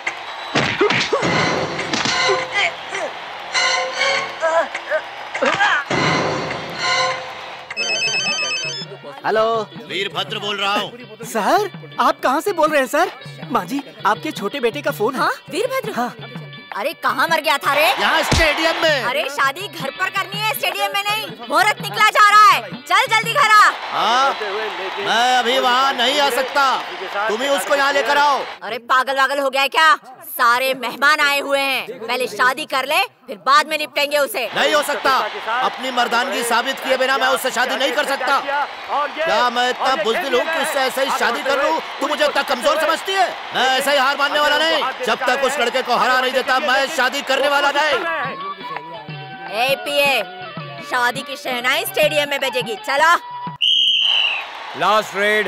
हेलो, वीरभद्र बोल रहा हूँ। सर आप कहाँ से बोल रहे हैं सर? माँ जी, आपके छोटे बेटे का फोन है। हाँ वीरभद्र? हाँ। अरे कहाँ मर गया था रे? यहाँ स्टेडियम में। अरे शादी घर पर करनी है, स्टेडियम में नहीं। मुहूर्त निकला जा रहा है, चल जल्दी घर आ। हाँ, मैं अभी वहाँ नहीं आ सकता, तुम ही उसको यहाँ लेकर आओ। अरे पागल वागल हो गया है क्या? सारे मेहमान आए हुए हैं, पहले शादी कर ले फिर बाद में निपटेंगे उसे। नहीं हो सकता, अपनी मर्दानगी साबित किए बिना मैं उससे शादी नहीं कर सकता। क्या मैं इतना बुज़दिल हूँ कि उससे ऐसे ही शादी कर लूँ? तू मुझे इतना कमजोर समझती है? मैं ऐसे ही हार मानने वाला नहीं। जब तक उस लड़के को हरा नहीं देता मैं शादी करने वाला नहीं। ए पीए, शादी की शहनाई स्टेडियम में बजेगी, चला। Last raid.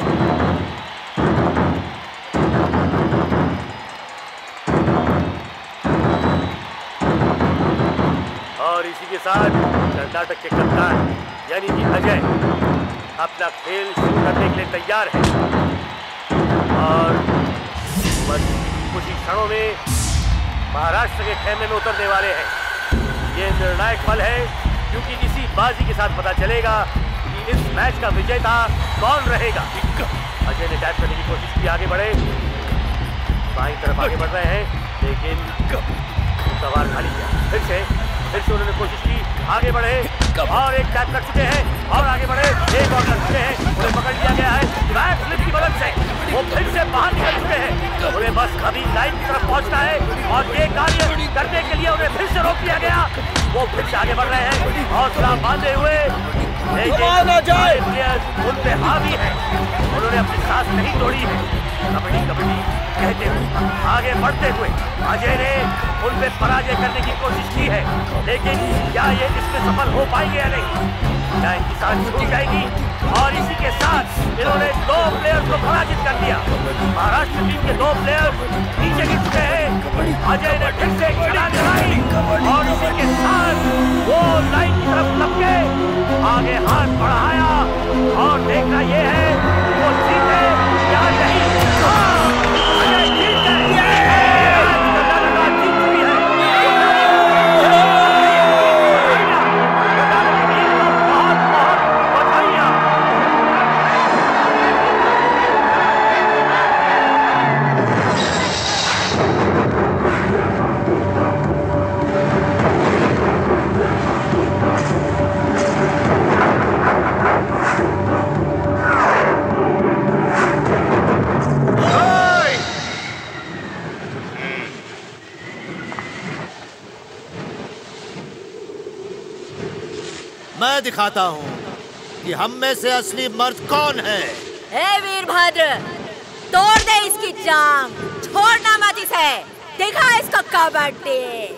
और इसी के साथ कर्नाटक के कप्तान यानी कि अजय अपना खेल शुरू करने के लिए तैयार है और बस कुछ ही क्षणों में महाराष्ट्र के खेमे में उतरने वाले हैं। ये निर्णायक पल है क्योंकि इसी बाजी के साथ पता चलेगा कि इस मैच का विजेता कौन रहेगा। अजय ने टैप करने की कोशिश की, आगे बढ़े, बाईं तरफ आगे बढ़ रहे हैं लेकिन सवार खाली किया। फिर से फिर से उन्होंने कोशिश की, आगे बढ़े और एक टैप कर चुके हैं और आगे बढ़े, एक और कर चुके हैं। उन्हें पकड़ लिया गया है बैक फ्लिप की मदद से, वो फिर से बाहर निकल चुके हैं। उन्हें बस अभी लाइन की तरफ पहुंचना है और ये कार्य करने के लिए उन्हें फिर से रोक लिया गया। वो फिर से आगे बढ़ रहे हैं हौसला बांधे हुए, उन पे हावी है, उन्होंने अपनी सांस नहीं तोड़ी है। कबड्डी कबड्डी कहते हुए आगे बढ़ते हुए अजय ने उन पे पराजय करने की कोशिश की है लेकिन क्या ये इसमें सफल हो पाएंगे या नहीं? क्या इनकी सांस छूट जाएगी? और इसी के साथ इन्होंने दो प्लेयर्स को पराजित कर दिया। महाराष्ट्र टीम के दो प्लेयर्स नीचे गिर चुके हैं। अजय ने फिर से छलांग लगाई और इसी के साथ वो लाइन की तरफ लपके आगे हाथ बढ़ाया और देखना ये है वो जीते या नहीं। हाँ, अजय जीत गए। मैं दिखाता हूँ कि हम में से असली मर्द कौन है। ए वीरभद्र, तोड़ दे इसकी जांग, छोड़ना मत इसे, दिखा इसको कबड्डी।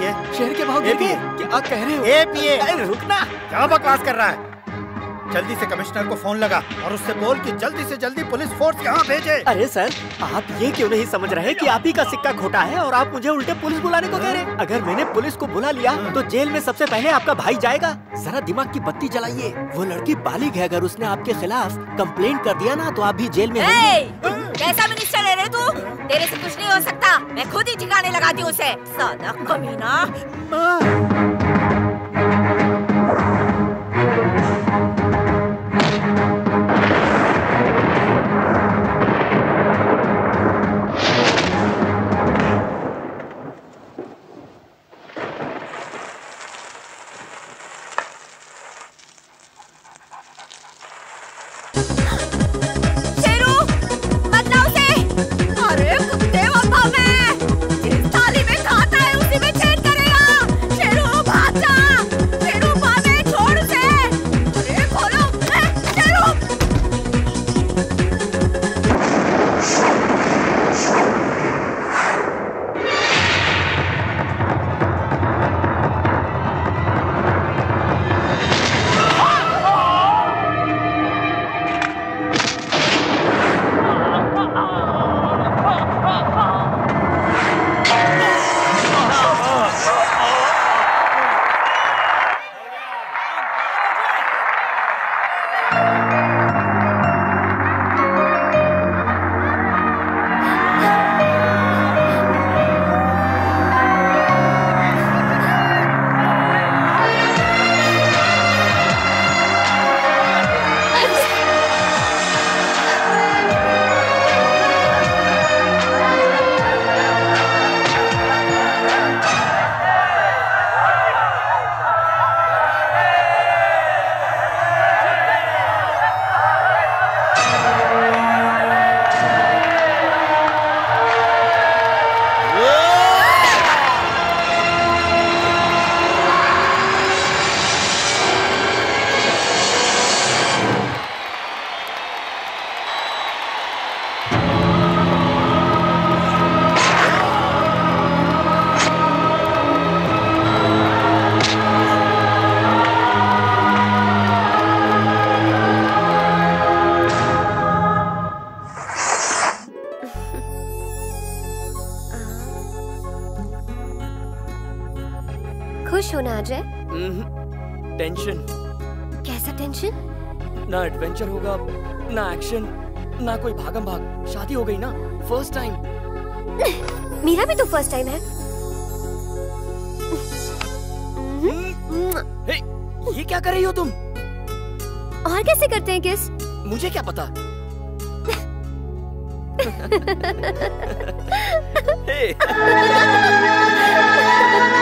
पीए शेर के भाव ए पीए क्या कह रहे हो? ए पीए अरे रुकना, क्या बकवास कर रहा है? जल्दी से कमिश्नर को फोन लगा और उससे बोल कि जल्दी से जल्दी पुलिस फोर्स यहाँ भेजे। अरे सर, आप ये क्यों नहीं समझ रहे कि आप ही का सिक्का खोटा है और आप मुझे उल्टे पुलिस बुलाने को कह रहे? अगर मैंने पुलिस को बुला लिया तो जेल में सबसे पहले आपका भाई जाएगा। जरा दिमाग की बत्ती जलाइए। वो लड़की बालिग है, अगर उसने आपके खिलाफ कंप्लेंट कर दिया ना तो आप भी जेल में होंगे। कैसा मिनिस्टर है रे तू? तेरे से कुछ नहीं हो सकता, मैं खुद ही ठिकाने लगाती हूँ उसे। साला कमीना। खुश हो ना अजय? टेंशन। कैसा टेंशन? ना एडवेंचर होगा, ना एक्शन, ना कोई भागम भाग। शादी हो गई ना, फर्स्ट टाइम। मेरा भी तो फर्स्ट टाइम है। हे, ये क्या कर रही हो तुम? और कैसे करते हैं किस? मुझे क्या पता। हे।